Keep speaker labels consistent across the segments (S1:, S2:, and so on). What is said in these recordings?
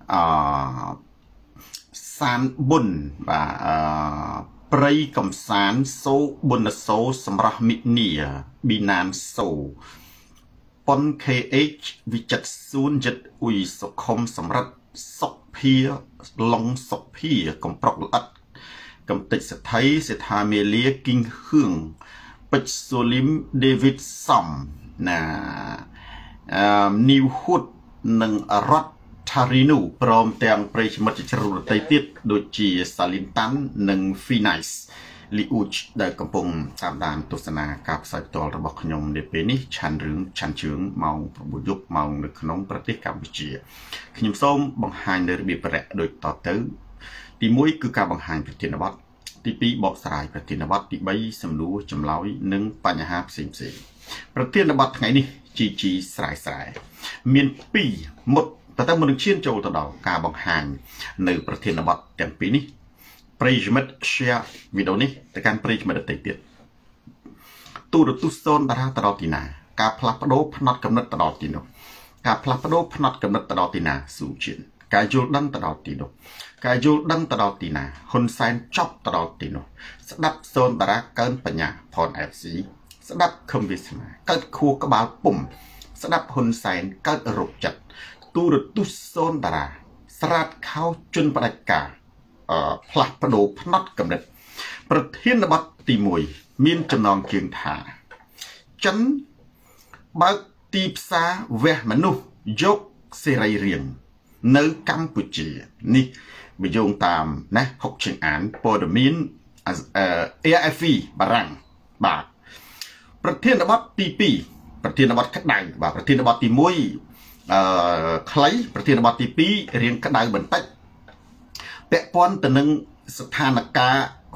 S1: សានបុនបាទព្រៃកំសានសូបុនសូសម្រាប់មិនីប៊ីណានសូប៉ុន KH វិចិត្រសួនចិត្តអ៊ុយសុខុមសម្រាប់សុភាឡុងសុភាកំប្រុកល្អិតកំតិចសថៃសេដ្ឋាមេលាគីងហឿងពេជ្រសូលីមដេវីតសំណានីវហ៊ុតនិងរ៉ាត់ថារីនូព្រមទាំងប្រិយមិត្តជាច្រើនដទៃទៀតដូចជាសាលីនតាន់និងហ្វីណៃសលីអ៊ូចដែលកំពុងតាមដានទស្សនាការផ្សាយផ្ទាល់របស់ខ្ញុំនាពេលនេះឆានរឿងឆានជើងម៉ោង9យប់ម៉ោងនៅក្នុងប្រទេសកម្ពុជាខ្ញុំសូមបង្ហាញនៅរបៀបប្រៈដូចតទៅទី1គឺការបង្ហាញប្រធានបទទី2បកស្រាយប្រធានបទទី3សំណួរចម្លើយនិងបញ្ហាផ្សេងៗប្រធានបទថ្ងៃនេះជីស្រែមាន2មុតតែមុននឹងឈានចូលទៅដល់ការបង្ហាញនៅប្រធានបទទាំងពីរនេះប្រិយមិត្ត share វីដេអូនេះទៅកាន់ប្រិយមិត្តដទៃទៀតទូរទស្សន៍សូនតារាទៅដល់ទីណាការផ្លាស់ប្ដូរផ្នត់កំណត់ទៅដល់ទីនោះការផ្លាស់ប្ដូរផ្នត់កំណត់ទៅដល់ទីណាស៊ូជឿនការយល់ដឹងទៅដល់ទីនោះការយល់ដឹងទៅដល់ទីណាហ៊ុនសែនចប់ទៅដល់ទីនោះស្ដាប់សូនតារាកើនបញ្ញាផន FC ស្ដាប់ខឹមវាសនាកើតខួរក្បាលពុំស្ដាប់ហ៊ុនសែនកើតរោគចិត្តទូរទស្សន៍សូនតារាស្រាតខោជន់ផ្ដាច់ការផ្លាស់ប្ដូរផ្នត់កំណត់ប្រធានបទទី1មានចំណងជើងថាចិនបើកទីផ្សារវះមនុស្សយកសេរីរៀងនៅកម្ពុជានេះបើយោងតាមណាហុកជើងអានព័ត៌មាន AFP បារាំងបាទប្រធានបទទី2ប្រធានបទក្តៅបាទប្រធានបទទី1ខ្លីប្រធានបទទី2រៀងក្តៅបន្តិចពាក់ព័ន្ធទៅនឹងស្ថានភាព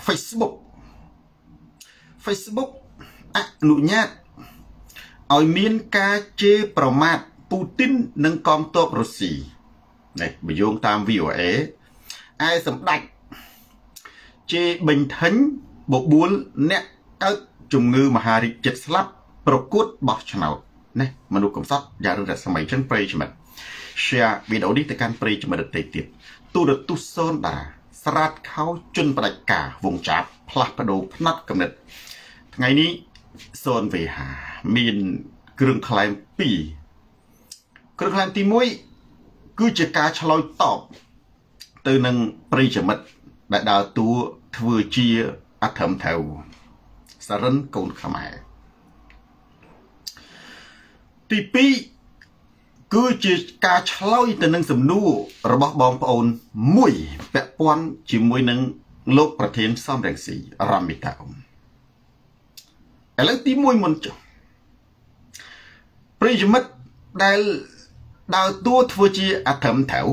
S1: Facebook អនុញ្ញាតឲ្យមានការជេរប្រមាថពូទីននិងកងទ័ពរុស្ស៊ីនេះបើយោងតាម VOA ឯសម្ដេចជេបេងថេញបបួលអ្នកកើតជំងឺមហារីកចិត្តស្លាប់ប្រកួតបោះឆ្នោតណាមនុស្សកំសត់យ៉ាងរស្មីចឹងប្រិយមិត្ត share វីដេអូនេះទៅកាន់ប្រិយមិត្តដទៃទៀតទូរទស្សន៍សូនតារាស្រាតខោជន់ផ្ដាច់ការវងចាប់ផ្លាស់ប្ដូរផ្នត់កំណត់ថ្ងៃនេះសូនវេហាមានគ្រឿងក្លែម2គ្រឿងក្លែមទី1គឺជាការឆ្លើយតបទៅនឹងប្រិយមិត្តដែលដើរតួធ្វើជាអធិមថៅសរិនកូនខ្មែរទី2គឺជាការឆ្លើយទៅនឹងសំណួររបស់បងប្អូនមួយពាក់ព័ន្ធជាមួយនឹងលោកប្រធានសំរងស៊ីរ៉ាមីតាអ៊ុំឥឡូវទី1មុនចុះប្រិយមិត្តដែលដើរតួធ្វើជាអធិមថៅ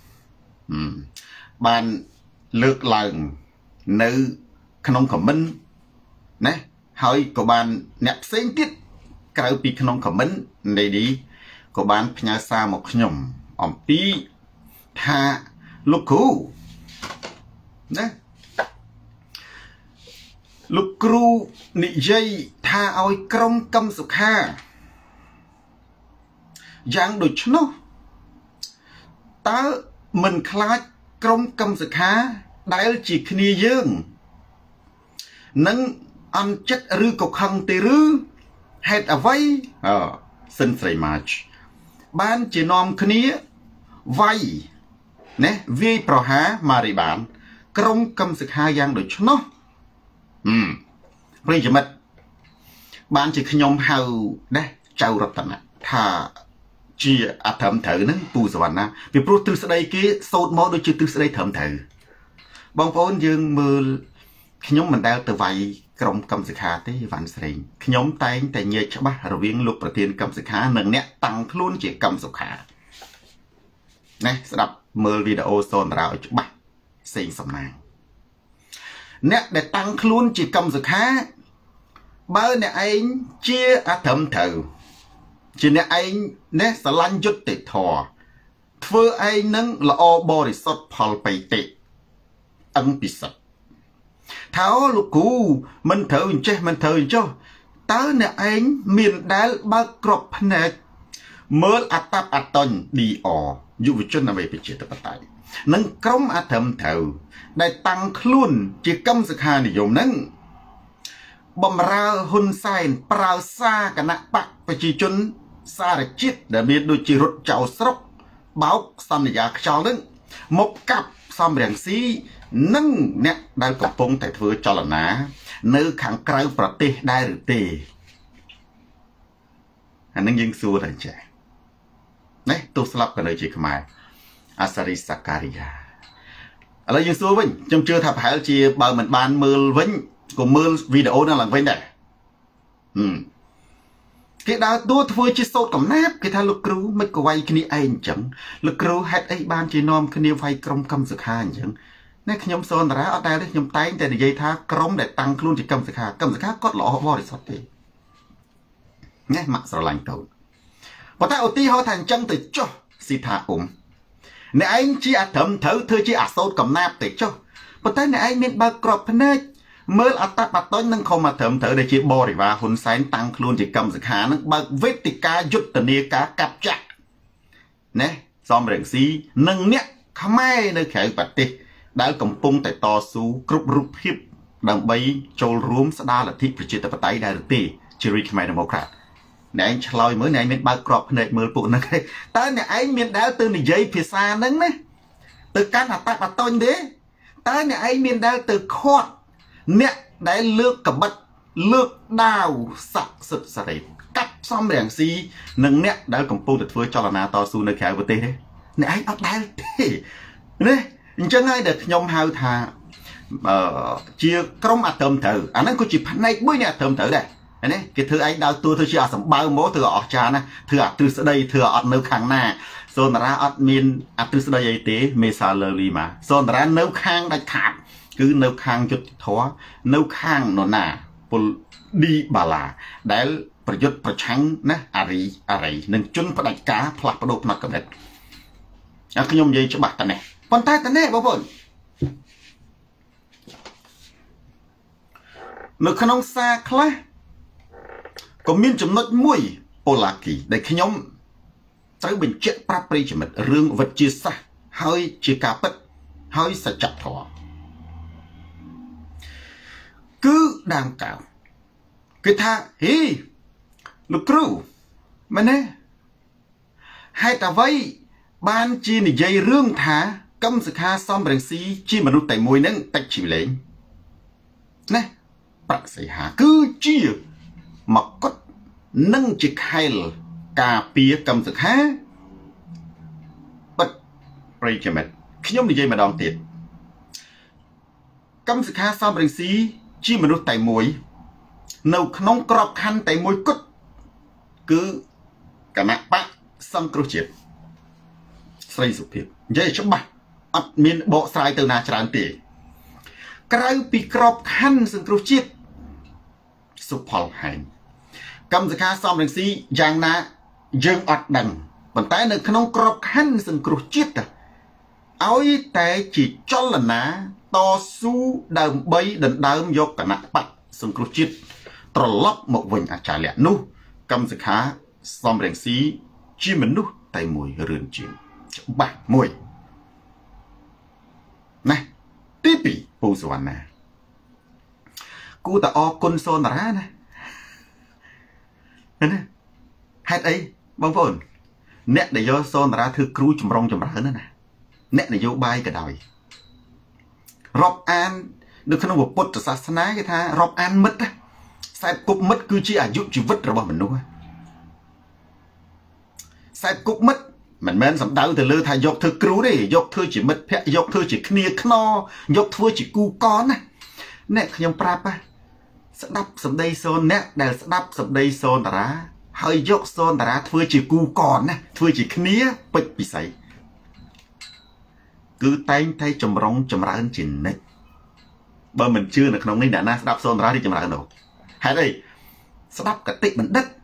S1: បានលើកឡើងនៅក្នុងខមមិនណាហើយក៏បានអ្នកផ្សេងទៀតក្រៅពីក្នុងខមមិននេះក៏បានផ្ញើសារមកខ្ញុំអំពីថាលោកគ្រូណាលោកគ្រូនិយាយថាឲ្យក្រុមកម្មសុខាយ៉ាងដូច្នោះតើមិនខ្លាចក្រុមកម្មសុខាដែលជាគ្នាយើងនឹងអន់ចិត្តឬក៏ខឹងទេឬហេតុអ្វីសិនស្រីម៉ាចបានជានាំគ្នាវាយណាវាយប្រហារម៉ារីបានក្រុមកម្មសិក្ខាយ៉ាងដូច្នោះប្រិយមិត្តបានជាខ្ញុំហៅណាចៅរតនៈថាជាអធិមត្រូវហ្នឹងពូសវណ្ណាពីព្រោះទ្រឹស្ដីគេសូត្រមកដូចជាទ្រឹស្ដីត្រឹមត្រូវបងប្អូនយើងមើលខ្ញុំមិនដែលទៅវាយក្រុមកម្មសិក្ខាទេវ៉ាន់ស្រេងខ្ញុំតែងតែញែកច្បាស់រវាងលោកប្រធានកម្មសិក្ខានិងអ្នកតាំងខ្លួនជាកម្មសុខាណាស្ដាប់មើលវីដេអូសូនតារាឲ្យច្បាស់ផ្សេងសំណាងអ្នកដែលតាំងខ្លួនជាកម្មសិក្ខាបើអ្នកឯងជាអធិមត្រូវជាអ្នកឯងណែស្រឡាញ់យុត្តិធម៌ធ្វើឯងនឹងល្អបរិសុទ្ធផលបៃតិអង្គពិសិដ្ឋថាលោកគ្រូមិនត្រូវអញ្ចេះមិនត្រូវអញ្ចោះតើអ្នកឯងមានដែលបើកក្របភ្នែកមើលអតាប់អតញ្ញឌីអយុវជនដើម្បីប្រជាធិបតេយ្យនឹងក្រុមអធិមត្រូវដែលតាំងខ្លួនជាកម្មសខានិយមនឹងបំរើហ៊ុនសែនប្រើសារគណៈបកប្រជាជនសារជាតិដែលមានដូចជារត់ចោលស្រុកបោកសន្យាខ្យល់នឹងមកកាប់សំរងស៊ីនិងអ្នកដែលកំពុងតែធ្វើចលនានៅខាងក្រៅប្រទេសដែរឬទេអានឹងយើងសួរតែចាណែទោះស្លាប់ក៏នៅជាខ្មែរអាសារីសាការីយ៉ាឥឡូវយើងសួរវិញខ្ញុំជឿថាប្រហែលជាបើមិនបានមើលវិញក៏មើលវីដេអូហ្នឹងឡើងវិញដែរគេដើរតួធ្វើជាសោតកំណាប់គេថាលោកគ្រូមិនក៏វាយគ្នាឯងអញ្ចឹងលោកគ្រូហេតុអីបានជានាំគ្នាវាយក្រុមកម្មសខាអញ្ចឹងណែខ្ញុំសនតារាអត់ដែលទេខ្ញុំតែងតែនិយាយថាក្រុមដែលតាំងខ្លួនជាកម្មសខាគាត់ល្អបរិសុទ្ធទេណែម៉ាក់ស្រឡាញ់កូនប៉ុន្តែឧទាហរណ៍ថាអញ្ចឹងទៅចុះស៊ីថាអ្នកឯងជាអធិមត្រូវធ្វើជាអាសោតកំណាប់ទៅចុះប៉ុន្តែអ្នកឯងមានបើកក្របភ្នែកមើលអត្តបតុញនឹងខំអធិមត្រូវដែលជាបរិវារហ៊ុនសែនតាំងខ្លួនជាកម្មសខានឹងបើកវេទិកាយុទ្ធនាការកាប់ចាក់ណាសំរងស៊ីនិងអ្នកខ្មែរនៅក្រៅប្រទេសដែលកំពុងតែតស៊ូគ្រប់រូបភាពដើម្បីចូលរួមស្ដារលទ្ធិប្រជាធិបតេយ្យដែរឬទេជារាជខ្មែរដេម៉ូក្រាតអ្នកឯងឆ្លើយមើលអ្នកឯងមានបើកក្របភ្នែកមើលពួកហ្នឹងទេតើអ្នកឯងមានដែលទៅនិយាយភាសាហ្នឹងណាទៅកាន់អត្តបតុញទេតើអ្នកឯងមានដែលទៅខាត់អ្នកដែលលើកកបិតលើកដាវស័ក្តិសិទ្ធិសេរីកាប់សំរងស៊ីនិងអ្នកដែលកំពុងតែធ្វើចលនាតស៊ូនៅក្រៅប្រទេសទេអ្នកឯងអត់ដែលទេណាអញ្ចឹងហើយដែលខ្ញុំហៅថាជាក្រុមអធិមត្រូវអាហ្នឹងក៏ជាផ្នែកមួយនៃអធិមត្រូវដែរណាគេធ្វើឯងដើរតួធ្វើជាអសម្បើមកធ្វើអស់ចាណាធ្វើអាទ្រឹស្ដីធ្វើអត់នៅខាងណាសូនតារាអត់មានអាទ្រឹស្ដីអីទេមេសាលើលីម៉ាសូនតារានៅខាងដាច់ខាតគឺនៅខាងយុទ្ធធរនៅខាងនរណាពលឌីបាឡាដែលប្រយុទ្ធប្រឆាំងណាអារីនឹងជន់ផ្ដាច់ការផ្លាស់ប្ដូរផ្នត់កំណត់ខ្ញុំនិយាយច្បាស់តែនេះប៉ុន្តែតែនេះបងប្អូននៅក្នុងសារខ្លះក៏មានចំណុចមួយប៉ូឡាគីដែលខ្ញុំត្រូវបញ្ជាក់ប្រាប់ប្រិយមិត្តរឿងវិទ្យាសាស្ត្រហើយជាការពិតហើយសច្ចធម៌គឺដើមកៅគេថាហេលោកគ្រូមែនទេហេតុអ្វីបានជានិយាយរឿងថាកម្មសខាសំរងស៊ីជាមនុស្សតែមួយនឹងតិចជីវលេងណាប្រសិទ្ធហាគឺជាមកុដនិងជាខែលការពារកម្មសខាបិទប្រិយមិត្តខ្ញុំនិយាយម្ដងទៀតកម្មសខាសំរងស៊ីជាមនុស្សតែមួយនៅក្នុងក្របខ័ណ្ឌតែមួយគត់គឺគណៈបកសង្គ្រោះជាតិស្រីសុភាពនិយាយច្បាស់អត់មានបកស្រាយទៅណាច្រើនទេក្រៅពីក្របខ័ណ្ឌសង្គ្រោះជាតិសុផលហែងកម្មសខាសំរងស៊ីយ៉ាងណាយើងអត់ដឹងប៉ុន្តែនៅក្នុងក្របខ័ណ្ឌសង្គ្រោះជាតិឲ្យតែជាចលនាតស៊ូដើម្បីដណ្ដើមយកគណៈបកសង្គ្រោះជាតិត្រឡប់មកវិញអាចារ្យលក្ខនោះកម្មសខាសំរងស៊ីជាមនុស្សតែមួយរឿនជាងច្បាស់មួយណាទី2ពូសវណ្ណាគូតអរគុណសូនតារាណាហេតុអីបងប្អូនអ្នកដែលយកសូនតារាធ្វើគ្រូចម្រុងចម្រើនណាអ្នកនយោបាយក៏ដោយរាប់អាននៅក្នុងពុទ្ធសាសនាគេថារាប់អានមិត្តខ្សែគប់មិត្តគឺជាអាយុជីវិតរបស់មនុស្សខ្សែគប់មិត្តមិនមែនសំដៅទៅលើថាយកធ្វើគ្រូទេយកធ្វើជាមិត្តភក្តិយកធ្វើជាគ្នាខ្នយកធ្វើជាគូកនណាអ្នកខ្ញុំប្រាប់ស្ដាប់សម្ដីសូនអ្នកដែលស្ដាប់សម្ដីសូនតារាហើយយកសូនតារាធ្វើជាគូកនណាធ្វើជាគ្នាពេចពិសីគឺតែងតែចម្រុងចម្រើនជានិច្ចបើមិនជឿនៅក្នុងនេះអ្នកណាស្ដាប់សូនតារារីចម្រើននោះហេតុអីស្ដាប់កតិបណ្ឌិត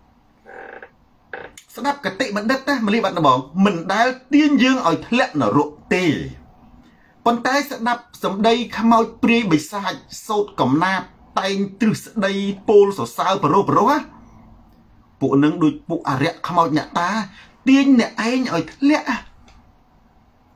S1: ស្ដាប់កតិបណ្ឌិតណាមលីបាត់ដំបងមិនដែលទាញយើងឲ្យធ្លាក់នរកទេប៉ុន្តែស្ដាប់សម្ដីខ្មោចព្រាយបិសាចសោតកំណាបតែងទ្រឹស្ដីពោលសរសើរប្រុសពួកនឹងដូចពួកអរិយខ្មោចអ្នកតាទាញអ្នកឯងឲ្យធ្លាក់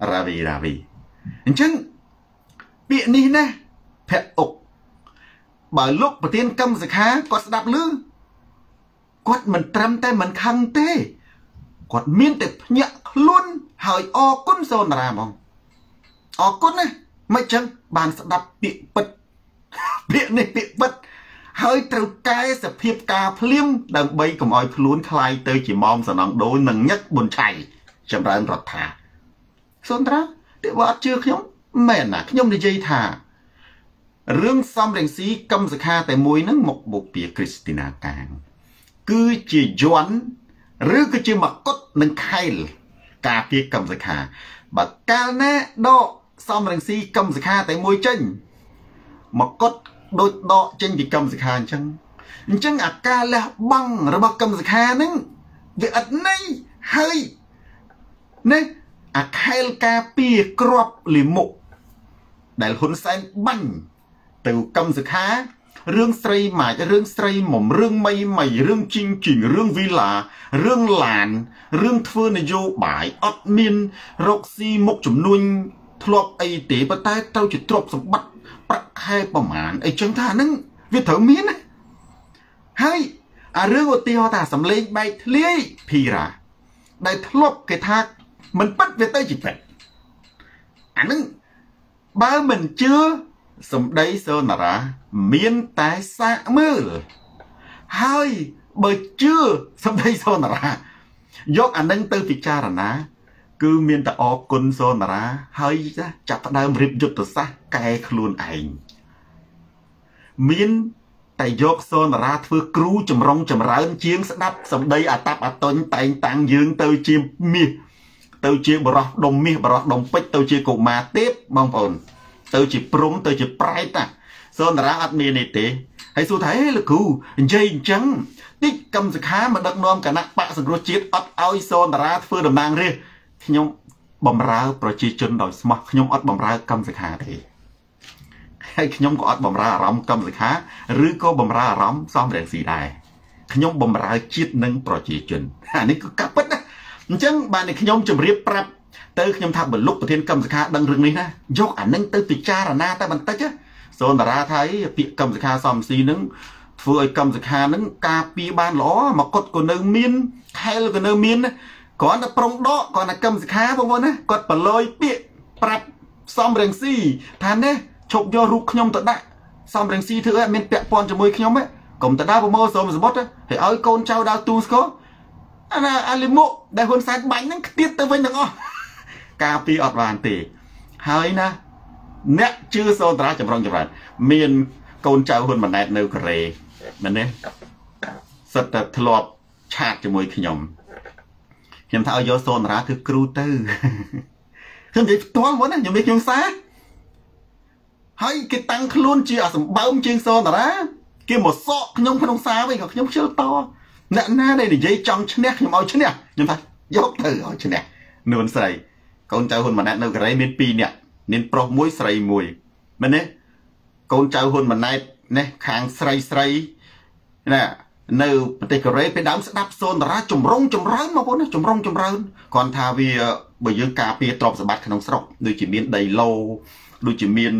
S1: ราវីអញ្ចឹងពាក្យនេះណាភៈអុកបើលោកប្រធានកម្មសខាគាត់ស្ដាប់ឮគាត់មិនត្រឹមតែមិនខឹងទេគាត់មានតែភ្ញាក់ខ្លួនហើយអរគុណសូនតារាហ្មងអរគុណណាមិនចឹងបានស្ដាប់ពាក្យពិតពាក្យនេះពាក្យពិតហើយត្រូវកែសភាពការភ្លាមដើម្បីកុំឲ្យខ្លួនคล้ายទៅជាម៉ោមសំណងដូននឹងញឹកប៊ុនឆៃចម្រើនរដ្ឋាសូនតារាតែបើអត់ជឿខ្ញុំមែនណាខ្ញុំនិយាយថារឿងសំរងស៊ីកម្មសខាតែមួយហ្នឹងមកបុកពីគ្រីស្ទីណាកាងគឺជាយន់ឬក៏ជាមកុដនឹងខែលការពារកម្មសខាបើកាលណាដកសំរងស៊ីកម្មសខាតែមួយចេញមកុដដូចដកចេញពីកម្មសខាអញ្ចឹងអាការលះបង់របស់កម្មសខាហ្នឹងវាអត់ន័យហើយនេះអាខែលការពារក្របលិមុខដែលហ៊ុនសែនបាញ់ទៅកម្មសខារឿងស្រីម៉ាច់រឿងស្រីមុំរឿងមីរឿងជីងរឿងវីឡារឿងឡានរឿងធ្វើនយោបាយអត់មានរកស៊ីមុខចំនួនធ្លាប់អីទេប៉ុន្តែត្រូវជាទ្រព្យសម្បត្តិប្រាក់ខែប្រមាណអីចឹងថាហ្នឹងវាត្រូវមានណាហើយអារឿងឧទាហរណ៍ថាសំលេងបែកធ្លាយភីរ៉ាដែលធ្លាប់គេថាមិនពិតវាទៅជាពិតអាហ្នឹងបើមិនជឿសម្ដីសូនារាមានតែសាកមើលហើយបើជឿសម្ដីសូនារាយកអានឹងទៅពិចារណាគឺមានតែអរគុណសូនារាហើយចាប់ផ្ដើមរៀបយុទ្ធសាស្ត្រកែខ្លួនឯងមានតែយកសូនារាធ្វើគ្រូចម្រុងចម្រើនជាងស្ដាប់សម្ដីអាតាប់អាតុញតែងតាំងយើងទៅជាមាសទៅជាបរោះដុំមាសបរោះដុំពេជ្រទៅជាកុមារទេពបងប្អូនទៅជាព្រំទៅជាប្រែតណាសូនតារាអត់មាននេះទេហើយសួរថាហេលោកគ្រូនិយាយអញ្ចឹងតិចកម្មសខាមកដឹកនាំគណៈបកសង្គ្រោះជាតិអត់ឲ្យសូនតារាធ្វើតំណាងរាស្ត្រខ្ញុំបំរើប្រជាជនដោយស្មោះខ្ញុំអត់បំរើកម្មសខាទេហើយខ្ញុំក៏អត់បំរើអារម្មណ៍កម្មសខាឬក៏បំរើអារម្មណ៍សំរងស៊ីដែរខ្ញុំបំរើជាតិនិងប្រជាជនអានេះគឺកាប់ពិតណាអញ្ចឹងបានតែខ្ញុំជម្រាបប្រាប់ទៅខ្ញុំថាបលុកប្រធានកម្មសខាដឹងរឿងនេះណាយកអានឹងទៅពិចារណាតែបន្តិចសូនតារាថាអីពាក្យកម្មសខាសំស៊ីនឹងធ្វើឲ្យកម្មសខានឹងការពារបានល្អមកគាត់ក៏នៅមានខែលក៏នៅមានគ្រាន់តែប្រុងដកគ្រាន់តែកម្មសខាបងប្អូនណាគាត់ប្រឡយពាក្យប្រាប់សំរងស៊ីថានេះឈប់យករូបខ្ញុំទៅដាក់សំរងស៊ីធ្វើឲ្យមានពាក់ព័ន្ធជាមួយខ្ញុំកុំទៅដើរប្រមូលសូមសបុតហើយឲ្យកូនចៅដើរទូស្គរអាណាអាលីមុដែលហ៊ុនសែនបាញ់ហ្នឹងខ្ទាតទៅវិញទាំងអស់ការពារអត់បានទេហើយណាអ្នកជឿសូនតារាចម្រុងចម្រើនមានកូនចៅហ៊ុនម៉ាណែតនៅកូរ៉េមែនទេសិតតែធ្លាប់ឆាតជាមួយខ្ញុំថាឲ្យយកសូនតារាគឺគ្រូទៅខ្ញុំនិយាយផ្ទាល់មុនណាខ្ញុំនិយាយខ្ញុំសាហើយគេតាំងខ្លួនជាអាសម្បើមជាងសូនតារាគេមកសក់ខ្ញុំក្នុងសាវិញក៏ខ្ញុំខ្ជិលតអ្នកណាដែលនិយាយចង់ឈ្នះខ្ញុំឲ្យឈ្នះខ្ញុំថាយកទៅឲ្យឈ្នះនួនស្រីកូនចៅហ៊ុនម៉ាណែតនៅកូរ៉េមាន2នាក់មានប្រុសមួយស្រីមួយមែនទេកូនចៅហ៊ុនម៉ាណែតនេះខាងស្រីណានៅប្រទេសកូរ៉េពេលដើមស្ដាប់សូនតារាចម្រុងចម្រើនមកបងចម្រុងចម្រើនគ្រាន់ថាវាបើយើងការពារទ្រព្យសម្បត្តិក្នុងស្រុកដូចជាមានដីឡូដូចជាមាន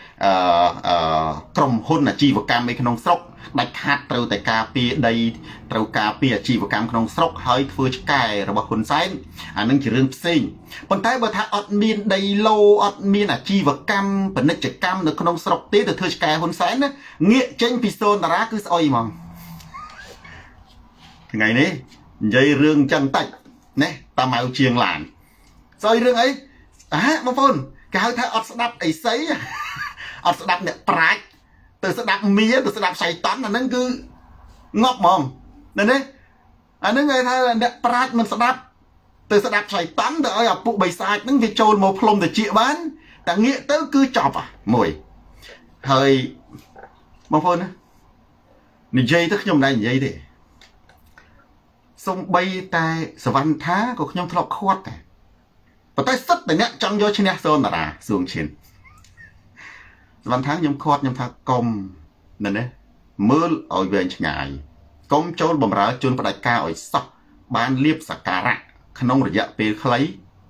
S1: ក្រុមហ៊ុនអាជីវកម្មនៅក្នុងស្រុកដាច់ខាតត្រូវតែការពារដីត្រូវការពារអាជីវកម្មក្នុងស្រុកហើយធ្វើឆ្កែរបស់ហ៊ុនសែនអានឹងជារឿងផ្សេងប៉ុន្តែបើថាអត់មានដីឡូអត់មានអាជីវកម្មពាណិជ្ជកម្មនៅក្នុងស្រុកទេទៅធ្វើឆ្កែហ៊ុនសែនណាងាកចេញពីសូនតារាគឺស្អុយហ្មងថ្ងៃនេះនិយាយរឿងចឹងតិចណាតាម៉ៅជាងឡានស្អុយរឿងអីបងប្អូនគេហៅថាអត់ស្ដាប់អីសីអត់ស្ដាប់អ្នកប្រាជ្ញទៅស្ដាប់មៀទៅស្ដាប់សៃតន់អាហ្នឹងគឺងប់ហ្មងណានេះអាហ្នឹងគេថាអ្នកប្រាជ្ញមិនស្ដាប់ទៅស្ដាប់សៃតន់ទៅឲ្យអាពួកបិសាចហ្នឹងវាចូលមកផ្លុំតិចបានតែងាកទៅគឺចប់មួយហើយបងប្អូនណានិយាយទៅខ្ញុំមិនដែរនិយាយទេសំបីតែសវណ្ណថាក៏ខ្ញុំធ្លាប់ខាត់ដែរប៉ុន្តែសិតតែអ្នកចង់យកឈ្នះសូនតារាសួងឈិនសវណ្ណថាខ្ញុំខាត់ខ្ញុំថាកុំនៅនេះមើលឲ្យវែងឆ្ងាយកុំចូលបំរើជូនផ្ដាច់ការឲ្យសោះបានលៀបសក្ការៈក្នុងរយៈពេលខ្លី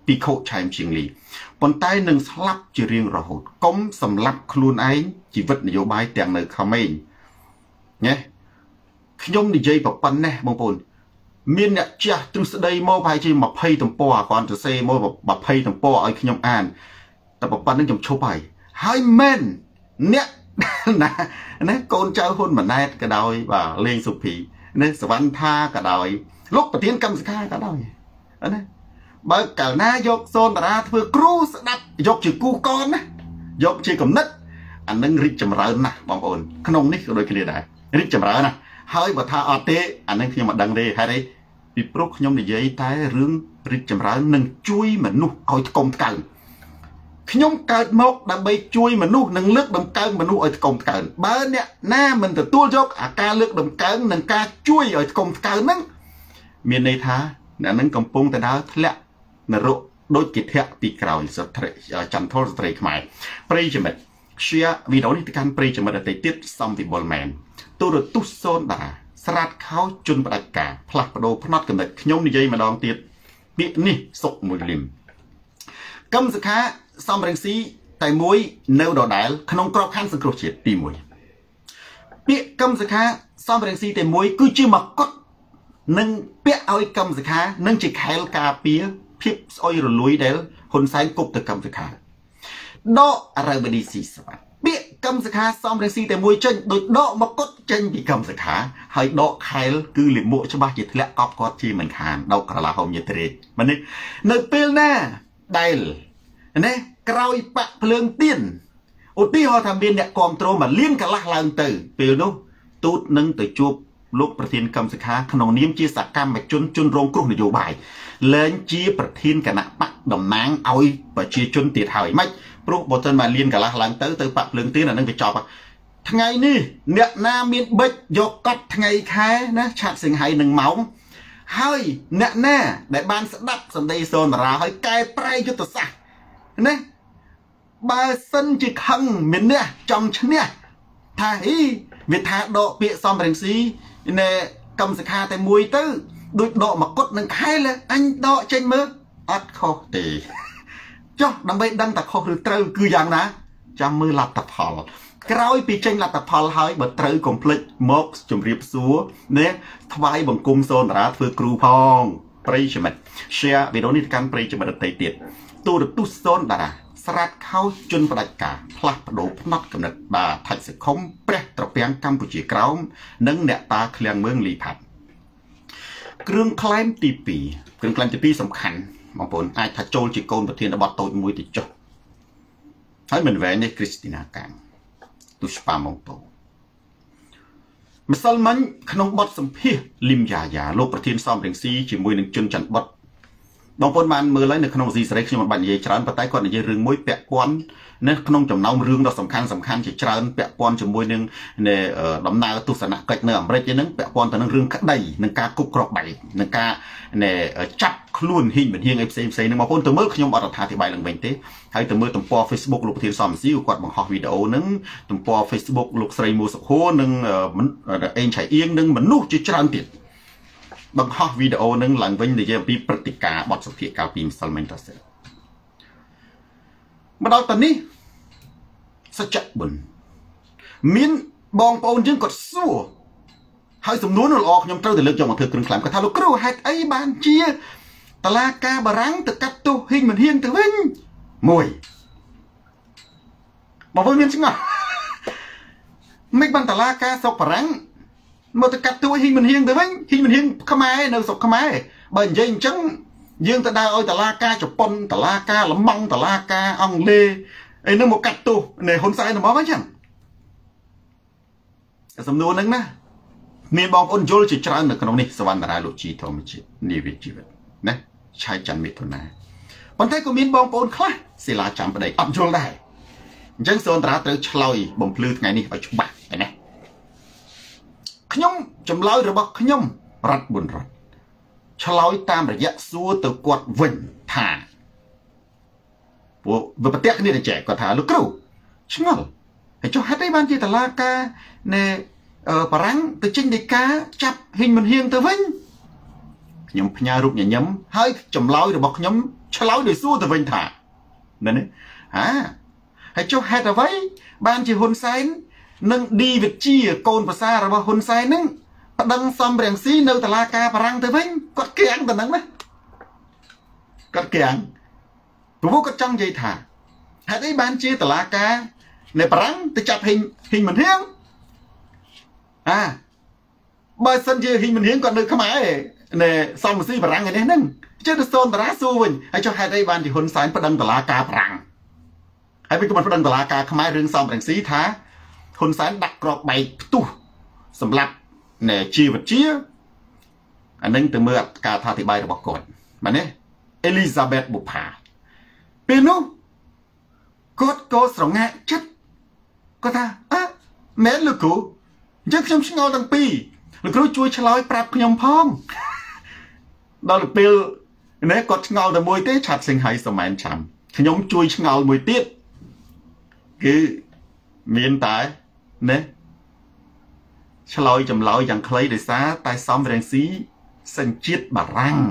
S1: ពីខូចឆែមជាងលីប៉ុន្តែនឹងស្លាប់ជារៀងរហូតកុំសម្លាប់ខ្លួនឯងជីវិតនយោបាយទាំងនៅក្មេងញ៉េខ្ញុំនិយាយប៉ុណ្ណេះបងប្អូនមានអ្នកចាស់ទ្រឹស្ដីមកប្រហែលជា20ទំព័រគាត់សរសេរមក20ទំព័រឲ្យខ្ញុំអានតែប៉ុណ្្នឹងខ្ញុំឈប់ហើយមែនអ្នកណាកូនចៅហ៊ុនម៉ាណែតក៏ដោយបាទលេងសុភីណាសវណ្ណថាក៏ដោយលោកប្រធានកម្មសខាក៏ដោយណាបើកាលណាយកសូនតារាធ្វើគ្រូស្ដាប់យកជាគូកនណាយកជាកំណត់អានឹងរីកចម្រើនណាស់បងប្អូនក្នុងនេះក៏ដូចគ្នាដែររីកចម្រើនណាស់ហើយបើថាអត់ទេអានឹងខ្ញុំមិនដឹងទេហេតុអីពីព្រោះខ្ញុំនិយាយតែរឿងរីកចម្រើននឹងជួយមនុស្សឲ្យថ្កុំថ្កើងខ្ញុំកើតមកដើម្បីជួយមនុស្សនិងលើកតម្កើងមនុស្សឲ្យថ្កុំថ្កើងបើអ្នកណាមិនទទួលយកអាការលើកតម្កើងនិងការជួយឲ្យថ្កុំថ្កើងហ្នឹងមានន័យថាអ្នកនឹងកំពុងតែដើរធ្លាក់នរកដូចជាធាក់ពីក្រោយស្ត្រីចន្ទថលស្ត្រីខ្មែរប្រិយមិត្តshare វីដេអូនេះទៅកាន់ប្រិយមិត្តដទៃទៀតសំវិបុលមែនទូរទស្សន៍សូនតាស្រាតខោជន់ផ្ដាច់ការផ្លាស់ប្ដូរផ្នត់កំណត់ខ្ញុំនិយាយម្ដងទៀតពាក្យនេះសុកមួយលឹមកម្មសខាសំរងស៊ីតែមួយនៅដដែលក្នុងក្របខ័ណ្ឌសង្គ្រោះជាតិទី1ពាក្យកម្មសខាសំរងស៊ីតែមួយគឺជាមកុដនិងពាក់ឲ្យកម្មសខានិងជាខែលការពារភាពស្អុយរលួយដែលហ៊ុនសែនគប់ទៅកម្មសខាដករ៉ៅបឌីស៊ីស្វាតពាក្យកម្មសខាសំរងស៊ីតែមួយចេញដោយដកមកុដចេញពីកម្មសខាហើយដកខែលគឺលិមួកច្បាស់ជាធ្លាក់កប់គាត់ជាមិនខានដកក្រឡាហោមយត្រេកមែនទេនៅពេលណាដែលណាក្រោយបាក់ភ្លើងទៀនឧទាហរណ៍ថាមានអ្នកគ្រប់គ្រងមកលៀនកន្លះឡើងទៅពេលនោះទូតនឹងទៅជួបលោកប្រធានកម្មសខាក្នុងនាមជាសកម្មជនរងគ្រោះនយោបាយលែងជាប្រធានគណៈបកតំណាងឲ្យប្រជាជនទៀតហើយមិនព្រោះបើមិនមកលៀនកន្លះឡើងទៅបាក់ភ្លើងទៀនអានឹងវាចប់ថ្ងៃនេះអ្នកណាមានបិចយកកត់ថ្ងៃខែណាឆាត់សិង្ហៃនឹងម៉ោងហើយអ្នកណាដែលបានស្ដាប់សម្ដីសូនតារាហើយកែប្រែយុទ្ធសាស្ត្រណាបើសិនជាខឹងមានអ្នកចង់ឈ្នះថាវាថាដកពាក្យសំរងស៊ីណែកម្មសខាតែមួយទៅដូចដកមកុដនឹងខែលអញដកចេញមើលអត់ខុសទេចុះដើម្បីដឹងថាខុសឬត្រូវគឺយ៉ាងណាចាំមើលលទ្ធផលក្រោយពីចេញលទ្ធផលហើយបើត្រូវកុំភ្លេចមកជម្រាបសួរនេះថ្វាយបង្គំសូនតារាធ្វើគ្រូផងប្រិយមិត្ត share វីដេអូនេះទៅកាន់ប្រិយមិត្តដទៃទៀតទូរទស្សន៍សូនតារាស្រាតខោជន់ផ្ដាច់ការផ្លាស់ប្ដូរផ្នត់កំណត់បាទថាច់សង្គមព្រះត្រពាំងកម្ពុជាក្រោមនិងអ្នកតាឃ្លាំងមើងលីផាត់គ្រឿងក្លែមទី2គ្រឿងក្លែមទី2សំខាន់បងប្អូនអាចថាចូលជាកូនប្រធានបទតូចមួយទៅចុះហើយមិនវែងទេគ្រីស្ទីណាកាំងទូស្ប៉ាម៉ុងតូម្សិលមិញក្នុងបទសម្ភាសលឹមយ៉ាលោកប្រធានសំរងស៊ីជាមួយនឹងជនច័ន្ទបុតបងប្អូនបានមើលហើយនៅក្នុងស៊ីសេរីខ្ញុំមិនបាច់និយាយច្រើនប៉ុន្តែគាត់និយាយរឿងមួយពាក់ព័ន្ធនៅក្នុងចំណោមរឿងដ៏សំខាន់ជាច្រើនពាក់ព័ន្ធជាមួយនឹងដំណើរទស្សនកិច្ចនៅអាមេរិកហ្នឹងពាក់ព័ន្ធទៅនឹងរឿងក្តីនឹងការគប់ក្របែកនឹងការចាប់ខ្លួនហ៊ីងមិនហ៊ៀងអីផ្សេងហ្នឹងបងប្អូនទៅមើលខ្ញុំអត់អត្ថាធិប្បាយឡើងវិញទេហើយទៅមើលទំព័រ Facebook លោកប្រធានសំស៊ីគាត់បង្ហោះវីដេអូហ្នឹងទំព័រ Facebook លោកស្រីមូសុខួរនិងអេងឆៃអៀងនិងមនុស្សជាច្រើនទៀតបង្ហោះវីដេអូនឹងឡើងវិញនិយាយអំពីព្រឹត្តិការណ៍បទសភាកាលពីម្សិលមិញតើសិនមកដល់តនេះសច្ចបុណ្យមានបងប្អូនយើងគាត់សួរហើយសំណួរល្អខ្ញុំត្រូវតែលើកយកមកធ្វើគ្រឿងក្លែមគាត់ថាលោកគ្រូហេតុអីបានជាតឡាការបារាំងទៅកាត់ទោសហ៊ីងមិនហ៊ៀងទៅវិញមួយបងប្អូនមានឆ្ងល់មិនបានតឡាការស្រុកបារាំងមកទៅកាត់ទួយហ៊ីងមិនហ៊ៀងទៅវិញហ៊ីងមិនហ៊ៀងខ្មែរនៅស្រុកខ្មែរបើនិយាយអញ្ចឹងយើងទៅដើរឲ្យតឡាការជប៉ុនតឡាការលម៉ង់តឡាការអង់គ្លេសអីនោះមកកាត់ទោសនៃហ៊ុនសែនហ្មងអញ្ចឹងសំណួរហ្នឹងណាមានបងប្អូនយល់ជាច្រើននៅក្នុងនេះសវណ្ណរាលោកជីធម្មជាតិនាវិជីវិតណាឆៃច័ន្ទមេតុនាប៉ុន្តែក៏មានបងប្អូនខ្លះសិលាចាំប្តីអត់យល់ដែរអញ្ចឹងសូនតារាត្រូវឆ្លើយបំភ្លឺថ្ងៃនេះឲ្យច្បាស់ណាខ្ញុំចម្លើយរបស់ខ្ញុំរ៉ាត់ប៊ុនរ៉ាត់ឆ្លើយតាមរយៈសួរទៅគាត់វិញថាពួកវិបត្តិគ្នាទៅចែកគាត់ថាលោកគ្រូឆ្ងល់ហើយចុះហេតុអីបានជាតឡាការនៃបារាំងទៅចេញដីកាចាប់ហ៊ីងមិនហ៊ៀងទៅវិញខ្ញុំផ្ញើរូបញញឹមហើយចម្លើយរបស់ខ្ញុំឆ្លើយដោយសួរទៅវិញថាนั่นนี่ให้ចុះហេតុអ្វីបានជាហ៊ុនសែននិងឌីវិជាកូនប្រសាររបស់ហ៊ុនសែននឹងប្តឹងសំរងស៊ីនៅតុលាការបារាំងទៅវិញគាត់ក្រាំងទៅហ្នឹងណាគាត់ក្រាំងព្រោះគាត់ចង់និយាយថាហេតុអីបានជាតុលាការនៅបារាំងទៅចាប់ហ៊ីងមិនហៀងបើសិនជាហ៊ីងមិនហៀងគាត់នៅខ្មែរនៅសំរងស៊ីបារាំងឯនេះហ្នឹងជិះទៅសូនតារាសួរវិញហើយចុះហេតុអីបានជាហ៊ុនសែនប្តឹងតុលាការបារាំងហើយពេលគាត់ប្តឹងតុលាការខ្មែររឿងសំរងស៊ីថាហ៊ុនសែនដាក់ក្របបែកផ្ទុះសម្រាប់ជីវវិទ្យាអានឹងទៅមើលការថាអធិប្បាយរបស់គាត់បាទនេះអេលីសាបេតបុផាពេលនោះគាត់ក៏ស្រងាក់ចិត្តគាត់ថាមែនលោកគ្រូអញ្ចឹងខ្ញុំឆ្ងល់ទាំងពីរលោកគ្រូជួយឆ្លើយប្រាប់ខ្ញុំផងដល់ពេលនេះគាត់ឆ្ងល់តែមួយទេឆាត់សិង្ហៃសមែនឆាំខ្ញុំជួយឆ្ងល់មួយទៀតគឺមានតែណាឆ្លើយចម្លើយយ៉ាងខ្លីដោយសារតែសំរងស៊ីសញ្ជាតិបារាំង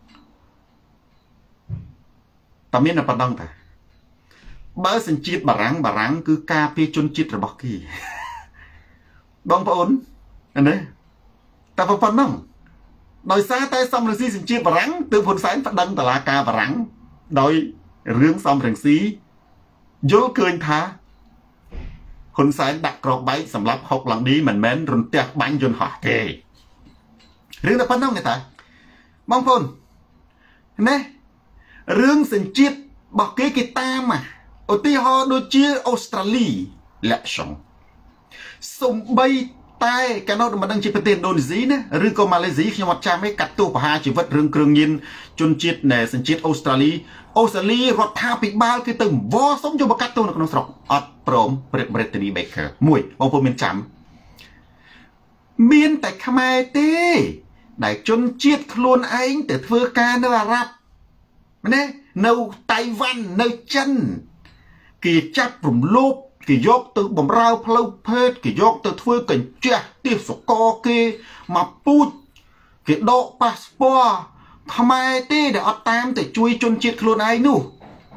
S1: តែមានតែប៉ុណ្ណឹងតាបើសញ្ជាតិបារាំងគឺការពារជនជាតិរបស់គេបងប្អូនណាតែប៉ុណ្ណឹងដោយសារតែសំរងស៊ីសញ្ជាតិបារាំងទើបហ៊ុនសែនប្តឹងតុលាការបារាំងដោយរឿងសំរងស៊ីយល់ឃើញថាហ៊ុនសែនដាក់ក្របបែកសម្រាប់ហុកឡង់ឌីមិនមែនរន្ទះបាញ់យន្តហោះទេរឿងតែប៉ុណ្ណឹងទេតាបងប្អូនណារឿងសញ្ជាតិរបស់គេតាមឧទាហរណ៍ដូចជាអូស្ត្រាលីលាក់សុងសំបីតែកាលនោះមិនដឹងជាប្រទេសឥណ្ឌូនេស៊ីណាឬក៏ម៉ាឡេស៊ីខ្ញុំអត់ចាំទេកាត់ទោសប្រហារជីវិតរឿងគ្រឿងញៀនជនជាតិសញ្ជាតិអូស្ត្រាលីរដ្ឋាភិបាលគឺទៅវ៉សុំយកមកកាត់ទោសនៅក្នុងស្រុកអត់ព្រមព្រឹក Brittany Baker មួយបងប្អូនមានចាំមានតែខ្មែរទេដែលជនជាតិខ្លួនឯងទៅធ្វើការនៅអារ៉ាប់ណានៅតៃវ៉ាន់នៅចិនគេចាប់រំលោភគេយកទៅបំរើផ្លូវភេទគេយកទៅធ្វើកញ្ចះទាសសកលគេមកពូជគេដកប៉ាសពតខ្មែរទេដែលអត់តាមទៅជួយជនជាតិខ្លួនឯងនោះ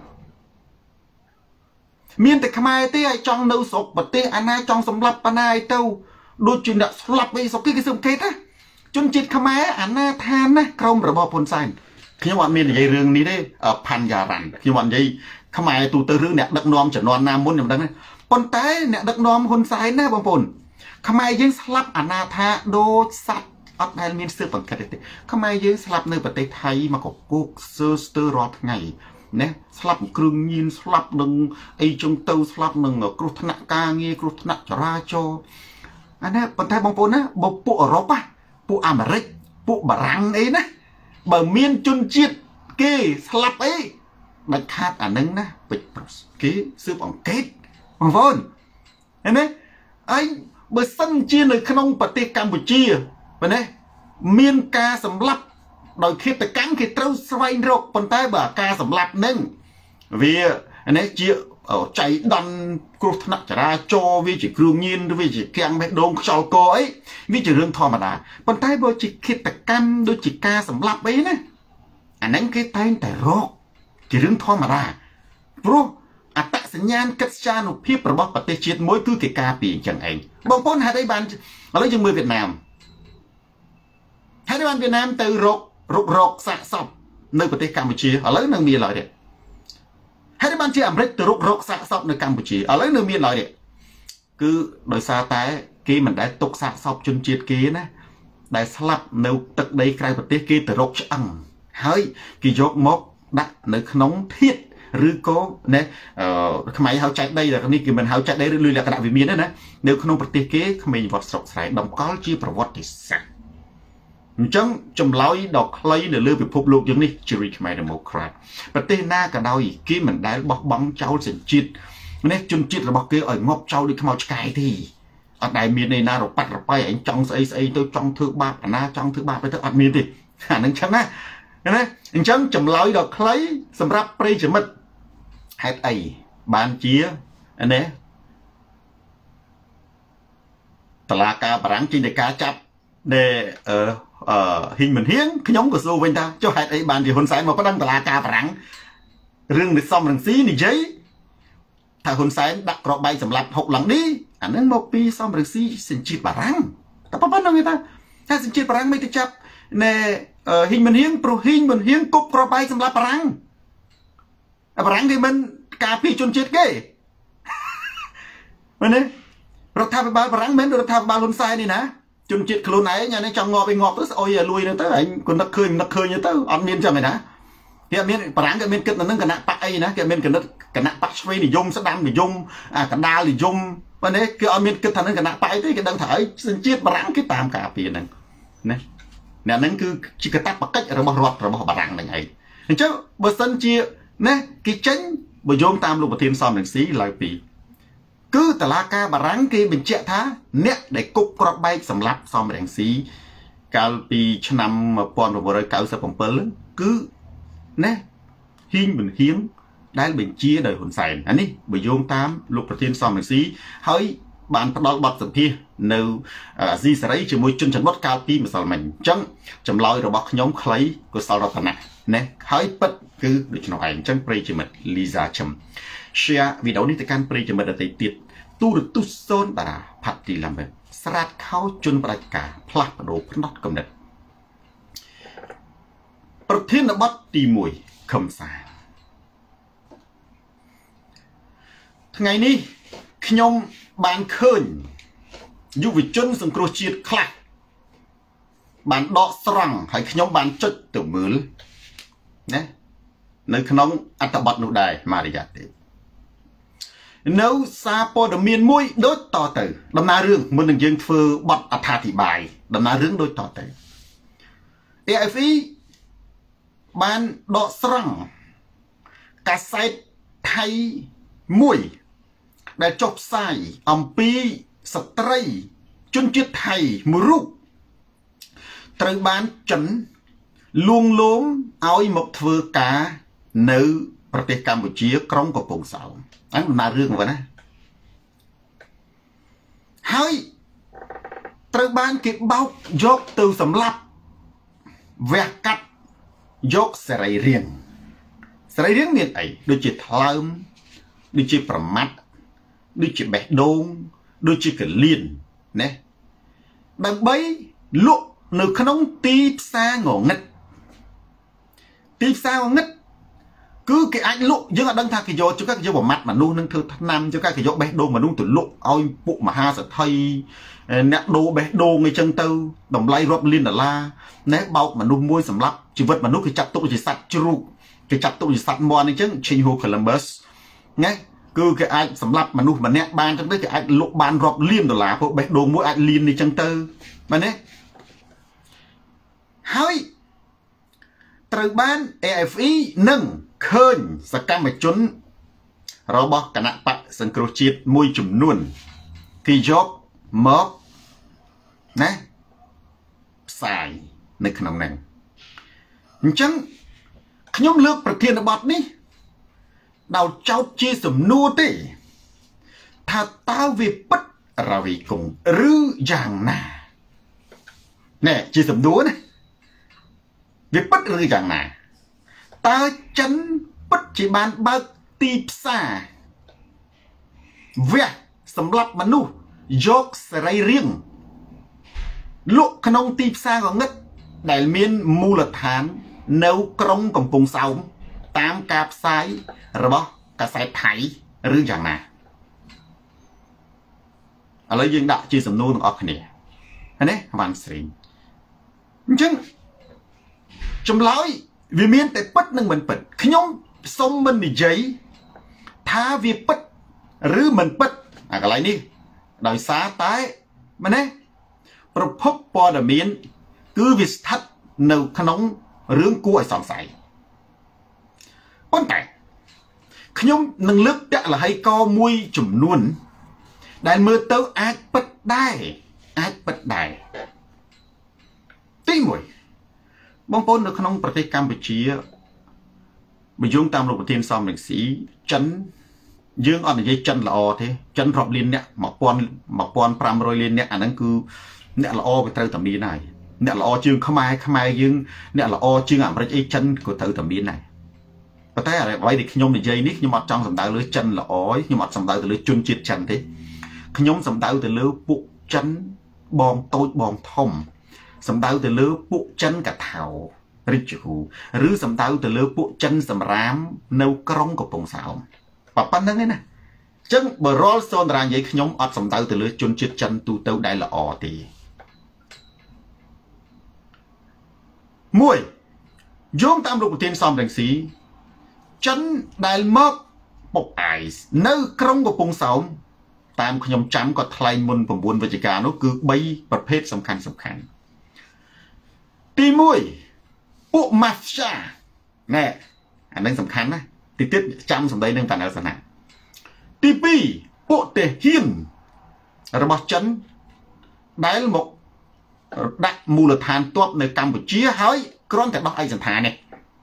S1: មានតែខ្មែរទេឲ្យចង់នៅស្រុកប្រទេសអាណាចង់សម្លាប់អាណាឲ្យទៅដូចជាអ្នកស្លាប់អីស្រុកគេសឹមគេណាជនជាតិខ្មែរអាណាឋានណាក្រុមរបស់ហ៊ុនសែនខ្ញុំអត់មាននិយាយរឿងនេះទេផាន់យ៉ារ៉ាន់ខ្ញុំអត់និយាយខ្មែរទូទៅរឿងអ្នកដឹកនាំជំនាន់ណាមុនខ្ញុំដឹងទេប៉ុន្តែអ្នកដឹកនាំហ៊ុនសែនណាបងប្អូនខ្មែរយើងស្លាប់អាណាថាដូចសត្វអត់ដែលមានស្ទើរបង្កើតទេខ្មែរយើងស្លាប់នៅប្រទេសថៃមកកកកស្ទើររាល់ថ្ងៃណាស្លាប់គ្រឿងញៀនស្លាប់នឹងអីចឹងទៅស្លាប់នឹងគ្រោះថ្នាក់ការងារគ្រោះថ្នាក់ចរាចរណ៍អានេះប៉ុន្តែបងប្អូនណាបើពួកអឺរ៉ុបពួកអាមេរិកពួកបារាំងអីណាបើមានជនជាតិគេស្លាប់អីដាច់ខាតអានឹងណាពេជ្រប្រុសគេស៊ើបអង្កេតបងប្អូនឃើញទេអីបើសិនជានៅក្នុងប្រទេសកម្ពុជាមែនទេមានការសម្លាប់ដោយឃាតកម្មគេត្រូវស្វែងរកប៉ុន្តែបើការសម្លាប់នឹងវានេះជាចៃដន្យគ្រោះថ្នាក់ចរាចរណ៍វាជាគ្រឿងញៀនឬវាជាគាំងបេះដូងខ្យល់កអីវាជារឿងធម្មតាប៉ុន្តែបើជាឃាតកម្មដូចជាការសម្លាប់អីណាអាហ្នឹងគេតែងតែរកជារឿងធម្មតាព្រោះអត្តសញ្ញាណកិត្យានុភាពរបស់ប្រទេសជាតិមួយគឺគេការពារអញ្ចឹងឯងបងប្អូនហេតុអីបានឥឡូវយើងមើលវៀតណាមហេតុអីបានវៀតណាមទៅរកសាកសពនៅប្រទេសកម្ពុជាឥឡូវនៅមានឡើយទេហេតុអីបានជាអាមេរិកទៅរកសាកសពនៅកម្ពុជាឥឡូវនៅមានឡើយទេគឺដោយសារតែគេមិនដែលទុកសាកសពជនជាតិគេណាដែលស្លាប់នៅទឹកដីក្រៅប្រទេសគេទៅរកឆ្អឹងហើយគេយកមកដាក់នៅក្នុងធាតុឬក៏ណាខ្មែរហៅចែកដីតែនេះគេមិនហៅចែកដីឬលុយលក្ខណៈវិមានទេណានៅក្នុងប្រទេសគេក្មេងវត្តស្រុកស្រែតម្កល់ជាប្រវត្តិសាស្ត្រអញ្ចឹងចម្លើយដ៏ខ្លីនៅលើពិភពលោកយើងនេះជារីខ្មែរ Democrat ប្រទេសណាក៏ដោយគេមិនដែលបោះបង់ចោលសញ្ជាតិនេះជនជាតិរបស់គេឲ្យងាប់ចោលដូចខ្មោចឆ្កែទេអត់ដែលមានន័យណារប៉ាត់រប៉ៃឯងចង់ស្អីទៅចង់ធ្វើបាបអាណាចង់ធ្វើបាបទៅអត់មានទេអានឹងចឹងណាអញ្ចឹងចម្លើយដ៏ខ្លីសម្រាប់ប្រិយមិត្តហេតុអីបានជាណាតុលាការបារាំងចេញតែការចាប់ដែល hình mình hiến cái nhóm của số bên ta cho hạt ấy bàn thì hôn sáng mà có đăng là ca rắn rừng được xong rừng xí thì giấy thà hôn sáng đặt cọp bay sầm lạch hộp lắng đi anh ấy một pi xong rừng xí xin chít bà rắn ta bắt đâu người ta ta xin chít bà rắn mấy cái chấp nè hình mình hiến pro hình mình hiến cục cọp bay sầm lạch bà rắn thì mình cà phê chôn chết cái mình đấy rồi thà bà rắn mình rồi thà bà hôn sáng đi nè chôn chếtខ្លួនấy nhà này trong ngõ bên ngõ tới ôi lui nữa tới anh còn nắc khơi như tới ăn miên cho mày đã cái miên rắn cái miên kết là nó cái nặng bạc ấy nè cái miên cái nặng bạc xoay thì dùng sắt đam thì dùng cái đa thì dùng và đấy cái ăn miên kết thành nó cái nặng bạc ấy cái đang thải sinh chết rắn cái tam cả tiền này nè nè nó cứ chỉ cái tắt bạc cách rồi bỏ rắn này chứ bờ sân chia nè cái tránh bờ dùng tam lục bờ thiên xóm đằng xí lại vì cứ tà la ca bà rắn kia mình chạy thá nét để cục cọp bay sầm lấp xong đèn xí cao pi năm mà pon vào rồi cao sập bồng lớn cứ nè hiên mình hiếnได้เป็นเชียร์โดยหุ่นใส่อันนี้ไปโยงตามลูกประเทศซอมหนึ่งสีเฮ้ยบานพดอลบัดสัมพีในซีสไลด์จะมวยจนฉันวัดกาลปีมาสลมันจังจำลอยระบบย้อมคล้ายก็สารพัดนะเนี่ยเฮ้ยปัดคือเด็กน้อยจังเปรย์จิมัดลิซาชมเชียวิดีโอนี้แต่การเปรย์จิมัดได้ติดตู้หรือตู้โซนตาผัดตีลำเบสลัดเข้าจนประกาศพลัดโดพนัดกำเนิดประเทศนบัดตีมวยคำสาไงนี่ขยมบานเคินยุวิจนสังครจีดคลักบานดอกสรังให้ขยมบานจุดตัวมือนะในขนมอัตบัดนุได้มาริยาเตnếu xa po đầm miền mũi đôi to tử đầm na rương muốn đừng dương phơ bật thà thị bài đầm na rương đôi to tử ai phi ban đọ srăng cả sai thay mũi để chọc sai pi sợi chun chiết thay mù rú từ ban chấn luôn lốm oi một thưa cá nữประเทศกัมพูชีกรมกับปงเสาอันมาเรื่องวะนะเฮ้ยตระบานเก็บเบายกตูสำลับแวกกัดยกสไลเรียงเนี่ยไอ้ดูจิตเลิมดูจิตประมัดดูจิตแบกโดงดูจิตกระเลียนเนี่ยดังใบลุกหนึ่งขนมตีซางงงัดตีซางงัดcứ cái anh lụ nhưng mà đăng thang cái vô cho các cái vô mặt mà nuôi nâng thơ năm cho các cái vô bé đô mà nuôi từ lụ ôi bụ mà ha sẽ thay nẹt đô bé đô ngay chân tư đồng lay rộp liên là nét bao mà nuôi môi sầm lấp chỉ vật mà nuôi cái chặt tụ chỉ sạch chru cái chặt tụ chỉ sạch mòn này chứ trình hồ Columbus nghe cứ cái anh sầm lấp mà nuôi mà nẹt ban trong đấy cái anh lụ ban rộp liên là bộ bé đô mỗi anh liên này chân tư mà nè hơi từ ban AFE nâng khơiสกัดมาจนเราบอกคณะปะสังครุจิตมวยจุ่มนุ่นที่ยกมอกนะสายในขนมนั้นจังขยมเลือกประเทศบัดนี้ดาวเจ้าจีสมนูติถ้าตาวิปัตราวิกงหรืออย่างน่ะเนี่ยจีสมนูนะวิปัตหรืออย่างน่ะตาจันปัจจุบันบักตีซาเวะสำหรับมนุษย์ยกสไลเรียงลุกขนมตีซาของงัดได้เมียนมูลฐานเนื้อกรงกับปงเสาตามกาบไซหรือบ่กาไซไถหรืออย่างน่ะอะไรยังด่าจีสมนูนออกเนี่ยอันนี้วันสิงจังจำเลยวิเมียนแต่ปัดนึงมันปัดขยมสมมันมีใจท้าวิปัดหรือมันปัดอะไรนี่โดยสาตายมันเนี่ยประพบปอดเมียนคือวิสทัดในขนมเรื่องกู้ไอ้สองใสป้อนแต่ขยมหนึ่งลึกจะละให้กอมวยจุ่มนวลได้เมื่อเต้าอาจปัดได้ตีมวยบางคนในขนมประเทศกัมพูชีไปยุ่งตามโลกประเทศซอมหนึ่งสีจันยื่งอ่อนในจันละอเทจันรอบลินเนี่ยหมอกปอนปรามโรยลินเนี่ยอันนั้นคือเนี่ยละอไปเติมตำนี้ได้អ្នកល្អជាងខ្មែរយើងអ្នកល្អជាងអាមេរិកអីចិនក៏ត្រូវតែមានដែរប៉ុន្តែអ្វីដែលខ្ញុំនិយាយនេះខ្ញុំអត់ចង់សំដៅលើចិនល្អខ្ញុំអត់សំដៅទៅលើជនជាតិចិនទេខ្ញុំសំដៅទៅលើពួកចិនបងតូចបងធំសំដៅទៅលើពួកចិនកថារិជហ៊ូឬសំដៅទៅលើពួកចិនសម្រាមនៅក្រុងកំពង់សោមប៉ុណ្្នឹងឯណាអញ្ចឹងបើរាល់សូនតារានិយាយខ្ញុំអត់សំដៅទៅលើជនជាតិចិនទូទៅដែលល្អទេមួយយោងតាមលោកប្រធានសំរងស៊ីចិនដែលមកពុកអាយនៅក្រុងកំពង់សោមតាមខ្ញុំចាំគាត់ថ្លែងមុន9វិច្ឆិកានោះគឺ3ប្រភេទសំខាន់ទី1ពួក Mafia ណែអានឹងសំខាន់ណាទីទៀតចាំសម្ដីនឹងតានៅសណាទី2ពួកទាហានរបស់ចិនដែលមកដាក់មូលដ្ឋានទ័ពនៅកម្ពុជាហើយគ្រាន់តែដោះឯកសណ្ឋាននេះ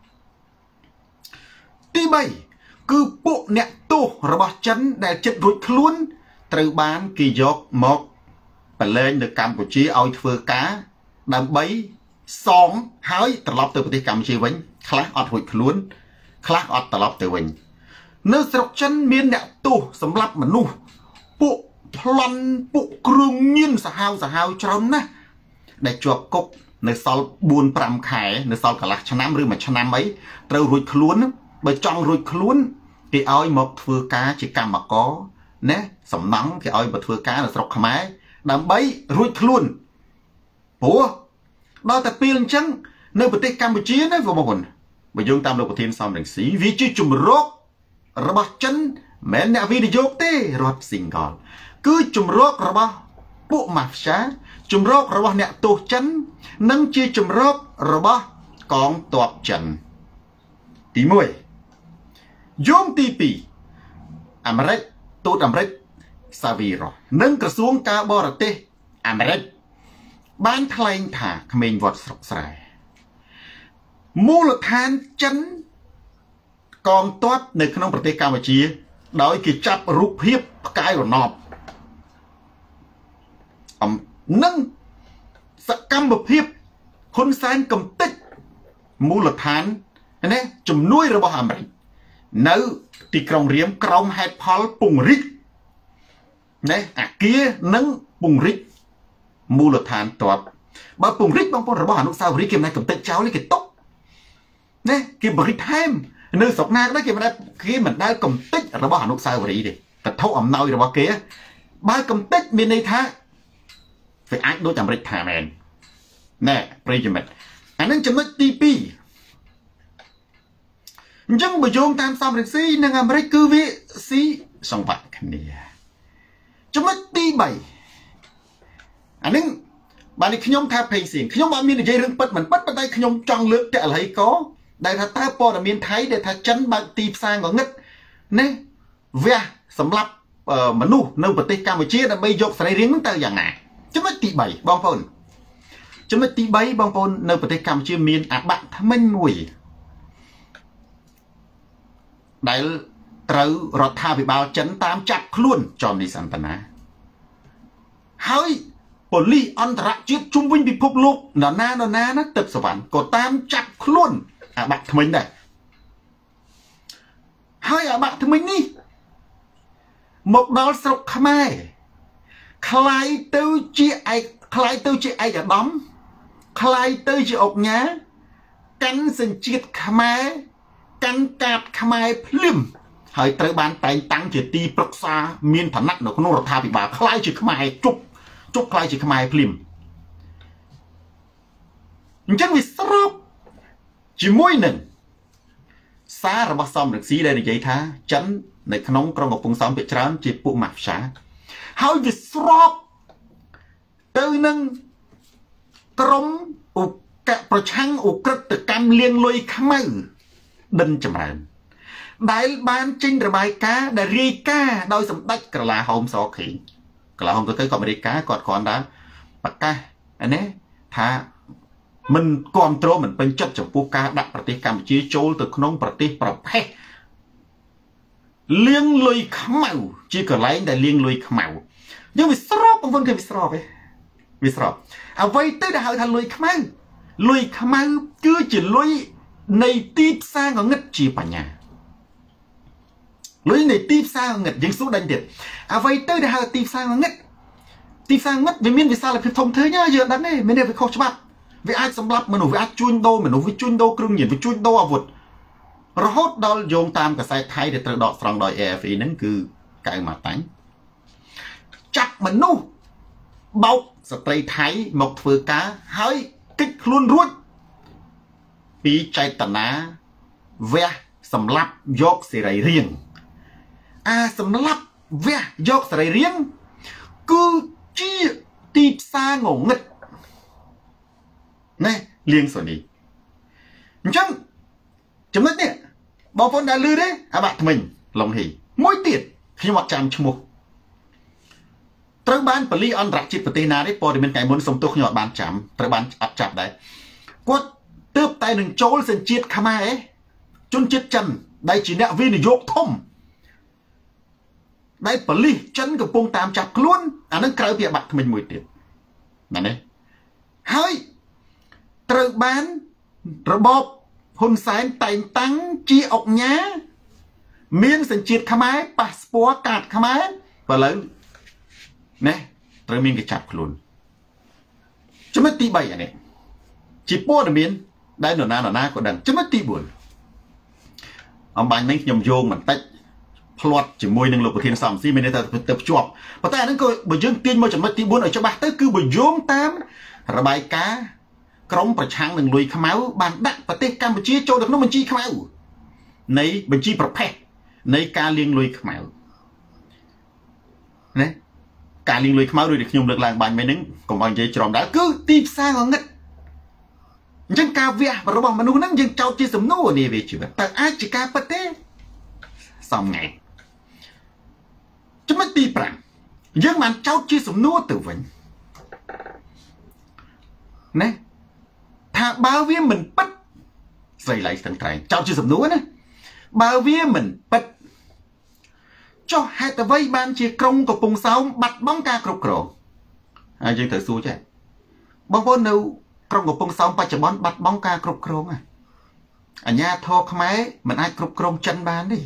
S1: ទី3គឺពួកអ្នកទោសរបស់ចិនដែលចិត្តរួចខ្លួនត្រូវបានគេយកមកប្រឡែងនៅកម្ពុជាឲ្យធ្វើការដើម្បីសងហើយត្រឡប់ទៅប្រទេសកម្ពុជាវិញខ្លះអត់រួចខ្លួនខ្លះអត់ត្រឡប់ទៅវិញនៅស្រុកចិនមានអ្នកទោសសម្រាប់មនុស្សពួកប្លន់ពួកគ្រឿងញៀនសាហាវច្រើនណាស់ដែលជាប់គុកនៅសល់ 4-5 ខែនៅសល់កន្លះឆ្នាំឬមួយឆ្នាំអីត្រូវរួចខ្លួនបើចង់រួចខ្លួនគេឲ្យមកធ្វើការជាកម្មករណាសំណង់គេឲ្យមកធ្វើការនៅស្រុកខ្មែរដើម្បីរួចខ្លួនព្រោះដល់តែពេលអញ្ចឹងនៅប្រទេសកម្ពុជាណាបងប្អូនបើយោងតាមលោកប្រធានសំរងស៊ីវាជាជំរករបស់ចិនមិនអ្នកវិនិយោគទេរដ្ឋ single គឺជំរករបស់ពួក Mafia ជំរករបស់អ្នកទោសចិននិងជាជំរករបស់កងទ័ពចិនទី1យោងទី2អាមេរិកទូតអាមេរិកសាវីរ៉ូនិងក្រសួងការបរទេសអាមេរិកបានថ្លែងថាក្មេងវត្តស្រុកស្រែមូលដ្ឋានចិនកងទ័ពនៅក្នុងប្រទេសកម្ពុជាដោយគេចាប់រូបភាពផ្កាយរណបនិងសកម្មភាពហ៊ុនសែនកំទេចមូលដ្ឋានណាជំនួយរបស់អាមេរិកនៅទីក្រុងរៀមក្រោមហេតុផលពង្រីកណាអាគារនិងពង្រីកមូលដ្ឋានទ័ពបើពង្រីកបងប្អូនរបស់អនុស្សាវរីយ៍គេមិនកំទេចចោលទេគេຕົកណាគេបរិថែមនៅស្រុកណាក៏ដោយគេមិនដែលកំទេចរបស់អនុស្សាវរីយ៍ទេវត្ថុអំណោយរបស់គេបើកំទេចមានន័យថាវាអាចដូចអាមេរិកថាមែនណែប្រិយមិត្តអានឹងចំណុចទី2អញ្ចឹងបើយោងតាមសំរងស៊ីនិងអាមេរិកគឺវាស៊ីសង្វាក់គ្នាចំណុចទី3អានឹងបាទនេះខ្ញុំថាភ័យសៀងខ្ញុំអត់មាននិយាយរឿងពិតមិនពិតប៉ុន្តែខ្ញុំចង់លើកតលហីកដែលថាតើព័ត៌មានថៃដែលថាចិនបើកទីផ្សារងងឹតណាវះសម្រាប់មនុស្សនៅប្រទេសកម្ពុជាដើម្បីយកសរីរាង្គហ្នឹងទៅយ៉ាងណាចំណុចទី3បងប្អូនចំណុចទី3បងប្អូននៅប្រទេសកម្ពុជាមានអបថ្មិញមួយដែលត្រូវរដ្ឋាភិបាលចិនតាមចាប់ខ្លួនចំនីសន្តនាហើយប៉ូលីសអន្តរជាតិជុំវិញពិភពលោកនរណាណាទឹកសវណ្ណក៏តាមចាប់ខ្លួនអបថ្មិញដែរហើយអបថ្មិញនេះមកដល់ស្រុកខ្មែរคล้ายទៅជាឯកឧត្តមคล้ายទៅជាអុកញ៉ាកាន់សញ្ជាតិខ្មែរកាន់កាតខ្មែរភ្លាមហើយត្រូវបានតែងតាំងជាទីប្រឹក្សាមានឋានៈនៅក្នុងរដ្ឋាភិបាលคล้ายជាខ្មែរជប់คล้ายជាខ្មែរភ្លាមអញ្ចឹងវាស្របជាមួយនឹងសាររបស់សំរងស៊ីដែលនិយាយថាចិននៅក្នុងក្រុងកំពង់សោមភាគច្រើនជាពួក Mafia ហើយវាស្របទៅនឹងក្រុមប្រឆាំងឧក្រិដ្ឋកម្មលាងលុយខ្មៅដិនចម្រើនដែលបានចេញរបាយការណ៍ដែលរាយការណ៍ដោយសម្ដេចក្រឡាហោមសខេងក្រឡាហោមទៅក៏អាមេរិកគាត់គ្រាន់តែប្រកាសណាថាមិនគ្រប់គ្រងមិនពេញចិត្តចំពោះការដាក់ប្រទេសកម្ពុជាចូលទៅក្នុងប្រទេសប្រភេទលាងលុយខ្មៅជាកន្លែងដែលលាងលុយខ្មៅយើងវាស្របបងប្អូនគេវាស្របទេវាស្របអ្វីទៅដែលហៅថាលុយខ្មៅគឺជាលុយនៃទីផ្សារងងឹតជាបញ្ញាលុយនៃទីផ្សារងងឹតយើងសួរដេញទៀតអ្វីទៅដែលហៅទីផ្សារងងឹតវាមានវិសាលភាពធំធេងយើងដឹងទេមានវាខុសច្បាប់វាអាចសម្លាប់មនុស្សវាអាចជួញដូរមនុស្សវាជួញដូរគ្រឿងញៀនវាជួញដូរអាវុធរហូតដល់យោងតាមកសែតថៃដែលត្រូវដកស្រង់ដោយ AFE ហ្នឹងគឺកៅមកតាំងចាប់មនុស្សបោកស្ត្រីថៃមកធ្វើការហើយកិច្ចខ្លួនរួចពីចេតនាវះសម្លាប់យកសេរីរាង្គសម្លាប់វះយកសេរីរាង្គគឺជាទីផ្សារងងឹតណែលៀងសូនីអញ្ចឹងចំណុចនេះបងប្អូនដែលលឺទេអាបាក់ថ្មិញឡុងហ៊ីមួយទៀតខ្ញុំអត់ចាំឈ្មោះត្រូវបានប៉ូលីសអន្តរជាតិប្រទេសណាទេព័ត៌មានថ្ងៃមុនសុំទោសខ្ញុំអត់បានចាំត្រូវបានអត់ចាប់ដែរគាត់ទើបតែនឹងចូលសញ្ជាតិខ្មែរជនជាតិចិនដែលជាអ្នកវិនិយោគធំដែលប៉ូលីសចិនកំពុងតាមចាប់ខ្លួនអានឹងក្រៅពីអាបាក់ថ្មិញមួយទៀតណានេះហើយត្រូវបានរបបហ៊ុនសែនតែងតាំងជាអុកញ៉ាមានសញ្ជាតិខ្មែរប៉ាសពតកាតខ្មែរបើឥឡូវណែត្រូវមានគេចាប់ខ្លួនចំណុចទី3អានេះជាព័ត៌មានដែលនរណាក៏ដឹងចំណុចទី4អំបញ្ញមិញខ្ញុំយោងបន្តិចផ្្លាត់ជាមួយនឹងលោកប្រធានសំស៊ីមានន័យថាទៅភ្ជាប់ប៉ុន្តែអានឹងក៏បើយើងទាញមកចំណុចទី4ឲ្យច្បាស់ទៅគឺបើយោងតាមរបាយការណ៍ក្រមប្រឆាំងនឹងលុយខ្មៅបានដាក់ប្រទេសកម្ពុជាចូលទៅក្នុងបញ្ជីខ្មៅនៃបញ្ជីប្រភេទនៃការលាងលុយខ្មៅណាការលាងលុយខ្មៅដូចដែលខ្ញុំលើកឡើងបាញ់មិញហ្នឹងកុំឲ្យនិយាយច្រំដែរគឺទីផ្សារងងឹតអញ្ចឹងការវះរបស់មនុស្សហ្នឹងយើងចោទជាសំណួរនេះវាជីវិតតើអាចជាការពិតទេសំថ្ងៃចំណុចទី5យើងបានចោទជាសំណួរទៅវិញណាថាបើវាមិនពិតស្រីឡៃស្ទឹងត្រែងចោទជាសំណួរណាបើវាមិនពិតចុះហេតុអ្វីបានជាក្រុងកំពង់សោមបាត់បង់ការគ្រប់គ្រងហើយយើងត្រូវសួរចេះបងប្អូននៅក្រុងកំពង់សោមបច្ចុប្បន្នបាត់បង់ការគ្រប់គ្រងអាជ្ញាធរខ្មែរមិនអាចគ្រប់គ្រងចិនបានទេ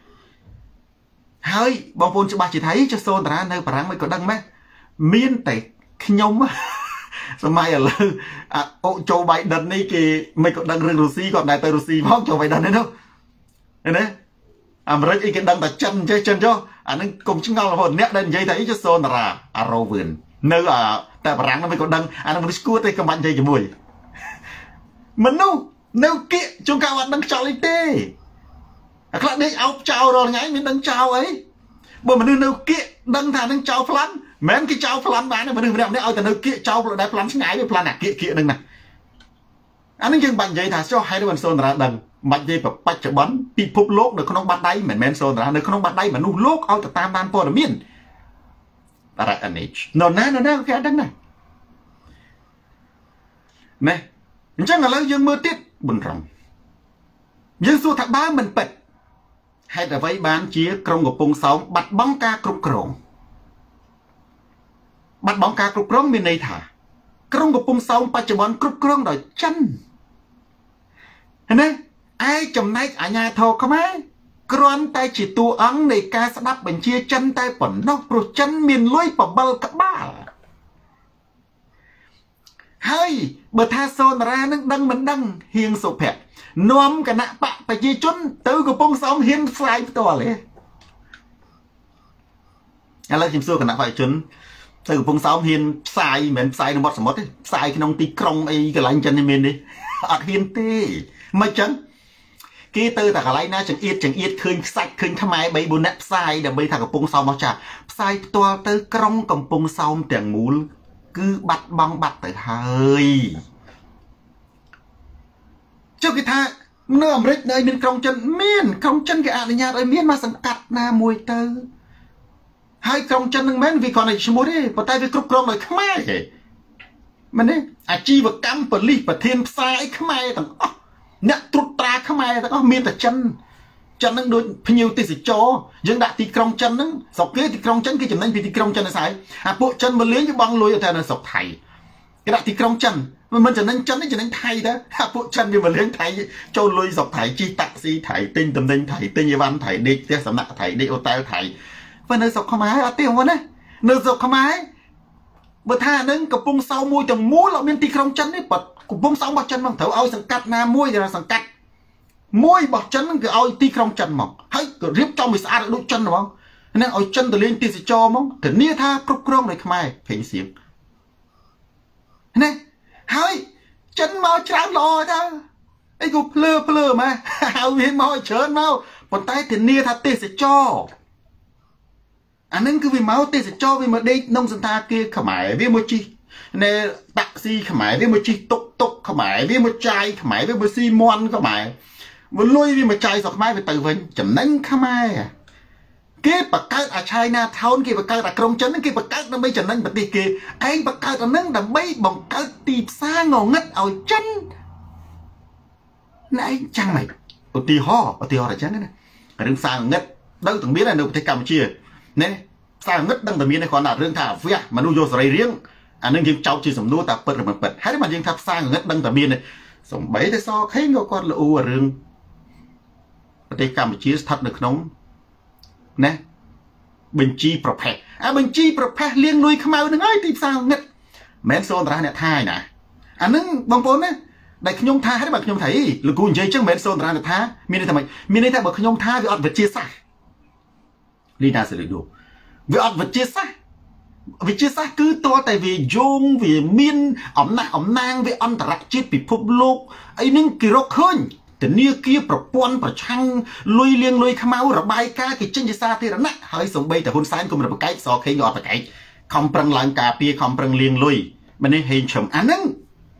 S1: ហើយបងប្អូនច្បាស់ជាថៃចុះសូនតារានៅបារាំងមិនក៏ដឹងម៉េះមានតែខ្ញុំសម័យឥឡូវអូโจ Biden នេះគេមិនក៏ដឹងរឿងរុស្ស៊ីគាត់មិនដែលទៅរុស្ស៊ីផងโจ Biden នេះនោះណាអាមេរិកអីគេដឹងតែចិនចេះចិនចុះអានឹងកុំឆ្ងល់រហូតអ្នកដែលនិយាយថាអីចុះសូនតារាអារ៉ូវឿននៅតែបារាំងមិនក៏ដឹងអានឹងមនុស្សគួរតែកំបាច់និយាយជាមួយមនុស្សនៅគៀកជួនកាលអត់ដឹងខ្យល់អីទេអាខ្លះដេកអោបចោលរាល់ថ្ងៃមានដឹងចោលអីបើមនុស្សនៅគៀកដឹងថានឹងចោលប្លន់មិនមែនគេចោលប្លន់បានទេមនុស្សម្នាក់ៗឲ្យតែនៅគៀកចោលផ្លូវដែលប្លន់ឆ្ងាយវាប្លន់អាគៀកហ្នឹងណាអានឹងយើងបាច់និយាយថាចុះហេតុមិនសូនតារាដឹងបាច់និយាយបច្ចុប្បន្នពិភពលោកនៅក្នុងបាត់ដៃមិនមែនសូនតារានៅក្នុងបាត់ដៃមនុស្សលោកឲ្យទៅតាមបានព័ត៌មានតារាអានិចនរណាគេអត់ដឹងណាណែអញ្ចឹងឥឡូវយើងមើលទៀតបុនរំយើងសួរថាបើមិនពិតហេតុអ្វីបានជាក្រុងកំពង់សោមបាត់បង់ការគ្រប់គ្រងបាត់បង់ការគ្រប់គ្រងមានន័យថាក្រុងកំពង់សោមបច្ចុប្បន្នគ្រប់គ្រងដោយចិនណាឯចំណែកអាជ្ញាធរខ្មែរគ្រាន់តែជាតួអង្គនៃការស្ដាប់បញ្ជាចិនតែប៉ុណ្ណោះព្រោះចិនមានលុយបបិលក្បាលហើយបើថាសូនរានឹងដឹងមិនដឹងហៀងសុភ័ក្រនាំគណៈបកប្រជាជនទៅកំពង់សោមហ៊ានផ្សាយផ្ទាល់ទេឥឡូវខ្ញុំសួរគណៈបកប្រជាជនទៅកំពង់សោមហ៊ានផ្សាយមិនមែនផ្សាយនៅមាត់សមុទ្រទេផ្សាយក្នុងទីក្រុងអីកន្លែងចិននេះមានទេអត់ហ៊ានទេមិនចឹងគេទៅតែកន្លែងណាចង្អៀតឃើញខ្សាច់ឃើញខ្មែរ3 4នាក់ផ្សាយដើម្បីថាកំពង់សោមមកចាផ្សាយផ្ទាល់ទៅក្រុងកំពង់សោមទាំងមូលគឺបាត់បង់បាត់ទៅហើយចុះគេថានៅអាមេរិកនៅមានក្រុងចិនមានក្រុងចិនគេអនុញ្ញាតឲ្យមានមកសង្កាត់ណាមួយទៅហើយក្រុងចិននឹងមែនវាគ្រាន់តែឈ្មោះទេប៉ុន្តែវាគ្រប់គ្រងដោយខ្មែរទេមែនទេអាជីវកម្មប៉ូលីសប្រធានផ្សារអីខ្មែរទាំងអស់អ្នកត្រួតត្រាខ្មែរទាំងអស់មានតែចិននឹងដូចភ្ញៀវទេសចរយើងដាក់ទីក្រុងចិនហ្នឹងស្រុកគេទីក្រុងចិនគេចំណេញពីទីក្រុងចិនឯស្អីអាពួកចិនមកលេងគេបង់លុយទៅនៅស្រុកថៃ cái đại thì trong chân mình trở nên chân đấy trở nên thay đó bộ chân như mà lên thay châu lôi dọc thải chi taxi thải tinh tầm tinh thải tinh như văn thải đi theo sắm nặng thải đi ô tô thải và nơi dọc không ai ở tiêu quá đấy nơi dọc không ai bữa tha nâng cặp bông sau môi tầm múa là bên tì trong chân đấy bật cặp bông sau bật chân bằng thấu ao sẵn cắt na môi rồi sẵn cắt môi bật chân cái ao tì trong chân mỏng hay cứ riếp trong mình xa đôi chân đúng không nên ao chân từ lên tì sẽ cho mong thì nia tha cục krong này không ai phình xiềng này hơi chân mau trắng lò đó ấy cục lơ mà ao viên mau chớn mau còn tay thì nia tha tì sẽ cho anh nên cứ vì máu tê sẽ cho vì mà đây nông dân ta kia khả mãi với một chi nè taxi khả mãi với một chi tục khả mãi với một chai khả mãi với một xi mon khả mãi một lôi vì một chai giọt mai về từ vân chấm nắng khả mãi à cái bậc cao ở China thôn kia bậc cao ở Krông Chấn cái bậc cao nó bây giờ nắng bậc kia anh bậc cao ở nắng đầm bay bằng cao tìm xa ngầu ngất ở chân này chăng mày ở tì ho là chăng đấy ở đằng xa ngất đâu từng biết là đâu thấy Campuchia nè sao ngất đăng tầm miên này còn là riêng thả vía mà nuôi vô sợi riêng anh nên những cháu chỉ sầm nuôi ta bật rồi bật hay mà riêng tháp sang ngất đăng tầm miên này sầm bấy thế so thấy ngô con là u ở riêng đây Campuchia thật được nóng nè bình chi prophet bình chi prophet liên nuôi khmau đừng ấy thì sao ngất mến xôn ra nè thai nè anh nâng bông vốn đấy đại nhung tha hay bậc nhung thấy lực cùn dây trước mến xôn ra nè tha miên đây miên đây bậc nhung tha vì ọt vật chia sẻ Lina sẽ được đủ vì ọt vật chia sẻ cứ to tại vì dung vì miên ẩm nang vì ẩn tạc chết bị phúc lục ấy nâng kỳ rốc hơn thì nia kia bọc quan bọc chăng lùi liêng lùi khá máu rồi bài ca cái chân chia xa thì đó nè hơi sống bây tại hôn sáng cũng là một cái so khi ngọt cái không prăng làng cà pia không prăng liêng lùi mà nên hình chồng ăn nâng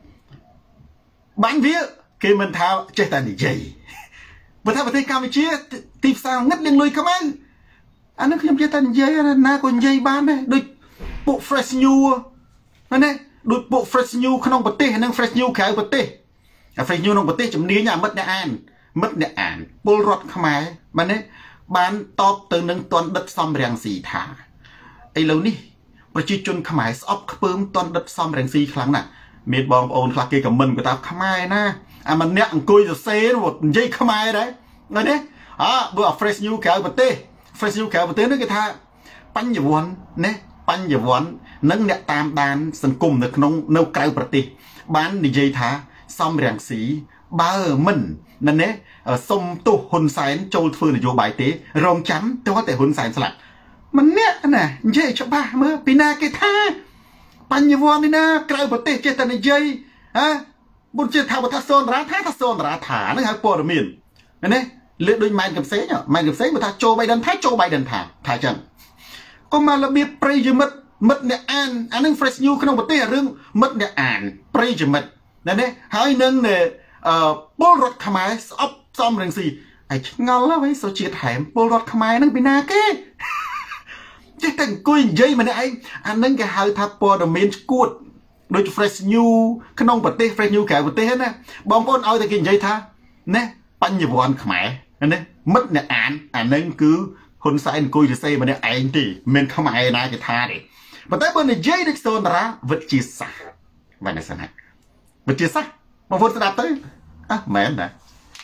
S1: bán vía khi mình thao chết ta đi dây và thao vào đây Campuchia tìm sao ngất liêng lùi khá máu anh nó không chơi tan dây na còn dây ban đấy đôi bộ fresh new này đôi bộ fresh new không bật tê năng fresh new cái bật tê fresh new nông bật tê chấm ní nhà mất nè án bol rọt không ai mà đấy ban top từ nâng toàn đất xóm rèn xì thả ấy lâu ní và chỉ chôn không ai shop bơm toàn đất xóm rèn xì kháng nè miệt bom ôn khạc kia cầm mình của tao không ai na mà nẹt cùi rồi xé một dây không ai đấy ngay đấy bữa fresh new cái bật tê Facebook kéo vào tới nước cái tha bánh giờ vốn nè bánh giờ vốn nâng nẹt tam đàn sừng cùng được nông nâu cày bật tì bán đi dây thả xong rèn xí ba mình nên nè ở sông tu hôn sайн châu phương là vô bài tế rong chấm tôi có thể hôn sайн sạch mình nè nè dây cho ba mơ pina cái tha bánh giờ vốn đi nè cày bật tì chơi tên dây bún chơi thao bật thắt son ra thả nó hay bỏ được miền nè lựa đôi mày gặp xế nhở mày gặp xế mà thà Joe Biden thả chẳng có mà là biết pray chứ mất nè an nâng fresh new không có tê rương mất nè an pray chứ mất nè nè hai nâng nè bol rot khmai ấp xong rừng gì ai ngon lắm ấy sao chia thèm bol rot khmai nâng bị na cái chứ thành cùi dây mà nè anh nâng cái hai tháp po đồ miên cuột đôi fresh new không có tê fresh new cả có tê hết nè bom con ao thì kinh dây tha nè bánh nhiều bọn khmai nè mất nè án nâng cứ hôn sai cùi thì xây mà nè anh thì mình không ai nói cái tha đấy mà tới bên này dây được sơn ra vật chia sẻ vậy là sao này vật chia sẻ mà vốn sẽ đạp tới mẹ nè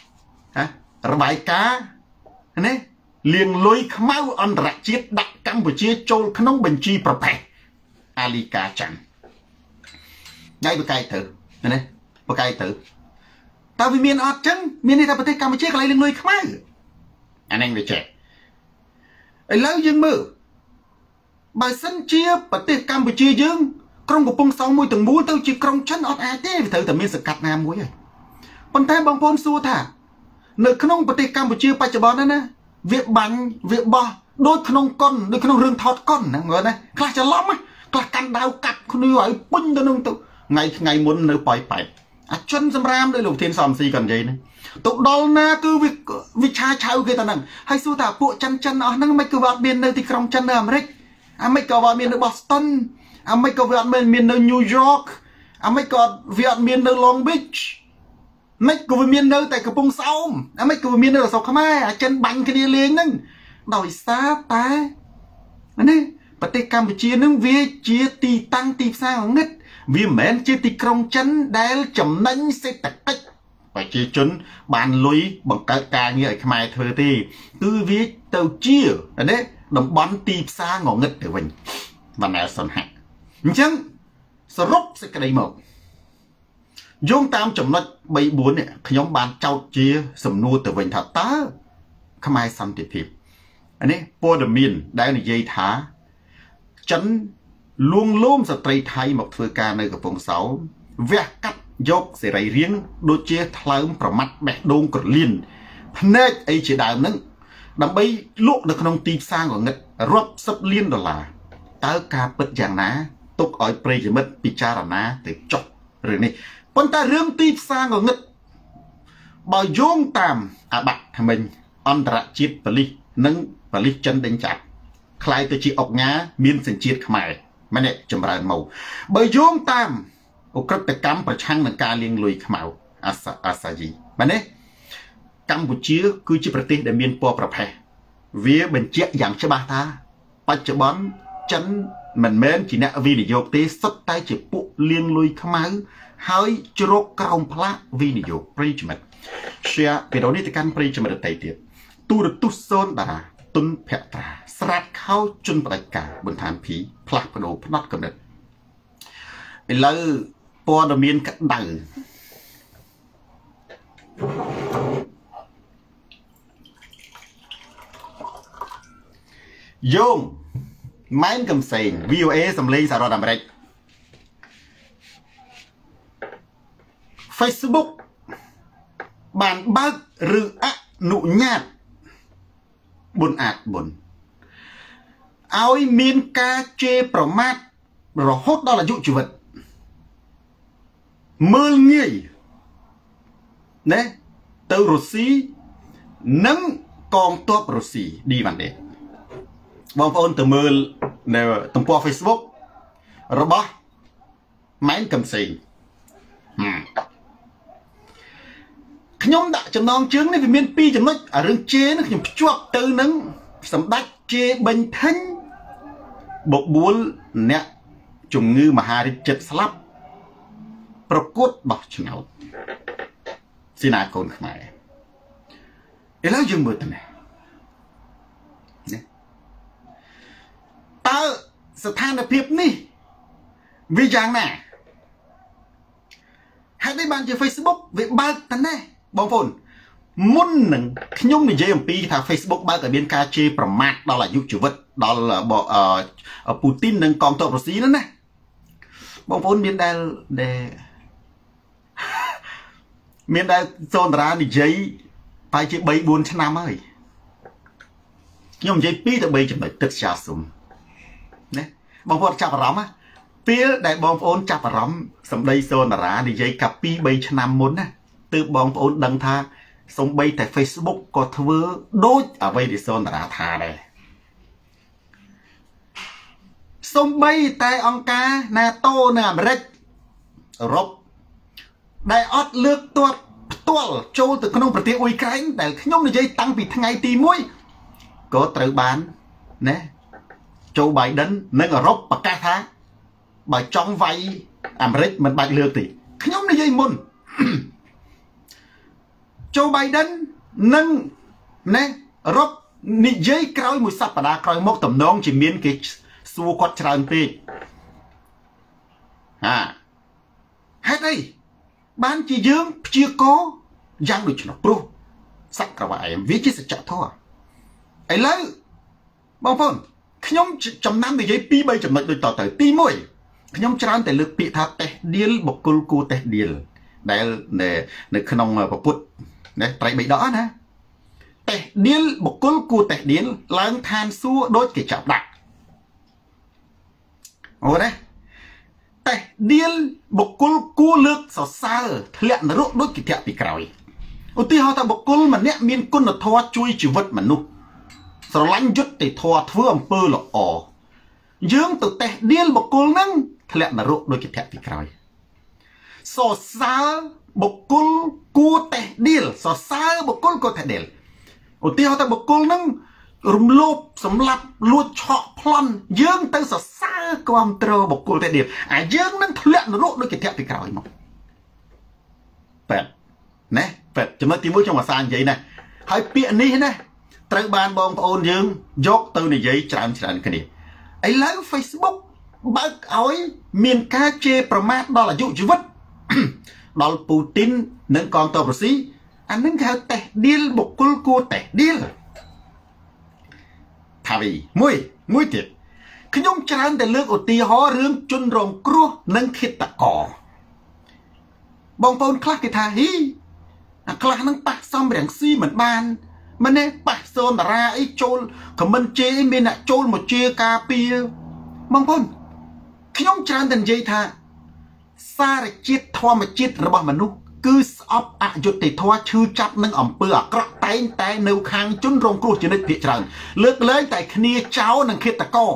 S1: bài cá nè liền lối khmau ăn rạ chiết đặt Campuchia châu khăn bình chi prophet ali cá chẳng đây một cái thử nè một cái thử tao vì miền ọt chân miền này tao phải Campuchia cái này liền lối khmau anh về trẻ ấy lâu dương mơ bài sân chia bật tiệc Campuchia dương trong một bông sáu mùi từng mũi tao chỉ trong chân ọt ai thế vì thử tầm miền sực cắt nam mũi rồi còn thêm bông phôn xua thả nơi không bật tiệc Campuchia bây giờ bọn nè việc bánh việc bò đôi không con đôi không rương thọt con nè người này khai cho lắm á khai căn đau cặp không nuôi ấy bún cho nông tụ ngày muốn nơi bòi phải chân xâm ram đây lục thiên xòm gì cần gì này tụ đo na cứ việc cha cháu kia ta nè hay xua thả bộ chân nó nâng mấy cứ vào miền nơi thì trong chân ở America mấy cứ vào miền nơi Boston mấy cứ vào miền nơi New York mấy cứ vào miền nơi Long Beach mấy cứ vào miền nơi tại cái bông sau mấy cứ vào miền nơi là sọc khăm ai chân bánh cái đi liền nâng đòi xa ta nè bật tay Campuchia nâng về chia tì tăng tì sao ngất វាមិនមែនជាទីក្រុងចិនដែលចំណេញសេដ្ឋកិច្ចប្រជាជនបានលុយបង្កើតការងារឲ្យខ្មែរធ្វើទេគឺវាទៅជាណាតំបន់ទីផ្សារងងឹតទៅវិញបណ្ណាសុនហាក់អញ្ចឹងសរុបសេចក្តីមកយោងតាមចំណុច3 4នេះខ្ញុំបានចោទជាសំណួរទៅវិញថាតើខ្មែរសន្តិភាពនេះព័ត៌មានដែលនិយាយថាចិនលួងលោមស្ត្រីថៃមកធ្វើការនៅកំពង់សោមវះកាត់យកសេរីរាង្គដូចជាថ្លើមប្រមាត់បេះដូងក្រលៀនភ្នែកអីជាដើមហ្នឹងដើម្បីលក់នៅក្នុងទីផ្សារងងឹតរាប់សិបលានដុល្លារតើការពិតយ៉ាងណាទុកឲ្យប្រិយមិត្តពិចារណាទៅចុះរឿងនេះប៉ុន្តែរឿងទីផ្សារងងឹតបើយោងតាមអាបត្តិថ្មិញអន្តរជាតិប៉ូលីសនិងប៉ូលីសចិនដេញចាប់ខ្លាយទៅជាអុកញ៉ាមានសញ្ជាតិខ្មែរម៉ែនេះចម្រើនមកបើយោងតាមអក្រិតកម្មប្រឆាំងនឹងការលាងលុយខ្មៅអាសាយីម៉ែនេះកម្ពុជាគឺជាប្រទេសដែលមានពណ៌ប្រផេះវាបញ្ជាក់យ៉ាងច្បាស់ថាបច្ចុប្បន្នចិនមិនមែនជាអ្នកវិនិយោគទេសុទ្ធតែជាពួកលាងលុយខ្មៅហើយជ្រកក្រោមផ្លាកវិនិយោគប្រិយមិត្ត share វីដេអូនេះទៅកាន់ប្រិយមិត្តដទៃទៀតទូរទស្សន៍សូនតារាទុនភក្ត្រាស្រាតខោជន់បដិការបន្តានភីផ្លាស់ប្ដូរផ្នត់កំណត់ឥឡូវព័ត៌មានក្តៅយោងម៉ែនកំសែង VOA សម្លេងសហរដ្ឋអាមេរិក Facebook បានបើកឬអនុញ្ញាតប៊ុនអាតប៊ុនឲ្យមានការជេរប្រមាថរហូតដល់អាយុជីវិតមើលងាយណាទៅរុស្ស៊ីនិងកងទ័ពរុស្ស៊ីឌីវ៉ាន់ដេបងប្អូនទៅមើលនៅទំព័រ Facebook របស់ម៉ែនកំសែងខ្ញុំដាក់ចំណងជើងនេះវាមាន2ចំណុចអារឿងជេនេះខ្ញុំភ្ជាប់ទៅនឹងសម្ដេចជេបេញថេញបបួលអ្នកជំងឺមហារីកចិត្តស្លាប់ប្រកួតបោះឆ្នោតសេនាកូនខ្មែរឥឡូវយើងមើលទៅនេះតើស្ថានភាពនេះវាយ៉ាងណាហេតុនេះបានជា Facebook វាបើកតែនេះបងប្អូនមុននឹងខ្ញុំនិយាយអំពីថា Facebook បើកឲ្យមានការជេរប្រមាថដល់អាយុជីវិតដល់ពូទីននិងកងទ័ពរុស្ស៊ីនោះណាបងប្អូនមានដែលសូនតារានិយាយតែជា 3-4 ឆ្នាំហើយខ្ញុំនិយាយ2 ទៅ 3 ចំណុចទឹកស្យាសុំណាបងប្អូនចាប់អារម្មណ៍ពេលដែលបងប្អូនចាប់អារម្មណ៍សម្ដីសូនតារានិយាយកាប់ 2-3 ឆ្នាំមុនណាទើបបងប្អូនដឹងថាសំបីតែ Facebook ក៏ធ្វើដូចអ្វីដែលសូនតារាថាដែរសំបីតែអង្គការ NATO នៅអាមេរិកអឺរ៉ុបដែលអត់លើកទ័ពផ្ទាល់ចូលទៅក្នុងប្រទេសអ៊ុយក្រែនដែលខ្ញុំនិយាយតាំងពីថ្ងៃទី1ក៏ត្រូវបានណាโจ Biden និងអឺរ៉ុបប្រកាសថាបើចង់វាយអាមេរិកមិនបាច់លើកទេខ្ញុំនិយាយមុនโจ Biden និងណាអឺរ៉ុបនិយាយក្រោយមួយសប្តាហ៍ក្រោយមកតំណងជាមានគេសួរគាត់ច្រើនពេកហេតុអីបានជាយើងព្យាករយ៉ាងដូច្នោះព្រោះសក្តិឯមវាជាសច្ចធម៌ឥឡូវបងប្អូនខ្ញុំចំណាំនិយាយ 2-3 ចំណុចដូចតទៅទី1ខ្ញុំច្រើនតែលើកពាក្យថាតេះឌៀលបុគ្គលគួរតេះឌៀលដែលនៅក្នុងពពុទ្ធណាត្រៃបិដកណាតេះឌៀលបុគ្គលគួរតេះឌៀលឡើងឋានសួគ៌ដូចគេចាប់ដាក់អូណាតេះឌៀលបុគ្គលគួរលើកសរសើរធ្លាក់នរកដូចគេធាក់ពីក្រោយឧទាហរណ៍ថាបុគ្គលម្នាក់មានគុណធម៌ជួយជីវិតមនុស្សស្រឡាញ់យុត្តិធម៌ធ្វើអំពើល្អយើងទៅតេះឌៀលបុគ្គលហ្នឹងធ្លាក់នរកដូចគេធាក់ពីក្រោយសរសើរបុគ្គលគួរតេះឌៀលសរសើរបុគ្គលគួរតេះឌៀលឧទាហរណ៍ថាបុគ្គលហ្នឹងរំលោភសម្លាប់លួចឆក់ប្លន់យើងទៅសរសើរគ្រប់គ្រងបុគ្គលតែទៀតអាយើងនឹងធ្លាក់នរកដូចជាធាក់ពីក្រោយមកប៉ែតណាប៉ែតចំណុចទី1ខ្ញុំអាសានិយាយណាហើយពាក្យនេះណាត្រូវបានបងប្អូនយើងយកទៅនិយាយច្រើនគ្នាឥឡូវ Facebook បើកឲ្យមានការជេរប្រមាថដល់អាយុជីវិតដល់ពូទីននិងកងទ័ពរុស្ស៊ីអានឹងគេហៅតេះឌីលបុគ្គលគួរតេះឌីលថាវីមួយទៀតខ្ញុំច្រើនតែលើកឧទាហរណ៍រឿងជនរងគ្រោះនិងឃាតករបងប្អូនខ្លះគេថាហ៊ីអាខ្លះនឹងប៉ះសំរាំងស៊ីមិនបានមិនទេប៉ះសូនតារាអីចូលខមមិនជេរមានអ្នកចូលមកជេរការពារបងប្អូនខ្ញុំច្រើនតែនិយាយថាសារជាតិធម្មជាតិរបស់មនុស្សគឺស្អប់អយុត្តិធម៌ឈឺចាប់នឹងអំពើអាក្រក់តែងតែនៅខាងជនរងគ្រោះជានិច្ចភាគច្រើនលើកលែងតែគ្នាចោលនឹងឃាតករ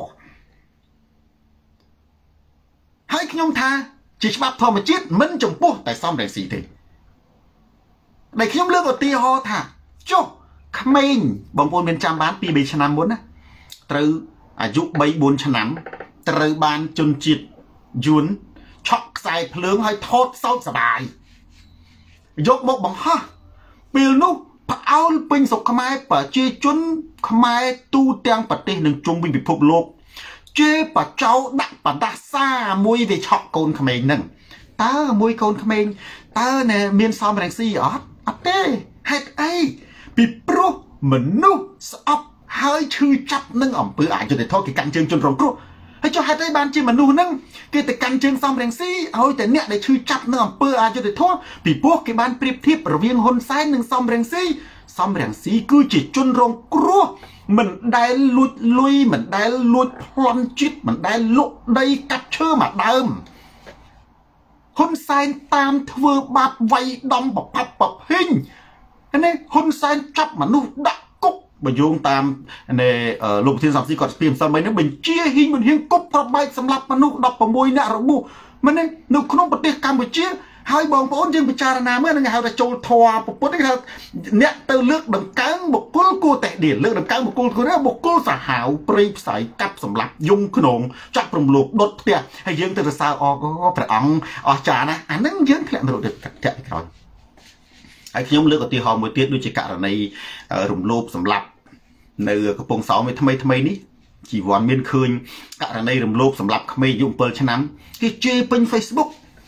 S1: ហើយខ្ញុំថាជាច្បាប់ធម្មជាតិមិនចំពោះតែសំរងស៊ីទេដែលខ្ញុំលើកឧទាហរណ៍ថាចុះក្មេងបងប្អូនមានចាំបាន2 3ឆ្នាំមុនណាត្រូវអាយុ 3 4 ឆ្នាំត្រូវបានជនជាតិយួនឆក់ខ្សែភ្លើងហើយថតសោកសប្បាយយកមកបង្ហោះពេលនោះផ្អើលពេញស្រុកខ្មែរប្រជាជនខ្មែរទូទាំងប្រទេសនិងជុំវិញពិភពលោកជេរបចោដាក់បដាសាមួយវាឆក់កូនក្មេងហ្នឹងតើមួយកូនក្មេងតើមានសំរងស៊ីអត់ទេហេតុអីពីព្រោះមនុស្សស្អប់ហើយឈឺចាប់នឹងអំពើអយុត្តិធម៌គេកាន់ជើងជនរងគ្រោះហើយចុះហេតុអីបានជាមនុស្សហ្នឹងគេទៅកាន់ជើងសំរងស៊ីឲ្យតែអ្នកដែលឈឺចាប់នឹងអំពើអយុត្តិធម៌ពីព្រោះគេបានប្រៀបធៀបរវាងហ៊ុនសែននិងសំរងស៊ីគឺជាជនរងគ្រោះមិនដែលលួចលុយមិនដែលលួចប្លន់ជាតិមិនដែលលក់ដីកាប់ឈើមកដើមហ៊ុនសែនតាមធ្វើបាបវាយដំបផាប់បភិញនេះហ៊ុនសែនចាប់មនុស្សដាក់គុកបើយោងតាមលោកប្រធានសំស៊ីគាត់ស្ពីមសិនមិនបញ្ជាហ៊ីងមិនហ៊ានគប់ប្របែកសម្រាប់មនុស្ស16នាក់របួសមិននៅក្នុងប្រទេសកម្ពុជាហើយបងប្អូនយើងពិចារណាមើលនឹងហៅថាចូលធွာពុទ្ធគេហៅអ្នកទៅលើកដង្កើងបុគ្គលគួរតែឌៀលលើកដង្កើងបុគ្គលគួរបុគ្គលសាហាវព្រៃផ្សៃកាប់សម្លាប់យំខ្នងចាក់ព្រំលោកដុតផ្ទះហើយយើងទៅសរសើរអរព្រះអង្គអស្ចារ្យណាអាហ្នឹងយើងធ្លាក់នៅទឹកតាក់ក្រោយហើយខ្ញុំលើកឧទាហរណ៍មួយទៀតដូចជាករណីរំលោភសម្លាប់នៅកំពង់សោមថ្មីនេះជីវ័នមានឃើញករណីរំលោភសម្លាប់ក្មេងអាយុ7ឆ្នាំគេជេរពេញ Facebook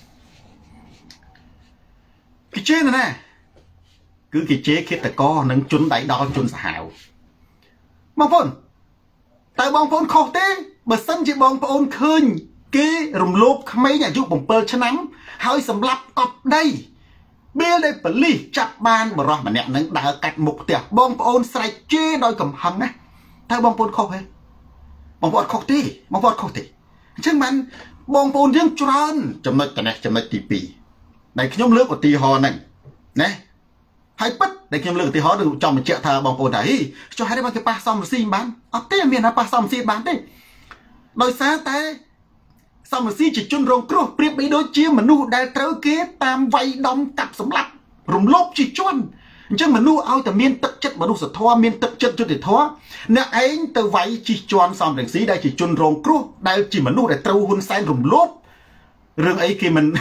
S1: គេជេរណាគឺគេជេរឃាតករនិងជនដៃដល់ជនសាហាវបងប្អូនតើបងប្អូនខុសទេបើសិនជាបងប្អូនឃើញគេរំលោភក្មេងអាយុ7ឆ្នាំហើយសម្លាប់កប់ដីពេលដែលប៉ូលីសចាប់បានបរិះម្នាក់នឹងដើរកាត់មុខផ្ទះបងប្អូនស្រែកជេរដោយកំហឹងណាតើបងប្អូនខុសទេបងប្អូនខុសទេអញ្ចឹងបានបងប្អូនយើងច្រើនចំណុចទី2ដែលខ្ញុំលើកឧទាហរណ៍ហ្នឹងណាហើយពិតដែលខ្ញុំលើកឧទាហរណ៍គឺចង់បញ្ជាក់ថាបងប្អូនថាហីចុះហេតុអីបានគេប៉ះសំរស៊ីមិនបានអត់ទេមានណាប៉ះសំរស៊ីបានទេដោយសារតែសំរស៊ីជាជនរងគ្រោះប្រៀបបីដូចជាមនុស្សដែលត្រូវគេតាមវាយដំកាប់សម្លាប់រំលោភជាជនអញ្ចឹងមនុស្សឲ្យតែមានទឹកចិត្តមនុស្សធម៌មានទឹកចិត្តយុត្តិធម៌អ្នកឯងទៅវាយជីជន់សំរងស៊ីដែលជាជនរងគ្រោះដែលជាមនុស្សដែលត្រូវហ៊ុនសែនរំលោភរឿងអីគេមិន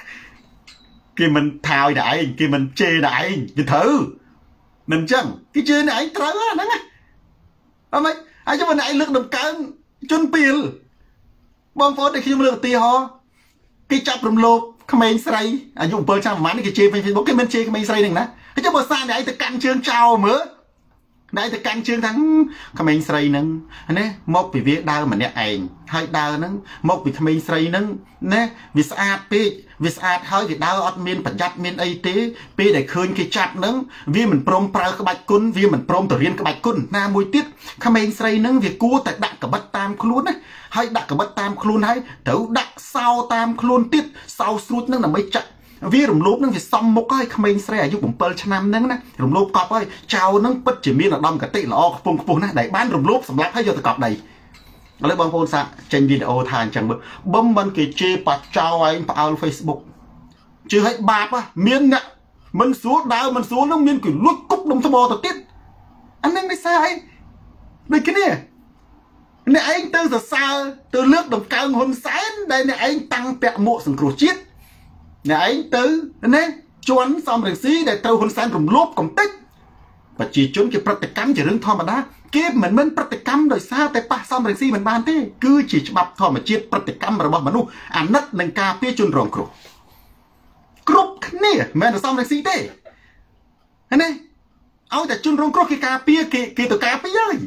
S1: ថាឲ្យតែឯងគេមិនជេរតែឯងវាត្រូវមិនអញ្ចឹងគេជេរតែឯងត្រូវហ្នឹងណាអត់មិនហើយចុះអ្នកឯងលើកដំកើងជនពីលបងប្អូនដែលខ្ញុំលើកឧទាហរណ៍គេចាប់រំលោភក្មេងស្រីអាយុ7ឆ្នាំប្រហែលនេះគេជេរពេញ Facebook គេមិនជេរក្មេងស្រីហ្នឹងណាហើយចុះបើសារអ្នកឯងទៅកាន់ជើងចោលមើលអ្នកឯងទៅកាន់ជើងថាក្មេងស្រីហ្នឹងណាមកពីវាដើរម្នាក់ឯងហើយដើរហ្នឹងមកពីក្មេងស្រីហ្នឹងណាវាស្អាតពេកវាស្អាតហើយវាដើរអត់មានប្រយ័ត្នមានអីទេពេលដែលឃើញគេចាប់ហ្នឹងវាមិនព្រមប្រើក្បាច់គុណវាមិនព្រមទៅរៀនក្បាច់គុណណាមួយទៀតក្មេងស្រីហ្នឹងវាគួរតែដាក់ក្បិតតាមខ្លួនណាហើយដាក់ក្បិតតាមខ្លួនហើយត្រូវដាក់សោតាមខ្លួនទៀតសោស្រួចហ្នឹងដើម្បីចាក់វារំលោភនឹងវាសំមុខហើយក្មេងស្រីអាយុ7ឆ្នាំហ្នឹងណារំលោភកប់ហើយចៅហ្នឹងពិតជាមានឧត្តមគតិល្អខ្ពង់ខ្ពស់ណាស់ដែលបានរំលោភសម្រាប់ហើយយកទៅកប់ដីឥឡូវបងប្អូនសាកចេញវីដេអូថាអញ្ចឹងមើលបំមិនគេជេរបច្ចោឯងផ្អើល Facebook ជឿឲ្យបាបមានអ្នកមិនស្រួលដើរមិនស្រួលហ្នឹងមានគេលួចគប់ដុំថ្មទៅទៀតអាហ្នឹងដោយសារអីដូចគ្នាអ្នកឯងទៅសរសើរទៅលើកដំកើងហ៊ុនសែនដែលអ្នកឯងតាំងពាក់មួកសង្គ្រោះជាតិអ្នកឯងទៅណាជន់សំរងស៊ីដែលត្រូវហ៊ុនសែនរំលោភកំទេចប្រជាជនគេប្រតិកម្មជារឿងធម្មតាគេមិនមែនប្រតិកម្មដោយសារតែប៉ះសំរងស៊ីមិនបានទេគឺជាច្បាប់ធម្មជាតិប្រតិកម្មរបស់មនុស្សអាណិតនឹងការពារជនរងគ្រោះគ្រប់គ្នាមិនមែនសំរងស៊ីទេណាឲ្យតែជនរងគ្រោះគេការពារគេទៅការពារហើយ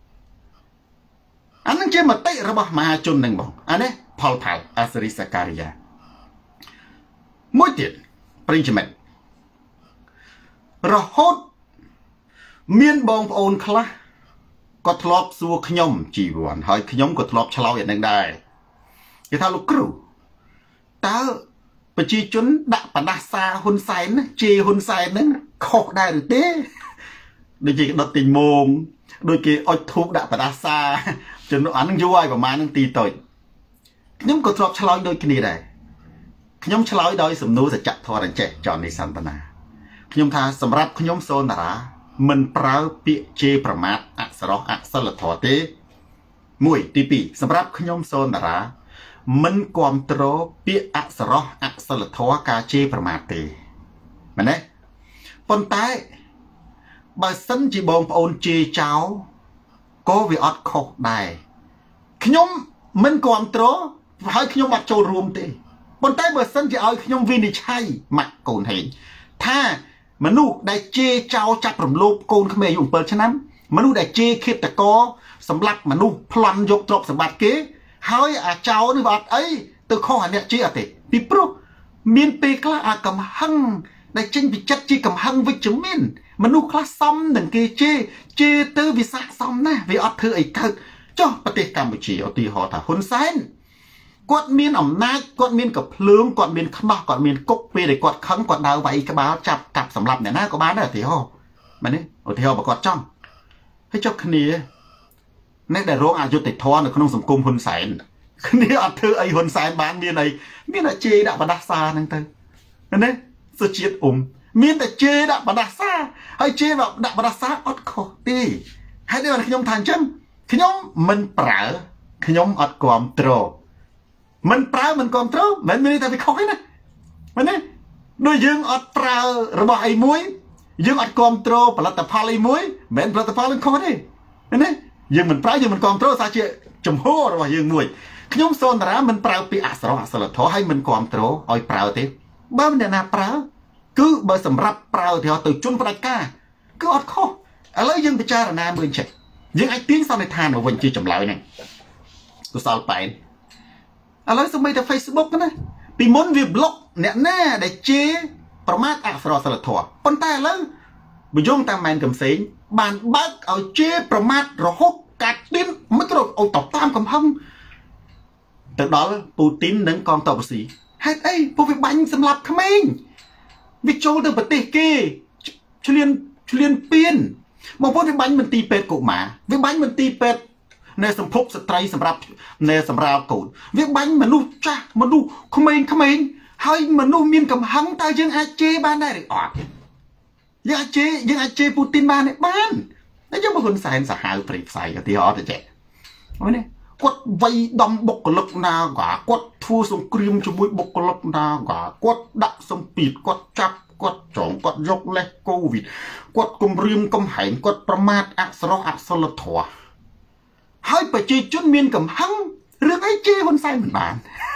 S1: អានឹងជាមតិរបស់មហាជននឹងបងអានេះផលអាសរីសការីយ៉ាមួយទៀតប្រិញ្ញមិត្តរហូតមានបងប្អូនខ្លះក៏ធ្លាប់សួរខ្ញុំជីវ័នហើយខ្ញុំក៏ធ្លាប់ឆ្លើយអានឹងដែរគេថាលោកគ្រូតើប្រជាជនដាក់បដាសាហ៊ុនសែនជេរហ៊ុនសែនហ្នឹងខុសដែរឬទេដូចគេដុតទីងមងដូចគេអុជធូបដាក់បដាសាជនអានឹងយូរហើយប្រហែលនឹងទីតូចខ្ញុំក៏ធ្លាប់ឆ្លើយដូចគ្នាដែរខ្ញុំឆ្លើយដោយសំណួរសច្ចធម៌រចេះចននេះសន្តានាខ្ញុំថាសម្រាប់ខ្ញុំសូនតារាមិនប្រើពាក្យជេរប្រមាថអសរោះអសិលធម៌ទេមួយទី2សម្រាប់ខ្ញុំសូនតារាមិនគ្រប់គ្រងពាក្យអសរោះអសិលធម៌ការជេរប្រមាថទេមែនទេប៉ុន្តែបើសិនជាបងប្អូនជេរចោលក៏វាអត់ខុសដែរខ្ញុំមិនគ្រប់គ្រងហើយខ្ញុំអត់ចូលរួមទេប៉ុន្តែបើសិនជាឲ្យខ្ញុំវិនិច្ឆ័យម៉ាក់កូនហេងថាមនុស្សដែលជេរចោលចាប់រំលោភកូនក្មេងអាយុ7ឆ្នាំមនុស្សដែលជេរឃាតករសម្លាប់មនុស្សប្លន់យកទ្រព្យសម្បត្តិគេហើយអាចោលនេះអត់អីទៅខុសអាអ្នកជេរអត់ទេពីព្រោះមានពេលខ្លះអាកំហឹងដែលចេញពីចិត្តជាកំហឹងវិជ្ជមានមនុស្សខ្លះសមនឹងគេជេរទៅវាស័កសមណាស់វាអត់ធ្វើអីកើតចុះប្រទេសកម្ពុជាឧទាហរណ៍ថាហ៊ុនសែនគាត់មានអំណាចគាត់មានកភ្លើងគាត់មានខ្នោះគាត់មានគុកពេលដែលគាត់ខឹងគាត់ដើរវាយក្បាលចាប់កាប់សម្លាប់អ្នកណាក៏បានដែរឧទាហរណ៍មែនទេឧទាហរណ៍បើគាត់ចង់ហើយចុះគ្នាអ្នកដែលរងអយុត្តិធម៌នៅក្នុងសង្គមហ៊ុនសែនគ្នាអត់ធ្វើអីហ៊ុនសែនបានមានតែជេរដាក់បដាសាហ្នឹងទៅមែនទេសុជាតិមានតែជេរដាក់បដាសាហើយជេរដាក់បដាសាអត់ខុសទេហើយដូចខ្ញុំថាអញ្ចឹងខ្ញុំមិនប្រើខ្ញុំអត់គ្រប់គ្រងមិនប្រើមិនគ្រប់គ្រងមិនមានតែវាខុសទេណាមែនទេដូចយើងអត់ប្រើរបស់អីមួយយើងអត់គ្រប់គ្រងផលិតផលអីមួយមិនផលិតផលនឹងខុសទេមែនទេយើងមិនប្រើយើងមិនគ្រប់គ្រងថាជាចំហរបស់យើងមួយខ្ញុំសូនតារាមិនប្រើពាក្យអសរោះអសិលធម៌ហើយមិនគ្រប់គ្រងឲ្យប្រើទេបើមិនអ្នកណាប្រើគឺបើសម្រាប់ប្រើទៅជនផ្ដាច់ការគឺអត់ខុសឥឡូវយើងពិចារណាមើលចេះយើងអាចទាញសន្និដ្ឋានមកវិញជាចម្លើយហ្នឹងកុសលប៉ែនឥឡូវសូម្បីតែ Facebook ណាពីមុនវាប្លុកអ្នកណាដែលជេរប្រមាថអសរោះអសិលធម៌ប៉ុន្តែឥឡូវបើយោងតាមម៉ែនកំសែងបានបើកឲ្យជេរប្រមាថរហូតកាត់ទៀនមិនត្រូវឲ្យតបតាមកំហឹងទៅដល់ពូទីននិងកងទ័ពរុស្ស៊ីហេតុអីពួកវាបាញ់សម្លាប់ក្មេងវាចូលទៅប្រទេសគេឆ្លៀនពៀនបងប្អូនវាបាញ់មន្ទីរពេទ្យកុមារវាបាញ់មន្ទីរពេទ្យនៅសម្ភពស្ត្រីសម្រាប់នៅសម្រាប់កូនវាបាញ់មនុស្សចាស់មនុស្សក្មេងហើយមនុស្សមានកំហឹងតើយើងអាចជេរបានដែរឬអត់យើងអាចជេរពូទីនបានទេបានតែយើងមកហ៊ុនសែនសាហាវព្រៃផ្សៃឧទាហរណ៍ទៅចេះអូនេះគាត់វាយដំបុគ្គលិកណាគាត់ធ្វើសង្គ្រាមជាមួយបុគ្គលិកណាគាត់ដាក់សម្ពាធគាត់ចាប់គាត់ចងគាត់យកលេសកូវីដគាត់គំរាមកំហែងគាត់ប្រមាថអសរោះអសិលធម៌ហើយប្រជាជនមានកំហឹងរឿងអីជេរហ៊ុនសែនមិនបាន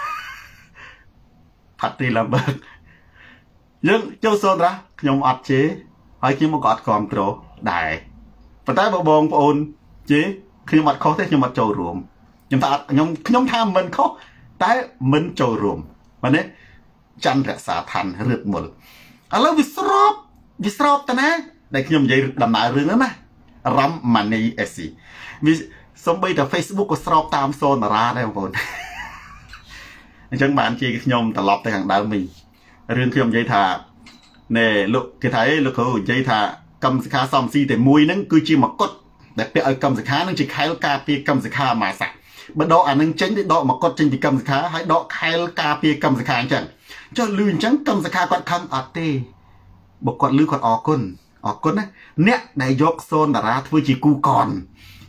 S1: ផាត់ទីឡាំបើយើងចូលសូនរ៉ាខ្ញុំអត់ជេរហើយខ្ញុំក៏អត់គ្រប់គ្រងដែរប៉ុន្តែបើបងប្អូនជេរខ្ញុំអត់ខុសទេខ្ញុំអត់ចូលរួមខ្ញុំថាខ្ញុំថាមិនខុសតែមិនចូលរួមមែនទេច័ន្ទរក្សាឋានរឹតមុលឥឡូវវាស្របតាណាដែលខ្ញុំនិយាយដំណើររឿងហ្នឹងណារ៉ាំម៉ានីអេស៊ីវាសំបីតែ Facebook ក៏ស្របតាមសូនតារាដែរបងប្អូនអញ្ចឹងបានជាខ្ញុំត្រឡប់ទៅខាងដើមវិញរឿងខ្ញុំនិយាយថាណែលោកគេថាលោកគ្រូនិយាយថាកម្មសិក្ខាសំស៊ីតែមួយហ្នឹងគឺជាមកុដដែលពាក់ឲ្យកម្មសិក្ខានឹងជាខែលការពារកម្មសិក្ខាអាមាសាបើដកអានឹងចេញទៅដកមកុដចេញពីកម្មសិក្ខាហើយដកខែលការពារកម្មសិក្ខាអញ្ចឹងចុះលឺអញ្ចឹងកម្មសិក្ខាគាត់ខឹងអត់ទេបើគាត់លឺគាត់អរគុណណាអ្នកដែលយកសូនតារាធ្វើជាគូកន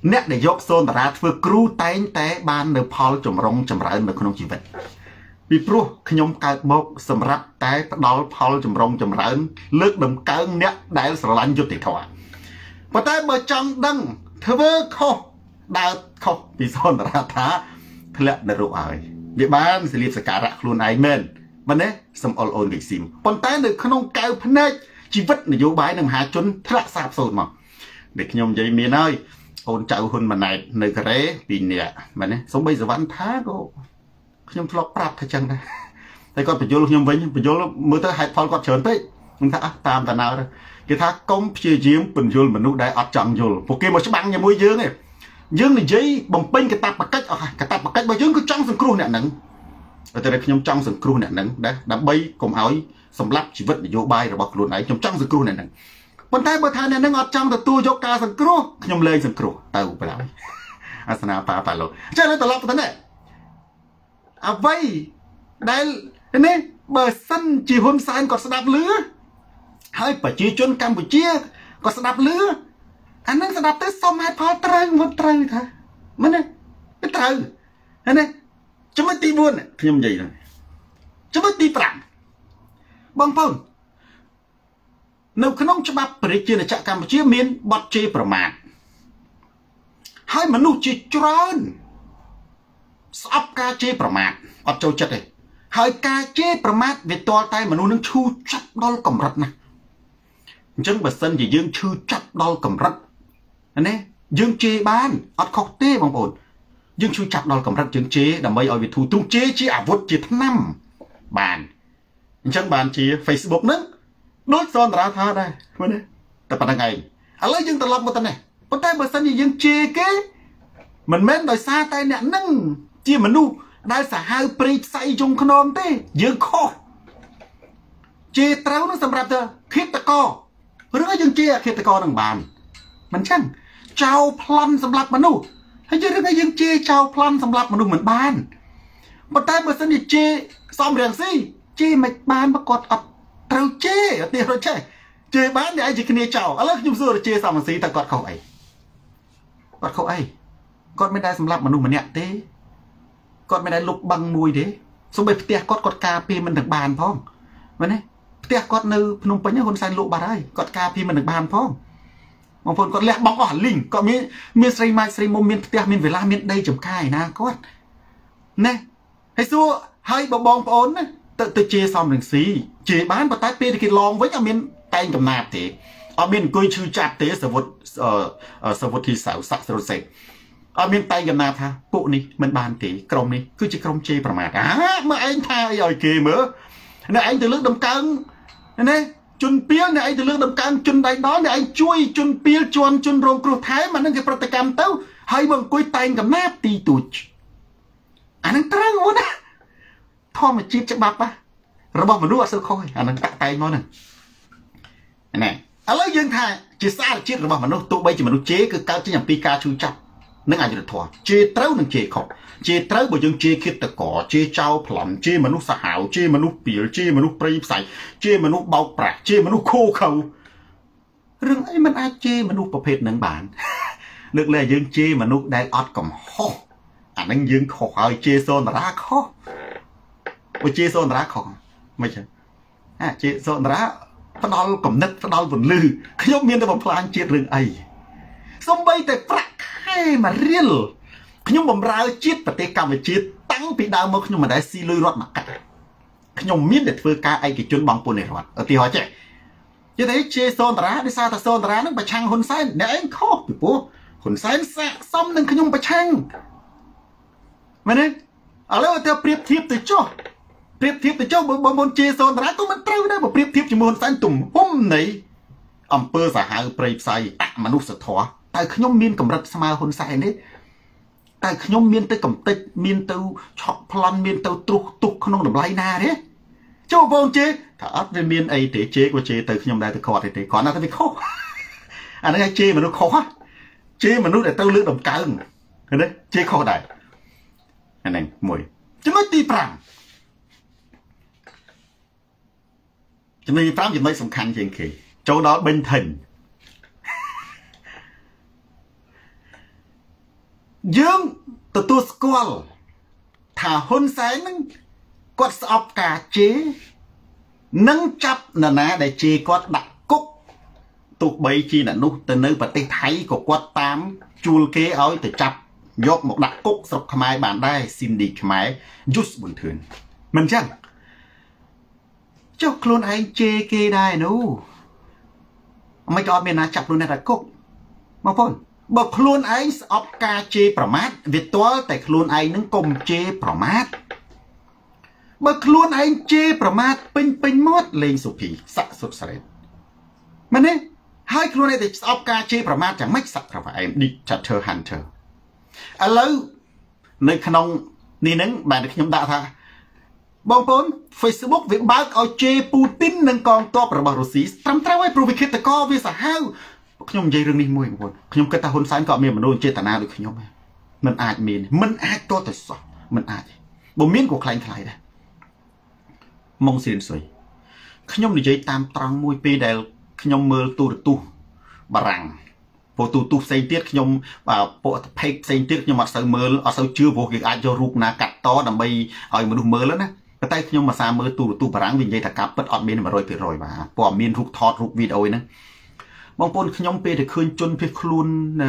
S1: អ្នកដែលយកសូនតារាធ្វើគ្រូតែងតែបាននៅផលចម្រុងចម្រើននៅក្នុងជីវិតពីព្រោះខ្ញុំកើតមកសម្រាប់តែផ្ដល់ផលចម្រុងចម្រើនលើកដំកើងអ្នកដែលស្រឡាញ់យុត្តិធម៌ប៉ុន្តែបើចង់ដឹងធ្វើខុសដើរខុសពីសូនតារាថាធ្លាក់នរកហើយវាបានសលៀបសការៈខ្លួនឯងមែនមែនទេសំអល់អូនវិស៊ីមប៉ុន្តែនៅក្នុងកៅភ្នែកជីវិតនយោបាយនិងមហាជនធ្លាក់សាបសូន្យមកដែលខ្ញុំនិយាយមានហើយអូនចៅហ៊ុនម៉ាណែតនៅកូរ៉េ2នាក់មែនទេសូម្បីសវណ្ណថាក៏ខ្ញុំធ្លាប់ប្រាប់ថាចឹងដែរតែគាត់បញ្យល់ខ្ញុំវិញបញ្យល់មើលទៅហេតុផលគាត់ច្រើនពេកខ្ញុំថាតាមតាណើគេថាកុំព្យាយាមបញ្យល់មនុស្សដែលអត់ចង់យល់ពួកគេមកច្បាំងជាមួយយើងឯងយើងនិយាយបំពេញកាតព្វកិច្ចអស់កាតព្វកិច្ចរបស់យើងគឺចង់សង្គ្រោះអ្នកហ្នឹងតែខ្ញុំចង់សង្គ្រោះអ្នកហ្នឹងដែរដើម្បីកុំឲ្យសម្លាប់ជីវិតនយោបាយរបស់ខ្លួនឯងខ្ញុំចង់សង្គ្រោះអ្នកហ្នឹងប៉ុន្តែបើថាអ្នកហ្នឹងអត់ចង់ទទួលយកការសង្គ្រោះខ្ញុំលែងសង្គ្រោះទៅបណ្ដោយអាសនាប៉ាលោកចឹងទៅត្រឡប់ទៅនេះអ្វីដែលនេះបើសិនជាហ៊ុនសែនគាត់ស្ដាប់ឮហើយប្រជាជនកម្ពុជាគាត់ស្ដាប់ឮអានឹងស្ដាប់ទៅសុំហេតុផលត្រូវមិនត្រូវថាមែនទេត្រូវណាចំណុចទី4ខ្ញុំនិយាយហ្នឹងចំណុចទី5បងប្អូននៅក្នុងច្បាប់ប្រជាណាចក្រកម្ពុជាមានបទជេរប្រមាថហើយមនុស្សជាច្រើនស្អប់ការជេរប្រមាថអត់ចូលចិត្តទេហើយការជេរប្រមាថវាទាល់តែមនុស្សនឹងឈឺចាប់ដល់កម្រិតណាអញ្ចឹងបើសិនជាយើងឈឺចាប់ដល់កម្រិតណាយើងជេរបានអត់ខុសទេបងប្អូនយើងឈឺចាប់ដល់កម្រិតយើងជេរដើម្បីឲ្យវាធូរទ្រូងជេរជាអាវុធជាថ្នាំបានអញ្ចឹងបានជា Facebook ហ្នឹងដូចសនតារាថាដែរមើលទេតែប៉ុណ្្នឹងឯងឥឡូវយើងត្រឡប់មកទៅនេះប៉ុន្តែបើសិនជាយើងជេរគេមិនមែនដោយសារតែអ្នកហ្នឹងជាមនុស្សដែលសាហាវព្រៃផ្សៃជុំខ្នងទេយើងខុសជេរត្រូវនឹងសម្រាប់ទៅឃាតកររឿងយើងជេរឃាតករនឹងបានមិនចឹងចោលប្លន់សម្រាប់មនុស្សហើយយើងជេរចោលប្លន់សម្រាប់មនុស្សមិនបានប៉ុន្តែបើសិនជាជេរសំរៀងស៊ីជេរមិនបានបើគាត់អត់ត្រូវជេរអត់ទេរត់ចេះជេរបានតែឯងជាគ្នាចោលឥឡូវខ្ញុំសួរជេរសំរៀងស៊ីតើគាត់ខុសអីគាត់ខុសអីគាត់មិនដែលសម្រាប់មនុស្សម្នាក់ទេគាត់មិនដែលលុបបឹងមួយទេសូម្បីផ្ទះគាត់ការពារមិនទាំងបានផងមែនទេផ្ទះគាត់នៅភ្នំពេញហ៊ុនសែនលក់បាត់ហើយគាត់ការពារមិនទាំងបានផងបងប្អូនគាត់លះបង់អស់លីងគាត់មានស្រីម៉ាច់ស្រីមុំមានផ្ទះមានវិឡាមានដីចំការឯណាគាត់ណាហើយសួរហើយបងប្អូនណាទៅជេរសំរងស៊ីជេរបានប៉ុន្តែពេលគេឡងវិញអត់មានតែងកំណាប់ទេអត់មានអង្គុយឈឺចាប់ទេសវុតធីសៅសាក់ស្រុតសេកអត់មានតែងកំណាប់ថាពួកនេះមិនបានទេក្រុមនេះគឺជាក្រុមជេរប្រមាថមើលឯងថាអីឲ្យគេមើលអ្នកឯងទៅលើកដំកើងណាជនពីលអ្នកឯងទៅលើកដំកើងជនដៃដល់អ្នកឯងជួយជនពីលជន់ជនរងគ្រោះថែមអានឹងគេប្រតិកម្មទៅហើយមកអង្គុយតែងកំណាប់ទីទូចអានឹងត្រូវហ្នឹងណាធម្មជាតិច្បាប់របស់មនុស្សអត់សូវខុសអានឹងតាក់តែងមកហ្នឹងណាឥឡូវយើងថាជាសារជាតិរបស់មនុស្សទោះបីជាមនុស្សជេរគឺកើតចេញអំពីការឈឺចាប់និងអយុត្តិធម៌ជេរត្រូវនិងជេរខុសជេរត្រូវបើយើងជេរឃាតករជេរចោលប្លន់ជេរមនុស្សសាហាវជេរមនុស្សពីលជេរមនុស្សព្រៃផ្សៃជេរមនុស្សបោកប្រាស់ជេរមនុស្សខូខើរឿងអីមិនអាចជេរមនុស្សប្រភេទហ្នឹងបានលើកលែងយើងជេរមនុស្សដែលអត់កំហុសអាហ្នឹងយើងខុសហើយជេរសូនតារាខុសបើជេរសូនតារាខុសមិនចឹងជេរសូនតារាផ្ដាល់កំណត់ផ្ដាល់ពន្លឺខ្ញុំមានតែបំផ្លាញជាតិរឿងអីសំបីតែប្រាក់ខែមួយរៀលខ្ញុំបំរើជាតិប្រទេសកម្ពុជាតាំងពីដើមមកខ្ញុំមិនដែលស៊ីលុយរត់មកកាត់ខ្ញុំមានតែធ្វើការឯកជនបង់ពន្ធនៃរដ្ឋឧទាហរណ៍ចេះយល់ទេជេរសូនតារាដោយសារតែសូនតារានឹងប្រឆាំងហ៊ុនសែនអ្នកឯងខុសពីព្រោះហ៊ុនសែនសាកសមនឹងខ្ញុំប្រឆាំងមែនទេឥឡូវទៅប្រៀបធៀបទៅចុះបើមុនជេរសូនតារាក៏មិនត្រូវដែរបើប្រៀបធៀបជាមួយហ៊ុនសែនទំហំនៃអង្គើសាហាវព្រៃផ្សៃអមនុស្សធម៌តែខ្ញុំមានកម្រិតស្មើហ៊ុនសែនទេតែខ្ញុំមានទៅកំតិចមានទៅឆក់ប្លន់មានទៅត្រុសទុកក្នុងតម្លៃណាទេចូលបងជេថាអត់វាមានអីទេជេក៏ជេទៅខ្ញុំដែរទៅគាត់ទេគ្រាន់តែវាខុសអានេះឲ្យជេមនុស្សខុសជេមនុស្សដែលទៅលើកដំកើងឃើញទេជេខុសដែរអានេះមួយចំណុចទី5ចំណុចទី5ចំណុចសំខាន់ជាងគេចូលដល់បេញធិន dương từ tu school thả hôn sáng nâng quát sọp cả chế nâng chấp nà ná để chế quát đặt cúc tục bấy chi là nụ từ nơi bật tay thấy của quát tám chùl kế ối từ chấp dốt một đặt cúc sọc khmai bàn đai xin đi khmai just buồn thường mình chăng cho luôn anh chê kê đai nú mấy cái bên nào chập luôn này đặt cúc mà phone bậc luôn anh ấp ca chê promat việt toán tại luôn anh nâng cùng chê promat bậc luôn anh chê promat pin pin mót lên sụp phì sạ sụp sệt mà nè hai luôn này thì ấp ca chê promat chẳng mấy sạ phải em đi chặt thơ hunter à lâu nơi khăn ông ni nâng bạn được nhóm đạo tha bong bốn Facebook việc báo ở chê Putin nâng con to ở bảo Russia trăm trao ấy provocate co vì sao hao nhóm dây rừng đi mùi một nhóm cái ta hôn sáng cọ miền mà đôi chê tà na được nhóm mình ai miền mình ai to tại sao mình ai bộ miếng của khai khai đây mong xin soi nhóm đi dây tam trăng mùi pe đều nhóm mơ tu bà rằng bộ tu xây tiết nhóm và bộ phê xây tiết nhưng mà sao mơ ở sao chưa vô việc ai cho ruột na cắt to đầm bay ở mà đúng mơ lớn á cái tay nhưng mà sao mơ tu bà rằng vì vậy ta cặp bất ọt miền mà rồi bà bỏ miền ruột thọt ruột video nữa bong pôn nhóm pe thì khơi chôn pe khuôn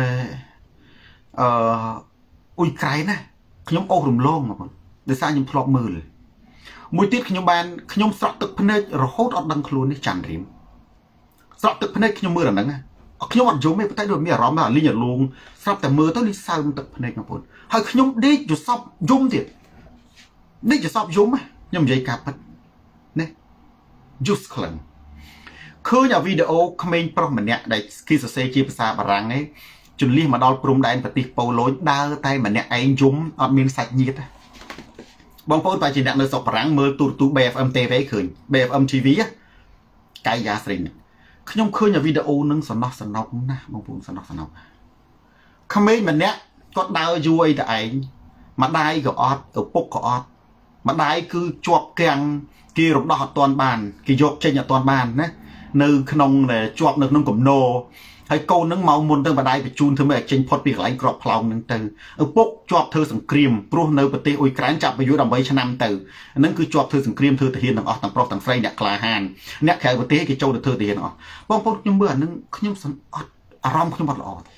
S1: ui cái nè nhóm ô rùm lông mà bọn để sao nhóm thọt mơ rồi mùi tiết nhóm ban nhóm sọt tự phân hết rồi hốt ọt đăng khuôn đấy chăn rìm sọt tự phân hết nhóm mơ là nắng nhóm ăn giống mấy cái đồ mía róm là liên nhật luôn sắpแต่mưa tới đi sao tập này các bạn hay nhóm đi cho sắp giống thiệt đi cho sắp giống á nhóm dây cạp nè just lần khơi nhà video comment pro mình nè đây khi sẽ chia sẻ bà rằng ấy chuẩn liên mà đo prum đại và tiệp bầu lối đa tay mà nè anh giống ở miền sạch nhiệt bong phôi phải chỉ nặng nơi sọc bà rằng mưa tu BFM TV khởi BFM TV á cái giá sinh nhóm khơi nhà video nâng sẵn nọc nè bông bông sẵn nọc comment mình nè có đau vui tại anh mà đai gọt ở bốc gọt mà đai cứ chuột kèng kia rụng đọt toàn bàn kia dọc trên nhà toàn bàn nè nơi khung này chuột nước nông cẩm nô hay câu nâng màu muôn tương và đai bị chun thương mẹ trên phật bị lại gọt lòng nâng từ ở bốc chuột thơ sừng cream pro nơi bật tê ôi cán chạm với dưới đầm bấy cho năm từ nâng cứ chuột thơ sừng cream thơ thể hiện thằng ọt thằng pro thằng frey nè cà hàn nè khởi bật tê cái châu được thơ thể hiện ọ bông bông nhưng bữa nâng nhưng sẵn ọt rom nhưng bật lọ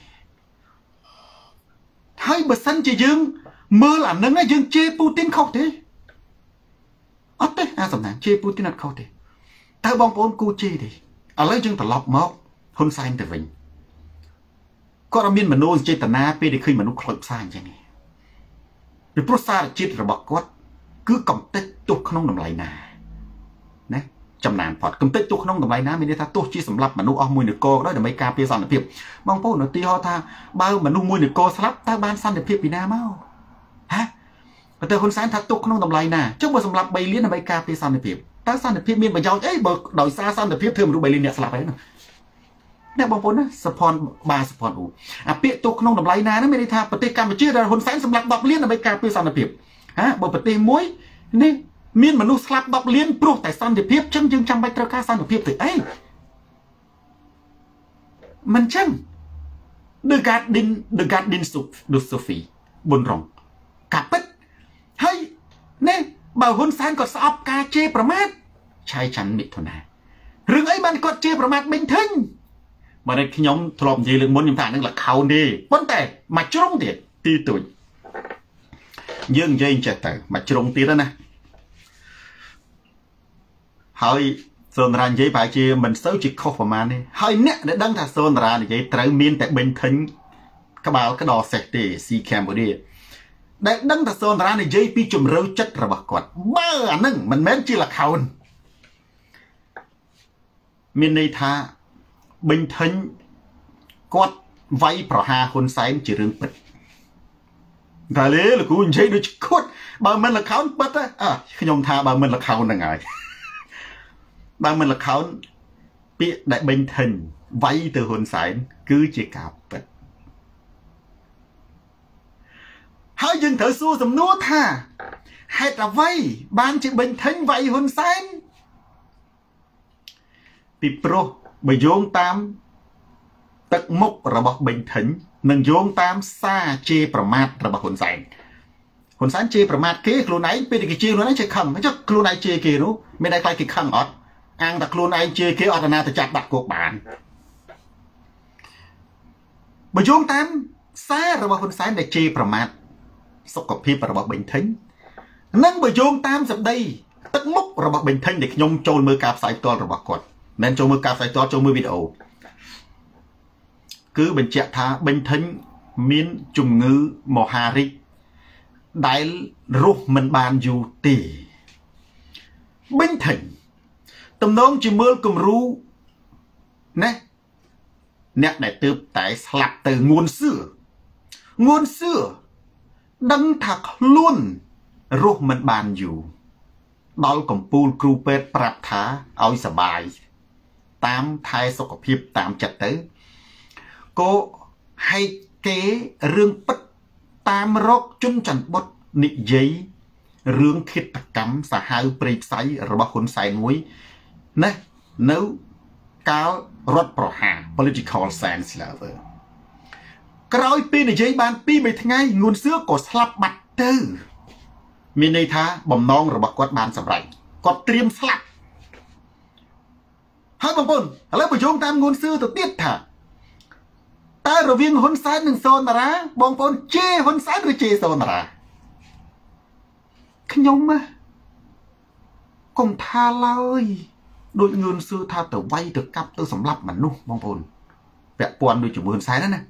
S1: hai bữa sân chỉ dương mưa là nâng á dương chê Putin không thế ọt đấy sẵn nè chê Putin là không thế tao bông bông cô chê đi ở lấy dương ta lọc mọc hôn sai từ mình có ra miên mà nô chê tà na pe để khi mà nó khởi sai như này vì pro sa là chết rồi bọc quát cứ cầm tết tục không nằm lại nà nè chầm nàn phật cầm tết tục không nằm lại nà mình đi tha tốt chi sầm lập mà nó mùi được cô đó để mấy ca pe sàn được việc bông bông nó ti ho tha bao mà nó mùi được cô slap ta ban san được việc Việt Nam mau hả và từ hôn sai thật tục không nằm lại nà trước bữa sầm lập bay liên là mấy ca pe sàn được việc ta san được việc miên mà giàu ấy bờ đòi xa san được việc thường rồi bay liên nhẹ slap ấy nè bong bóng á support ba support uเปีย ตัว ក្នុង តម្លៃ ណា ហ្នឹង មាន ន័យ ថា ប្រទេស កម្ពុជា ដែល ហ៊ុន សែន សម្រាប់ 10 លាន ដើម្បី ការពារ សន្តិភាព ហ៎ បើ ប្រទេស មួយ នេះ មាន មនុស្ស ស្លាប់ 10 លាន ព្រោះ តែ សន្តិភាព ចឹង យើង ចាំ បាច់ ត្រូវ ការ សន្តិភាព ទៅ អី មិន ចឹង The Garden Sophie បុនរង កាពិត ហើយ នេះ បើ ហ៊ុន សែន គាត់ ស្អប់ ការ ជេរ ប្រមាថ ឆៃ ច័ន្ទ មិថុនា រឿង អី បាន គាត់ ជេរ ប្រមាថ បេង ធិញ mà đây khi nhóm thọp gì lượng muốn nhóm thả năng là khâu đi vấn đề mà trông thì ti tuổi dương dây chạy tử mà trông tí đó nè hỏi sơn ra giấy phải chi mình xấu chỉ khóc vào màn đi hỏi nè để đăng thả sơn ra để giấy trở miên tại bình thính các báo cái đò sạch để si kèm vào đi để đăng thả sơn ra để giấy pi chùm râu chất rồi bạc quạt bơ à nâng mình mến chi là khâu miên này tha bình thính quát vay pro hà hôn sáng chỉ riêng bật và lấy là cũng chơi được cốt bà mình là khảo bật á khi nhom tha bà mình là khảo là ngài bà mình là khảo bị đại bình thính vay từ hôn sáng cứ chỉ cạp bật hai dân thở xua dùm nuốt tha hay là vay ban chỉ bình thính vay hôn sáng bị pro bởi dông tam ទឹកមុខរបស់បេងថិញនឹងយោងតាមសារជេរប្រមាថរបស់ហ៊ុនសែនជេរប្រមាថគេខ្លួនឯងពេលគេជេរខ្លួនឯងចេះខឹងចុះខ្លួនឯងជេរគេនោះមានតែខ្លាចគេខឹងអត់អាងតែខ្លួនឯងជេរគេអត់ណាទៅចាប់ដាក់គុកបានបើយោងតាមសាររបស់ហ៊ុនសែនដែលជេរប្រមាថសុខភាពរបស់បេងថិញនិងបើយោងតាមសម្ដីទឹកមុខរបស់បេងថិញដែលខ្ញុំចូលមើលការផ្សាយផ្ទាល់របស់គាត់មិនចូលមើលការផ្សាយផ្ទាល់ចូលមើលវីដេអូគឺបញ្ជាក់ថាបេងថិញមានជំងឺមហារីកដែលរស់មិនបានយូរទេបេងថិញទំនងជាមើលគំរូណាអ្នកដែលទើបតែស្លាប់ទៅងួនសឿដឹងថាខ្លួនរស់មិនបានយូរដល់កំពូលគ្រូពេទ្យប្រាប់ថាឲ្យសបាយតាមថែសុខភាពតាមចិត្តទៅក៏ហែកគេរឿងពិតតាមរកជនច័ន្ទបុត្រនិយាយរឿងឃាតកម្មសាហាវព្រៃផ្សៃរបស់ហ៊ុនសែនមួយណានៅកាលរដ្ឋប្រហារ political science lover ក្រោយពេលនិយាយបាន2-3ថ្ងៃងួនសឿក៏ស្លាប់បាត់ទៅមានន័យថាបំណងរបស់គាត់បានសម្រេចគាត់ត្រៀមស្លាប់ហើយបងប្អូនឥឡូវបញ្យងតាមងួនសឿទៅទៀតថាតើរវាងហ៊ុនសែននិងសូនតារាបងប្អូនជេរហ៊ុនសែនឬជេរសូនតារាខ្ញុំកុំថាឡើយដូចងឿនសឿថាទៅវាយទៅកាប់ទៅសម្លាប់មនុស្សបងប្អូនពាក់ព័ន្ធដូចជាមួយហ៊ុនសែនណា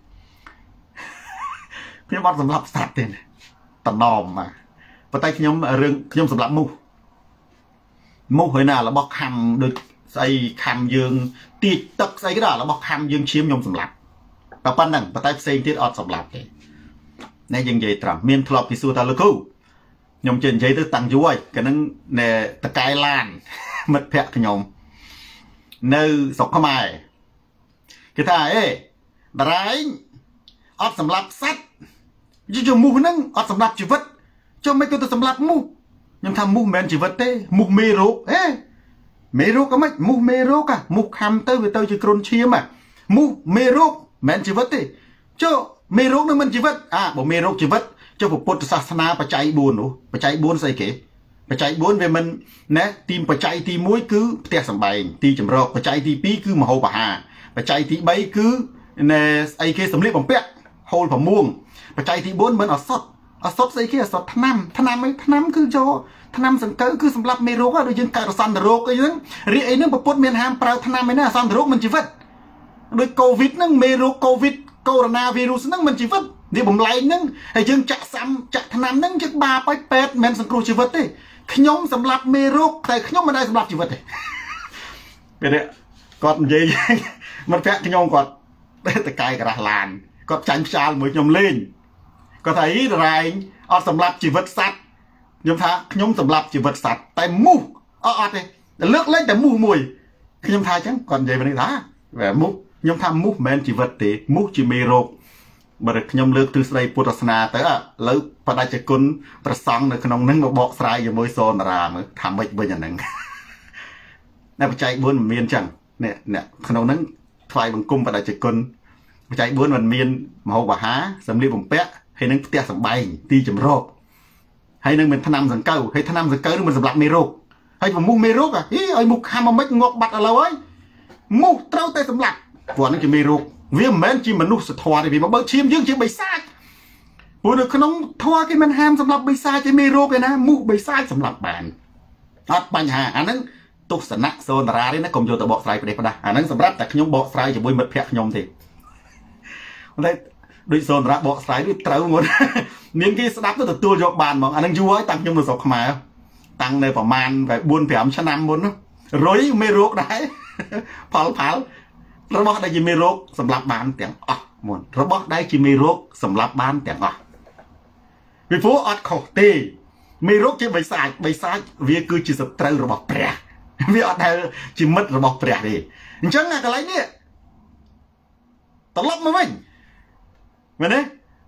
S1: ខ្ញុំអត់សម្លាប់សត្វទេតំណមមកប៉ុន្តែខ្ញុំសម្លាប់មូសហើយណារបស់ខំដូចស្អីខំយើងទាចទឹកស្អីក៏ដល់របស់ខំយើងឈាមខ្ញុំសម្លាប់តែប៉ុណ្្នឹងប៉ុន្តែផ្សេងទៀតអត់សម្លាប់ទេនេះយើងនិយាយត្រង់មានធ្លាប់ពីសួរថាលោកគ្រូខ្ញុំជិះនិយាយទៅតាំងយូរហើយកាលហ្នឹងតកែឡានមិត្តភក្តិខ្ញុំនៅស្រុកខ្មែរគេថាអេតារាឯងអត់សម្លាប់សត្វយមូសហ្នឹងអត់សម្លាប់ជីវិតចុះមិនក៏ទៅសម្លាប់មូសខ្ញុំថាមូសមិនមែនជីវិតទេមូសមេរោគមេរោគក៏មិនមូសមេរោគមូសខំទៅវាទៅជាគ្រុនឈាមមូសមេរោគមិនមែនជីវិតទេចុះមេរោគនឹងមិនជីវិតបើមេរោគជីវិតចុះពុទ្ធសាសនាបច្ច័យ4នោះបច្ច័យ4ស្អីគេបច្ច័យ4វាមិនណាទីបច្ច័យទី1គឺផ្ទះសម្បែងទីចម្រោកបច្ច័យទី2គឺមហោបអាហារបច្ច័យទី3គឺស្អីគេសម្លៀកបំពាក់ហូលប្រមួងបច្ច័យទី4មិនអសត់ស្អីគេអសត់ថ្នាំគឺយកថ្នាំសង្កូវគឺសម្រាប់មេរោគដូចយើងកើតអសន្នរោគអីហ្នឹងរីអីហ្នឹងពុទ្ធមានហាមប្រើថ្នាំឯណាអសន្នរោគមិនជីវិតដូចកូវីដហ្នឹងមេរោគកូវីដកូវីដហ្នឹងមិនជីវិតវាបំលែងហ្នឹងហើយយើងចាក់ថ្នាំហ្នឹងយើងបាបឲ្យពេទ្យមិនសង្គ្រោះជីវិតទេខ្ញុំសម្រាប់មេរោគតែខ្ញុំមិនได้សម្រាប់ជីវិតទេពេលនេះគាត់និយាយមិត្តភក្តិខ្ញុំគាត់ទៅកាយក្រាស់ឡានគាត់ចាញ់ផ្សាលមួយខ្ញុំលេងគាត់ថាអីរ៉ែងអត់សម្រាប់ជីវិតសត្វខ្ញុំថាខ្ញុំសម្រាប់ជីវិតសត្វតែមូសអត់ទេលើកលែងតែមូសមួយខ្ញុំថាអញ្ចឹងគាត់និយាយវិញថាមូសខ្ញុំថាមូសមិនមែនជីវិតទេមូសជាមេរោគបើខ្ញុំលើកទ្រឹស្ដីពុទ្ធសាសនាទៅឥឡូវបដិជគុណប្រសង់នៅក្នុងហ្នឹងមកបកស្រាយជាមួយសូនតារាមើលថាម៉េចវិញអាហ្នឹងនៅបច្ច័យ4មិនមានអញ្ចឹងអ្នកក្នុងហ្នឹងថ្លៃបង្គំបដិជគុណបច្ច័យ4មិនមានមហោបអាហារសម្លៀកបំពាក់ហើយនឹងផ្ទះសម្បែងទីចម្រោកហើយនឹងមានថ្នាំសង្កូវហើយថ្នាំសង្កូវនឹងមិនសម្រាប់មេរោគហើយប្រមូលមេរោគឲ្យមុខខំមកមិនងាប់បាត់ឥឡូវហើយមូសត្រូវតែសម្លាប់ព្រោះហ្នឹងជាមេរោគវាមិនមែនជាមនុស្សធម៌ទេវាមកបើឈាមយើងជាបិសាចព្រោះនៅក្នុងធម៌គេមិនហាមសម្រាប់បិសាចទេមេរោគឯណាមូសបិសាចសម្រាប់បានអត់បញ្ហាអាហ្នឹងទស្សនៈសូនតារាទេណាកុំយកទៅបកស្រាយប្រទេសផ្ដាស់អាហ្នឹងសម្រាប់តែខ្ញុំបកស្រាយជាមួយមិត្តភក្តិខ្ញុំទេតែដូចសូនតារាបកស្រាយវាត្រូវមុនមានគេស្ដាប់ទៅទទួលយកបានហ្មងអាហ្នឹងយូរហើយតាំងខ្ញុំនៅស្រុកខ្មែរតាំងនៅប្រហែល4-5 ឆ្នាំមុនរុយមេរោគដែរផលរបស់ដែលជាមេរោគសម្រាប់បានទាំងអស់មុនរបស់ដែលជាមេរោគសម្រាប់បានទាំងអស់ពីព្រោះអត់ខុសទេមេរោគជាបិសាចវាគឺជាសត្រូវរបស់ព្រះវាអត់ដែលជាមិត្តរបស់ព្រះទេអញ្ចឹងអាកន្លែងនេះត្រឡប់មកវិញមែនទេ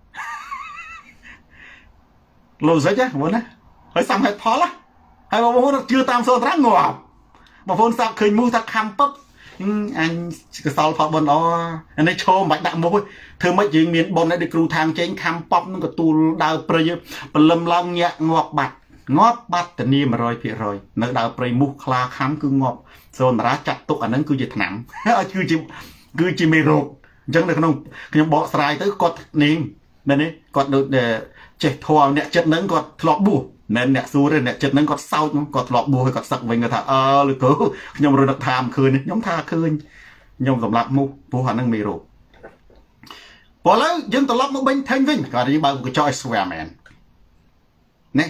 S1: លោសិចហ្នឹងមុនណាហើយសំហេតុផលហើយបងប្អូនជឿតាមសូនត្រាងាប់បងប្អូនសាប់ឃើញមូសថាខំពឹក anh cái sau phật bồn anh ấy cho mạch đạm môi thưa mấy chuyện miền bồn này được cừu thang trên cam pop nó có tu đào prey lâm long nhẹ ngọt bát tự nhiên mà rồi phía rồi nó đào prey mục kha khám cứ ngọt rồi mà chặt tụ anh ấy cứ dịch nặng cứ chỉ mê rột chẳng được không bỏ xài tới cọt nín nên đấy cọt được để chạy thua nè chất nắng cọt lọt bù nên nè xu rồi nè chất nắng cọt sau cọt lọt bù hay cọt sặc về người ta lực cố nhưng rồi được tham khơi nhóm tha khơi nhưng tổng lạc mục bù hẳn năng mê rột bỏ lỡ dân tổng lạc một bên thanh vinh còn đi bao cái choice swear man nè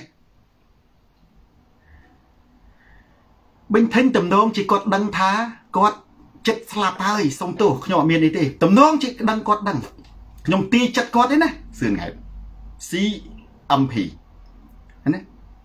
S1: bên thanh tầm nông chỉ cọt đăng thá cọt chất slap hơi xong tổ nhỏ miền ấy thì tầm nông chỉ đăng cọt đăng nhom ti chất cọt đấy nè sườn ngày si âm hỉ nè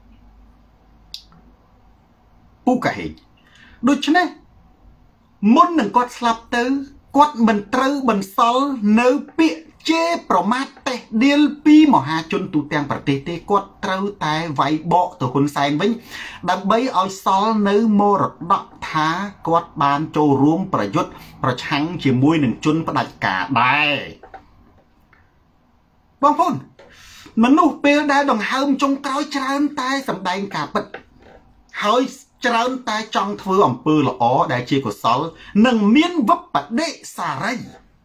S1: pu cả hình đôi chân này muốn đừng cọt slap tới cọt mình trâu mình sol nấu bịa chê promate điêu pi mỏ hà chôn tụ tàng bạc tê tê cọt trâu tai vay bộ từ con sen vĩnh đâm bấy oi sol nấu mô rọt đọ thá cọt ban châu rùmประยุทธ์ประชังchỉ mùi nừng chônประดับcả đài bong phun mình nụ bê đai đồng hâm trong cõi trơn tai sầm đai cả bật hơi trơn tai trong thưa ẩm pư là ó đại chi của sol nừng miên vấp bạc đệ xà ray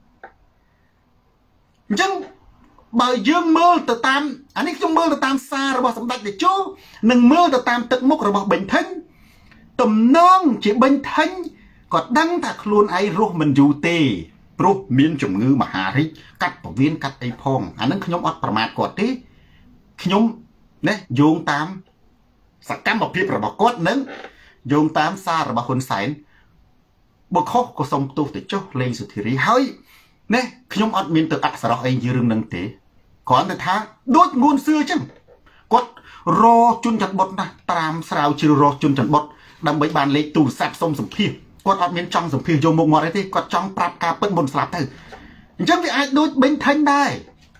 S1: chẳng bởi dương mơ từ tam anh ấy trong mơ từ tam xa rồi bỏ sầm đạch để chú nừng mơ từ tam tận mốc rồi bỏ bệnh thánh tầm non chỉ bệnh thánh còn đăng thật luôn ai ruột mình dù tê ruột miên chủng ngư mà hà rít cắt vào viên cắt ấy phong anh ấy nhóm ọtประมาท quạt tí nhóm nè dùng tam sạc cam một phim rồi bỏ quạt nâng dùng tam xa rồi bỏ hôn sải bậc khóc có sông tu để cho lên sự thì hơi nè nhóm ọt miên từ ạc sao ấy như rừng nâng tế còn thì thá đốt ngôn xưa chứ quạt rô chun chặt bột nè tam sao chiều rô chun chặt bột đâm bấy bàn lấy tù sạp sông sầm phim quạt ọt miên trong sầm phim dùng một ngọt đấy thì quạt trong prap ca bận bồn sạp thôi chẳng vì ai đốt bên thanh đai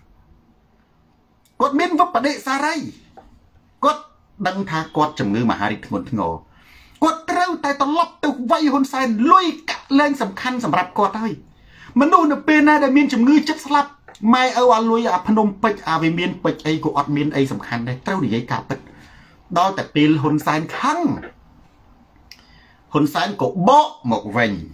S1: quạt miên vấp ở đệ xa ray quạt đăng tha quạt chầm ngư mà hai địch nguồn ngộ quạt trâu tay tao lóc từ vay hôn sen lôi cả lên sầm khăn sầm rạp quạt thôi mình đâu được bên này để miên chầm ngư chất slap mai ở lôi à phnom penh à về miên penh ấy của ọt miên ấy sầm khăn đây trâu để giấy cả bật đó tại pin hôn sen khăn hôn sen của bó một vành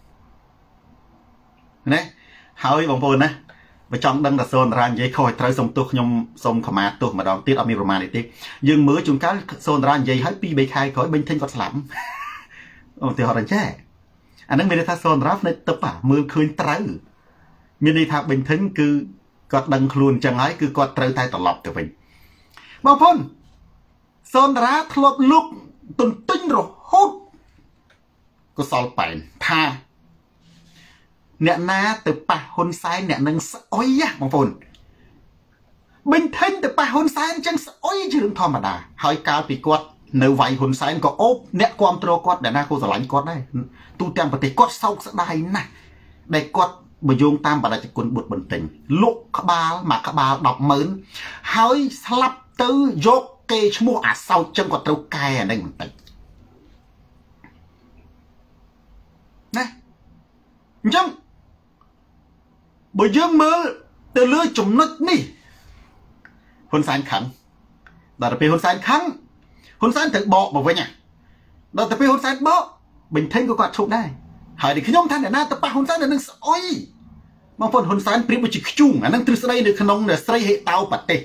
S1: nè hỏi bông bồn nè và trong đăng là sơn ra giấy khỏi trái sông tuột nhom sông khăm mát tuột mà đón tiết ở miền Nam này tiết nhưng mới chúng cá sơn ra giấy hết pi bê khai khỏi bên thanh quạt lắm thì họ đánh chết anh đang bên đây sơn ra này tập à mưa khơi trái miền đây thà bên thanh cứ quạt đăng luôn chẳng ấy cứ quạt trái tay tọt lọp từ mình bông bồn sơn ra lọp lúc tuần tinh rồi hốt có sao phải tha nè na từ pa hôn sai nè nâng oi á bông phồn bình thanh từ pa hôn sai chẳng oi chứ đừng thò mà đà hỏi cao thì quát nếu vậy hôn sai có ốp nè quan trô quát để na cô giả lạnh quát đây tu tem bật quát sau sẽ đai nè đây quát bởi dùng tam bà đã chỉ quân bột bình tĩnh lúc các ba đọc mớn hỏi slap tư dốt kê mua à sau chân quát trâu cay ở đây bình tĩnh nè chẳng bởi dương mơ từ lưới chủng nứt ní hôn sáng khẳng đó là vì hôn sáng thực bộ một với nhà đó là vì hôn sáng bộ bình thanh của quạt chụp đây hỏi thì khi nhóm thanh để na tập ba hôn sáng để nâng ôi mà phần hôn sáng príp chỉ chung anh nâng từ đây được khăn ông để xây hệ tàu bật tê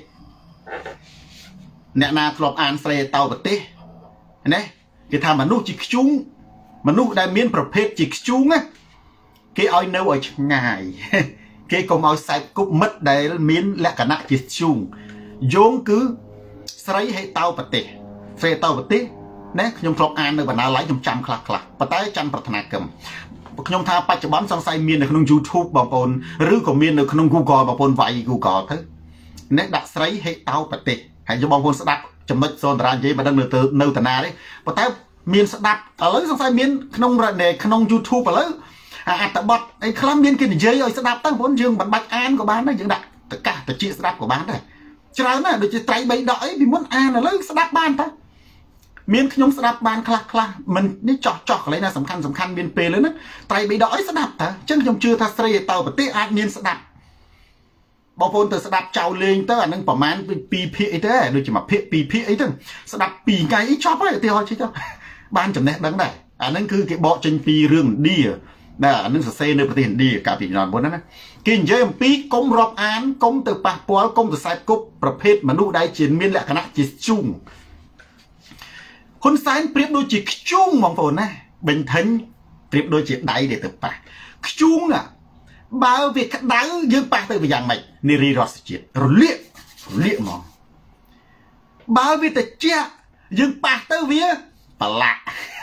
S1: nè na lọp an xây hệ tàu bật tê này cái thằng mà nụ chỉ chung mà nụ đại miênประเภท chỉ chung á cái oi nấu ở ngày cái công ao sai cục mất đây miên lẽ cả nặng chỉ chung giống cứ xây hệ tàu bật tê xây tàu bật tê nè nhung lọp an được bản nào lấy nhung trăm khạc và tái trăm bật thằng cầm nhung tha bắt cho bắn sang sai miên đượcក្នុង YouTube បងប្អូនឬក៏មាននៅក្នុង Google បងប្អូនវាយ Google ទៅអ្នកដាក់ស្រីហេតោប្រទេសហើយយកបងប្អូនស្ដាប់ចំណុចសូនតារានិយាយមិនដឹងនៅតាណាទេប៉ុន្តែមានស្ដាប់ឥឡូវសង្ស័យមានក្នុង YouTube ឥឡូវអត្ថបទអីខ្លះមានគេនិយាយឲ្យស្ដាប់ទៅបងប្អូនយើងមិនបាច់អានក៏បានដែរយើងដាក់តកាសតិចស្ដាប់ក៏បានដែរច្រើនណាស់ដូចជាត្រៃ3ដកអីពីមុនអានឥឡូវស្ដាប់បានតើ miền nhung sẽ đạp bàn khla mình ní chọc lấy là sầm khăn miền pê lớn á tại bị đói sẽ đạp ta chân nhung chưa tha sợi tàu bật tê ai miền sẽ đạp bao phôn từ sẽ đạp trào lên tới nâng bảo man pi ấy thế đôi chỉ mà pi ấy thôi sẽ đạp pi cái ít chóp ấy thì họ chứ cho ban chấm nét đắng này nâng cứ cái bọ trên pi rương đi nè nâng sẽ xây nơi tiền đi cả bị nón bốn đó kinh giới pi công rọc án công từ bạc bó công từ sai cúpประเภทมนุษย์ได้chiến miền lệ khả năng chỉ chungคนซ้ายเปรียบโดยจีจุ้งมองฝนนะเป็นทันเปรียบโดยจีได้เด็ดปากจุ้งอ่ะบ่าวเวียกดังยืมปากตัวไปอย่างไรนี่รีรอสจีเราเลี้ยมองบ่าวเวียแต่เจ้ายืมปากตัวเวียปลา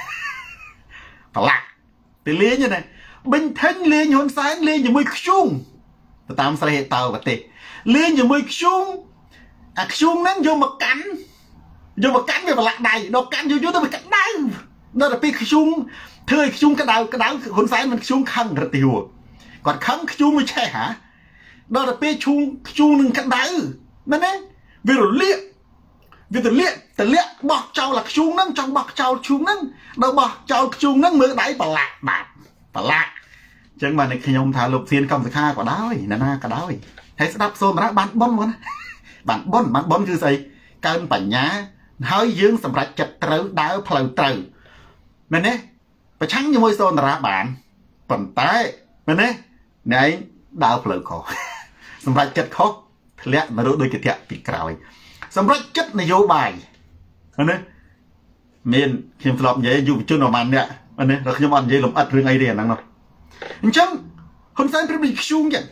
S1: แต่เลี้ยยังไงเป็นทันเลี้ยคนซ้ายเลี้ยอย่างมือจุ้งแต่ตามสาเหตุเต่าปฏิเลี้ยอย่างมือจุ้งจุ้งนั้นโยมกันdù mà cắn về vào lạc này nó cắn vô tôi bị cắn đau đó là bị chung thơi chung cái đau hồn sáng mình chung khăn rất nhiều còn khăn chung mới che hả đó là bị chung đừng cắn đau nên đấy vì rồi liệt bọc trâu là chung nâng trong bọc trâu chung nâng đâu bọc trâu chung nâng mới đáy bà lạc chẳng mà này khi nhung thả lục thiên công thực ha quả đau nè na quả đau thấy sẽ đáp xô mà bạn bónคือgì cơn bản nhá hơi dương sầm rạch chặt trâu đau trâu mình đấy phải trắng như môi son ra bạn phần tay mình đấy này đau khổ sầm rạch chặt khó lẽ mà đôi cái thiệt bị cào sầm rạch chất này vô bài mình đấy miền khi làm vậy dù chưa nào màn nè mình đấy rồi khi làm vậy làm ắt riêng ai điền năng nào chẳng hôm sáng tôi bị xuống vậy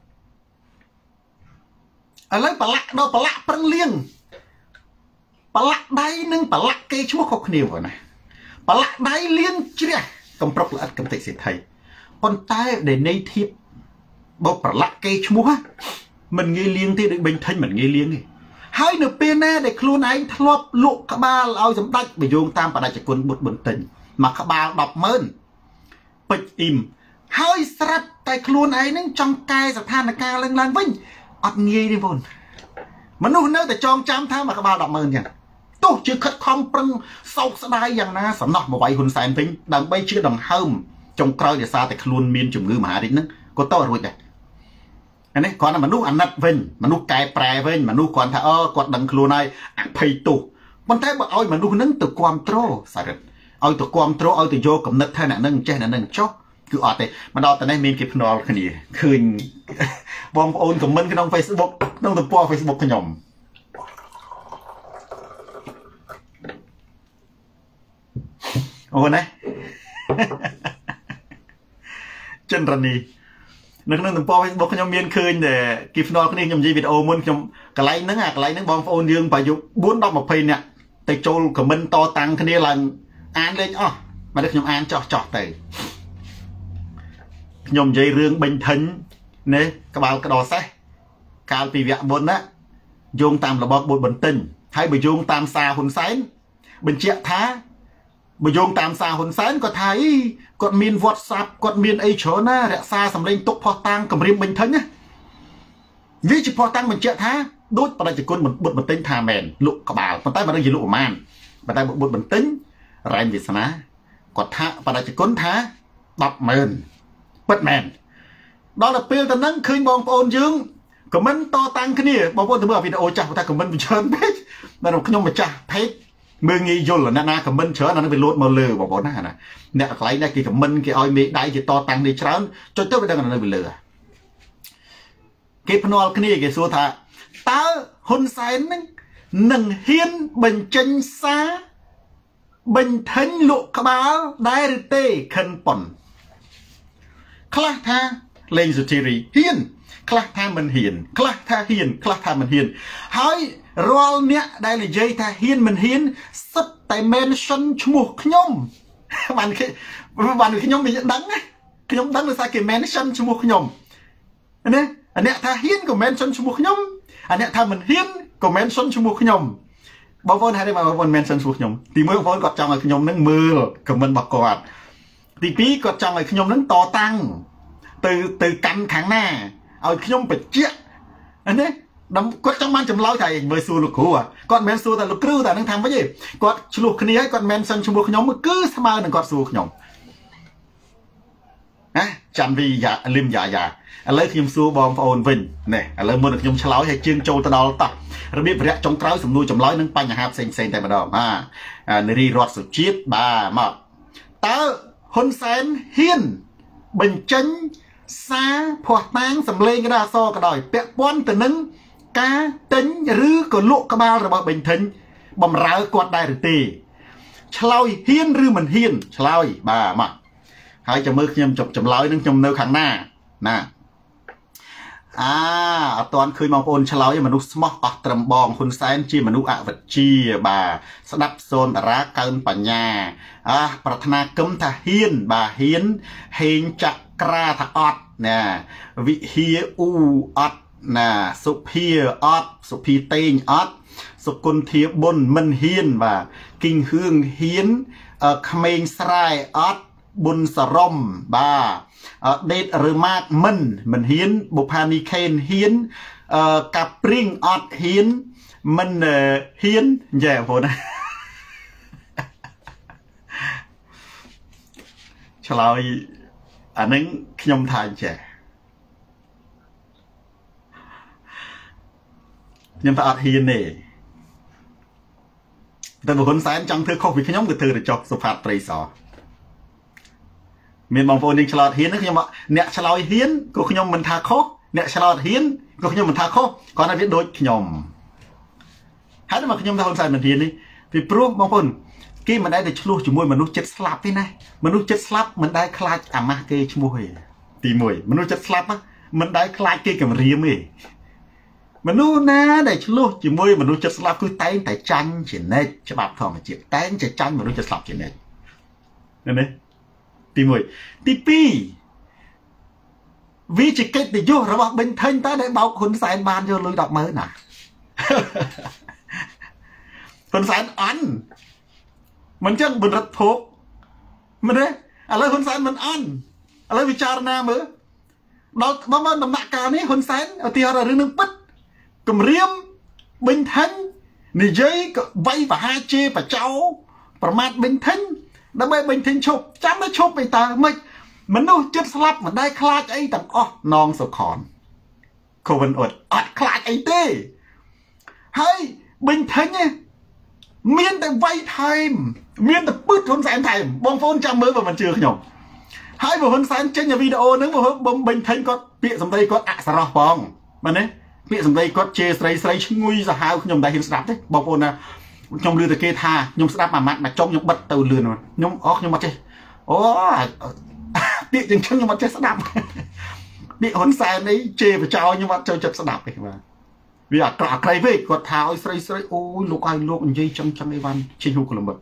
S1: lấy bà lạ băng liêng bà lạ đáy nâng bà lạ cây chúa khóc nhiều rồi này bà lạ đáy liên chứ nè cầm prọc là cầm tệ sẽ thầy con tay để nây thiếp bảo bà lạ cây chúa mình nghe liên thì được bình thân mình nghe liên này hai nửa bên nè để luôn anh thọp lụ các ba ao dám đạch bởi dùng tam bà đại chỉ quân bột bẩn tình mà các ba đọc mơn bịch im hai sạch tại luôn ấy nâng trong cai giật than là ca lưng lang vinh ọt nghe đi vốn mà nó nơi tại trong trăm tháng mà các ba đọc mơn nhỉ tôi chưa khất không prưng sau sẽ đai rằng na sẵn nọ mà vậy hồn sàn vinh đang bay chưa đồng hơm trong cõi để xa tại luôn miên chủng ngư mà hạ định nâng có to rồi này anh ấy còn là mà nút ăn nát vinh mà nút cài prè vinh mà nút còn thà còn đằng luôn này pay tụ con thấy bọn ơi mà nút nâng từ quam trô sao được ơi từ quam trô ơi từ vô cầm nứt thay nè nâng che nè nâng chóc cứ ọt đấy mà đo tại đây mình kịp nọ cái gì khơi bom ôn của mình cái đông Facebook đông từ po Facebook cái nhom ôn này chân rani nâng từ po Facebook cái nhom miên khơi để kịp nọ cái này nhom gì video muốn nhom cái lấy nâng bom ôn dương phải dùng 4 đọc một pin nè tại trôi của mình to tăng cái này là ăn lên mà được nhom ăn cho tới nhom dây rương bình thánh nè các bạn cái đò xe cao vì vẹn bốn á dùng tam là bọc bột bẩn tình hay bị dùng tam xa hồn sáng bình chẹt thá bị dùng tam xa hồn sáng có thấy còn miền WhatsApp còn miền ấy chỗ na rẽ xa sầm lên tục phò tăng cầm riêng bình thánh á vì chỉ phò tăng bình chẹt thá đốt vào đây chỉ con bột bẩn tình thà mền lụ các bạn còn tay vào đây chỉ lụ màn và tay bột bẩn tình rồi em gì sao còn thà vào đây chỉ con thá đập mền bất mền đó là pil tận năng khơi bong ôn dương comment to tăng cái này bong ôn từ bữa video chặt ta comment bị chơn hết là nó nhung mà chặt thấy mười nghi vô là na comment chớ là nó bị lột mờ lừa bong ôn này nè lấy này cái comment cái oi mỹ đại chỉ to tăng đi chán cho tới bây giờ là nó bị lừa cái panel cái này cái số thà ta hôn sai nâng hiên bình chân xa bình thánh lộ các báo đại tê khăn bẩn khla tha lênสุธีรีเฮียนคลาท่ามันเฮียนคลาท่าเฮียนคลาท่ามันเฮียนหายรอลเนี้ยได้เลยเจท่าเฮียนมันเฮียนสัตแต่เมนชันชมูขยมมันขยมมีดังไงขยมดังเลยสักกี่เมนชันชมูขยมอันเนี้ยท่าเฮียนกับเมนชันชมูขยมอันเนี้ยท่ามันเฮียนกับเมนชันชมูขยมบางคนให้ได้มาบางคนเมนชันชมูขยมตีมือบางคนกอดจังไอ้ขยมนั่งมือกับมันบักกอดตีปีกอดจังไอ้ขยมนั่งต่อตั้งtừ canh kháng na ở nhom bịch chia anh đấy đâm quất trong ban chấm lói thầy với xu lục cũ à con men xu tại lục cừu tại đang thầm cái gì quất lục cái này con men sân chung buộc nhóm cứ tham gia đừng quất xu nhóm á chăm vì dạ lim dạ lấy khi xu bom phồn vinh nè lấy mua được nhóm lói hay chương châu ta đó tập rồi biết vẽ trong tráo sầm nuôi chấm lói nâng pan nhà hạp xanh tại mà đó neri rót sụt chiết bà mà tớ hôn sen hiên bình chân xa phọt tang sầm lên cái đa so cái đòi bẹt quan từ nâng cá tính rứ còn lụa cái bao rồi bảo bình thinh bầm ráo quạt đai được tì chloi hiên rư mình hiên chloi bà mà hai cho mơ nhầm chụp chấm lói nâng chấm nêu kháng na nè toàn khơi mong ôn chloi mà nút smart trầm bong hôn sen chi mà nút vật chi bà đắp xôn rá cơn bà nhà pratna cấm thà hiên bà hiên hiên chặt ra thà ọt nè vị hia u ọt nè sụp hia ọt sụp hia tên ọt sụp côn thia bôn minh hiên và kinh hương hiến khmeng srai ọt bôn srom bà đết rơ mạc mình hiến bopani khen hiến cặp ring ọt hiến mình hiến dễ vô này cho lời anh ấy nhom thay trẻ nhưng ta hiền nàyแต่บุคคลแสนจังเธอเข้าไปขย่มกับเธอจะจบสุภาพตรีสอมีบางคนยังฉลาดเฮียนนะขย่มเนี่ยฉลาดเฮียนก็ขย่มมันทาโคเนี่ยฉลาดเฮียนก็ขย่มมันทาโคก่อนหน้านี้โดยขย่มหาได้มาขย่มทางคนแสนมันเฮียนนี่พี่ปลุกบางคนกี่มันได้แต่ชลูจมูกมนุษย์จัดสลับไปนะมนุษย์จัดสลับมันได้คลายอามาเกจมูกตีมวยมนุษย์จัดสลับมันได้คลายเกกับเรียมเองมนุษย์นะได้ชลูจมูกมนุษย์จัดสลับคือเต้นแต่จันเฉยเนฉบับทองมาเจ็บเต้นจะจันมนุษย์จัดสลับเฉยเนนั่นเองตีมวยตีปีวิจิเกตติโยระบบเป็นเทนตาได้เบาคนแสนบานโยลุยดอกไม้น่ะคนแสนอันมันจังบนรัฐทกมันเนี่ยอะไรคนแสนมันอันอะไรวิจารณาเมื่อเราบ้านดำหนักการนี้คนแสนเอาที่อะไรเรื่องนึงปั๊ดกำเรียมบินทันนี่เย้ก็ใบvà hai chê và cháuประมาทบินทันแล้วไม่บินทันชกจำไม่ชกไปตาไม่มันนู่จัดสลับมันได้คลาดไอ้ต่างอ๋อนองสะขอนโควันอดอัดคลาดไอ้เต้ให้บินทันเนี่ยเมียนแต่ไวไทม์เมียนแต่ปื้ดคนแสนไทม์บางคนจำมือว่ามันเจอขยมให้บุคคลแสนเจนอย่างวิดีโอนึงบุคคลบงบินทันก็เปียสมใจก็อัศรปองมันเนี่ยเปียสมใจก็เจสไรชงุยสหายขยมได้เห็นสลับเลยบางคนนะยมเรือตะเกียทายมสลับมาจมยมบัดตัวเรือมันยมออกยมมาเจโอ้เปียจริงๆยมมาเจสลับเปียคนแสนนี้เจไปเจ้ายมมาเจอจับสลับไปมาvì cả cái về có tháo sấy ôi lục ai lục dây chăm chăm ấy văn trên hộp làm bật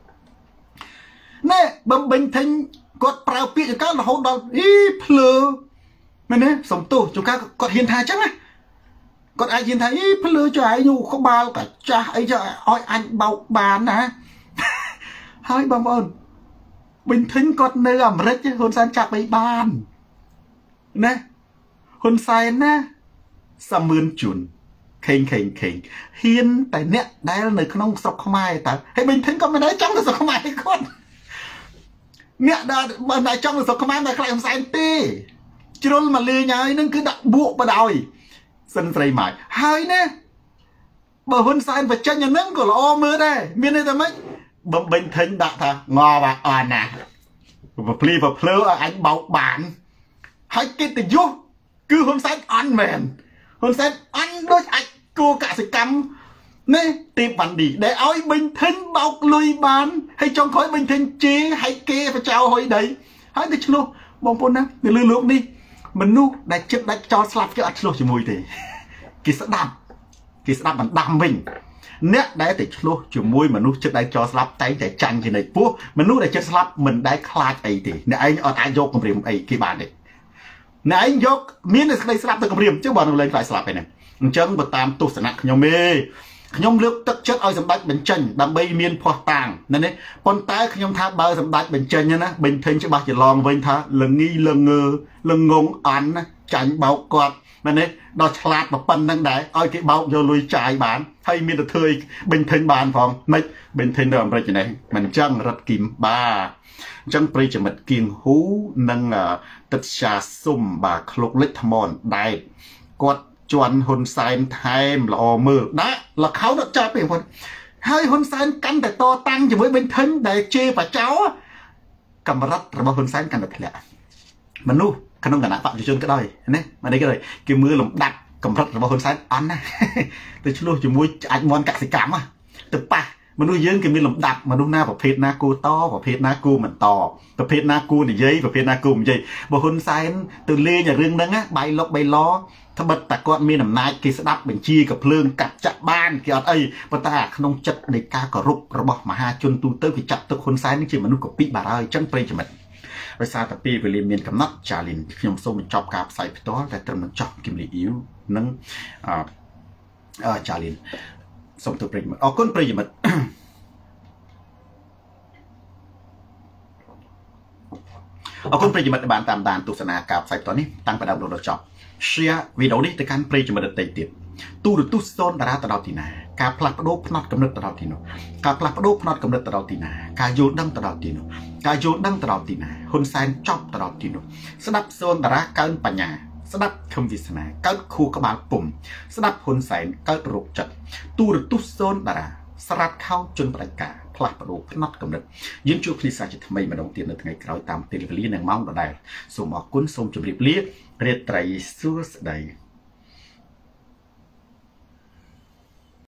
S1: nè bấm bình thanh có prao pịa cho các là hôn đau ý phơ mày nè sống tổ chúng các có hiền thà chắc á còn ai hiền thà ý phơ cho ai nhu không bao cả cha ấy cho ôi anh bao bàn nè hai bao ơn bình thanh có nơi làm rất chứ hôn san chặt mấy bàn nè hôn sai nè sầm mươn chuồnเข่งเฮียนแต่เนี้ยได้แล้วในขนมสกขมายแต่ให้บินถึงก็ไม่ได้จ้องในสกขมายคนเนี้ยได้บันไดจ้องในสกขมายในใครของไซน์ตีจุลมาเลยไงนั่นคือดักบวกมาดอยสันใส่หมายหายเนี่ยบางคนไซน์ไปเจนอย่างนั้นก็รอมือได้มีอะไรแต่ไม่บินถึงดักท่างอว่าอ่อนนะแบบพลีแบบเพลออันเบาบานให้กินแต่ยุคือคนไซน์อันแมนคนเซนอันด้วยไอ้กูกะสิกรรมนี่ตีบันดีđểเอาbình thinh bọc lùi bàn hay trong khói bình thinh chế hay kê và chào hồi đấy hãy đi chlo bông bông nè người lừa lượm đi mình nu đại trước đại cho slap cho chlo chỉ mùi thì kỳ sẽ đam bằng đam mình nét đại để chlo chỉ mùi mà nu trước đại cho slap tay để chăn thì này pú mình nu đại trước slap mình đại khai ấy thì này anh ở tại vô cùng điểm ấy cái bàn này nãyยกมีนในสลับตัวกับเรียมเจ้าบอลเลยฝ่ายสลับไปเนี่ยจังบทตามตุสนะขยมเมขยมเลือกตักเชิดเอาสมบัติเป็นเจนดำใบมีนพอต่างนั่นเนี่ยปนตายขยมท่าเบอร์สมบัติเป็นเจนเนี่ยนะเป็นเทนจะบาจะลองเว้นท่าเรื่องงี้เรื่องเงือเรื่องงงอันนะจันเบากอดមែនទេដល់ឆ្លាតមកប៉ុណ្្នឹងដែរឲ្យគេបោកយកលុយចាយបានហើយមានតែធ្វើឲ្យបេញធិញបានផងមិនបេញធិញនៅអាមេរិកនេះមិនអញ្ចឹងរត់គីមបាទអញ្ចឹងប្រិយមិត្តគៀងហ៊ូនិងទឹកសាស៊ុំបាទឃ្លោកលិចថ្មនដែកគាត់ជន់ហ៊ុនសែនថែមល្អមើលដាក់លខោដល់ចាប់ពីបងហើយហ៊ុនសែនកាន់តែតតាំងជាមួយបេញធិញដែលជេរបចោកម្រិតរបស់ហ៊ុនសែនកាន់តែធ្លាក់មនុស្សក្នុងគណៈបព្វជិជនក៏ដោយណាមកនេះក៏ដោយគេមើលលំដាប់កម្រិតរបស់ហ៊ុនសែនអន់ណាទៅឆ្លោះជាមួយអាចមន់កសិកម្មទៅប៉ះមនុស្សយើងគេមានលំដាប់មនុស្សណាប្រភេទណាគួរតប្រភេទណាគួរមិនតប្រភេទណាគួរនិយាយប្រភេទណាគួរមិននិយាយបើហ៊ុនសែនទៅលេងរឿងហ្នឹងបៃលុកបៃឡត្បិតតែគាត់មានអំណាចគេស្ដាប់បញ្ជាកភ្លើងកាត់ចាក់បានគេអត់អីប៉ុន្តែក្នុងចិត្តនៃការគោរពរបស់មហាជនទូទៅគេចាត់ទុកហ៊ុនសែននេះជាមនុស្សកពីបាត់ហើយអញ្ចឹងប្រិយមិត្តដោយសារតែពេលវេលាមានកំណត់ចាលីនខ្ញុំសូមបញ្ចប់ការផ្សាយផ្ទាល់តែត្រឹមនឹងចប់គឹមលីអ៊ីវនិងចាលីនសូមទូប្រិយមិត្តអរគុណប្រិយមិត្តអរគុណប្រិយមិត្តដែលបានតាមដានទស្សនាការផ្សាយផ្ទាល់នេះតាំងពីដើមដល់ចប់ share វីដេអូនេះទៅកាន់ប្រិយមិត្តដទៃទៀតទូរទស្សន៍សូនតារាទៅដល់ទីណាការផ្លាស់ប្ដូរផ្នត់កំណត់ទៅដល់ទីនោះការផ្លាស់ប្ដូរផ្នត់កំណត់ទៅដល់ទីណាការយល់ដឹងទៅដល់ទីនោះការយល់ដឹងទៅដល់ទីណាហ៊ុនសែនចប់ទៅដល់ទីនោះស្ដាប់សូនតារាកើនបញ្ញាស្ដាប់ខំវាសនាកើតខួរក្បាលពុំស្ដាប់ហ៊ុនសែនកើតរោគចិត្តទូរទស្សន៍សូនតារាស្រាត់ខោជនបដិការផ្លាស់ប្ដូរផ្នត់កំណត់យើងជួបគ្នាសាជាថ្មីម្ដងទៀតនៅថ្ងៃក្រោយតាមពេលវេលានិងម៉ោងដដែលសូមអរគុណសូមជម្រាបលារាត្រីសួស្តី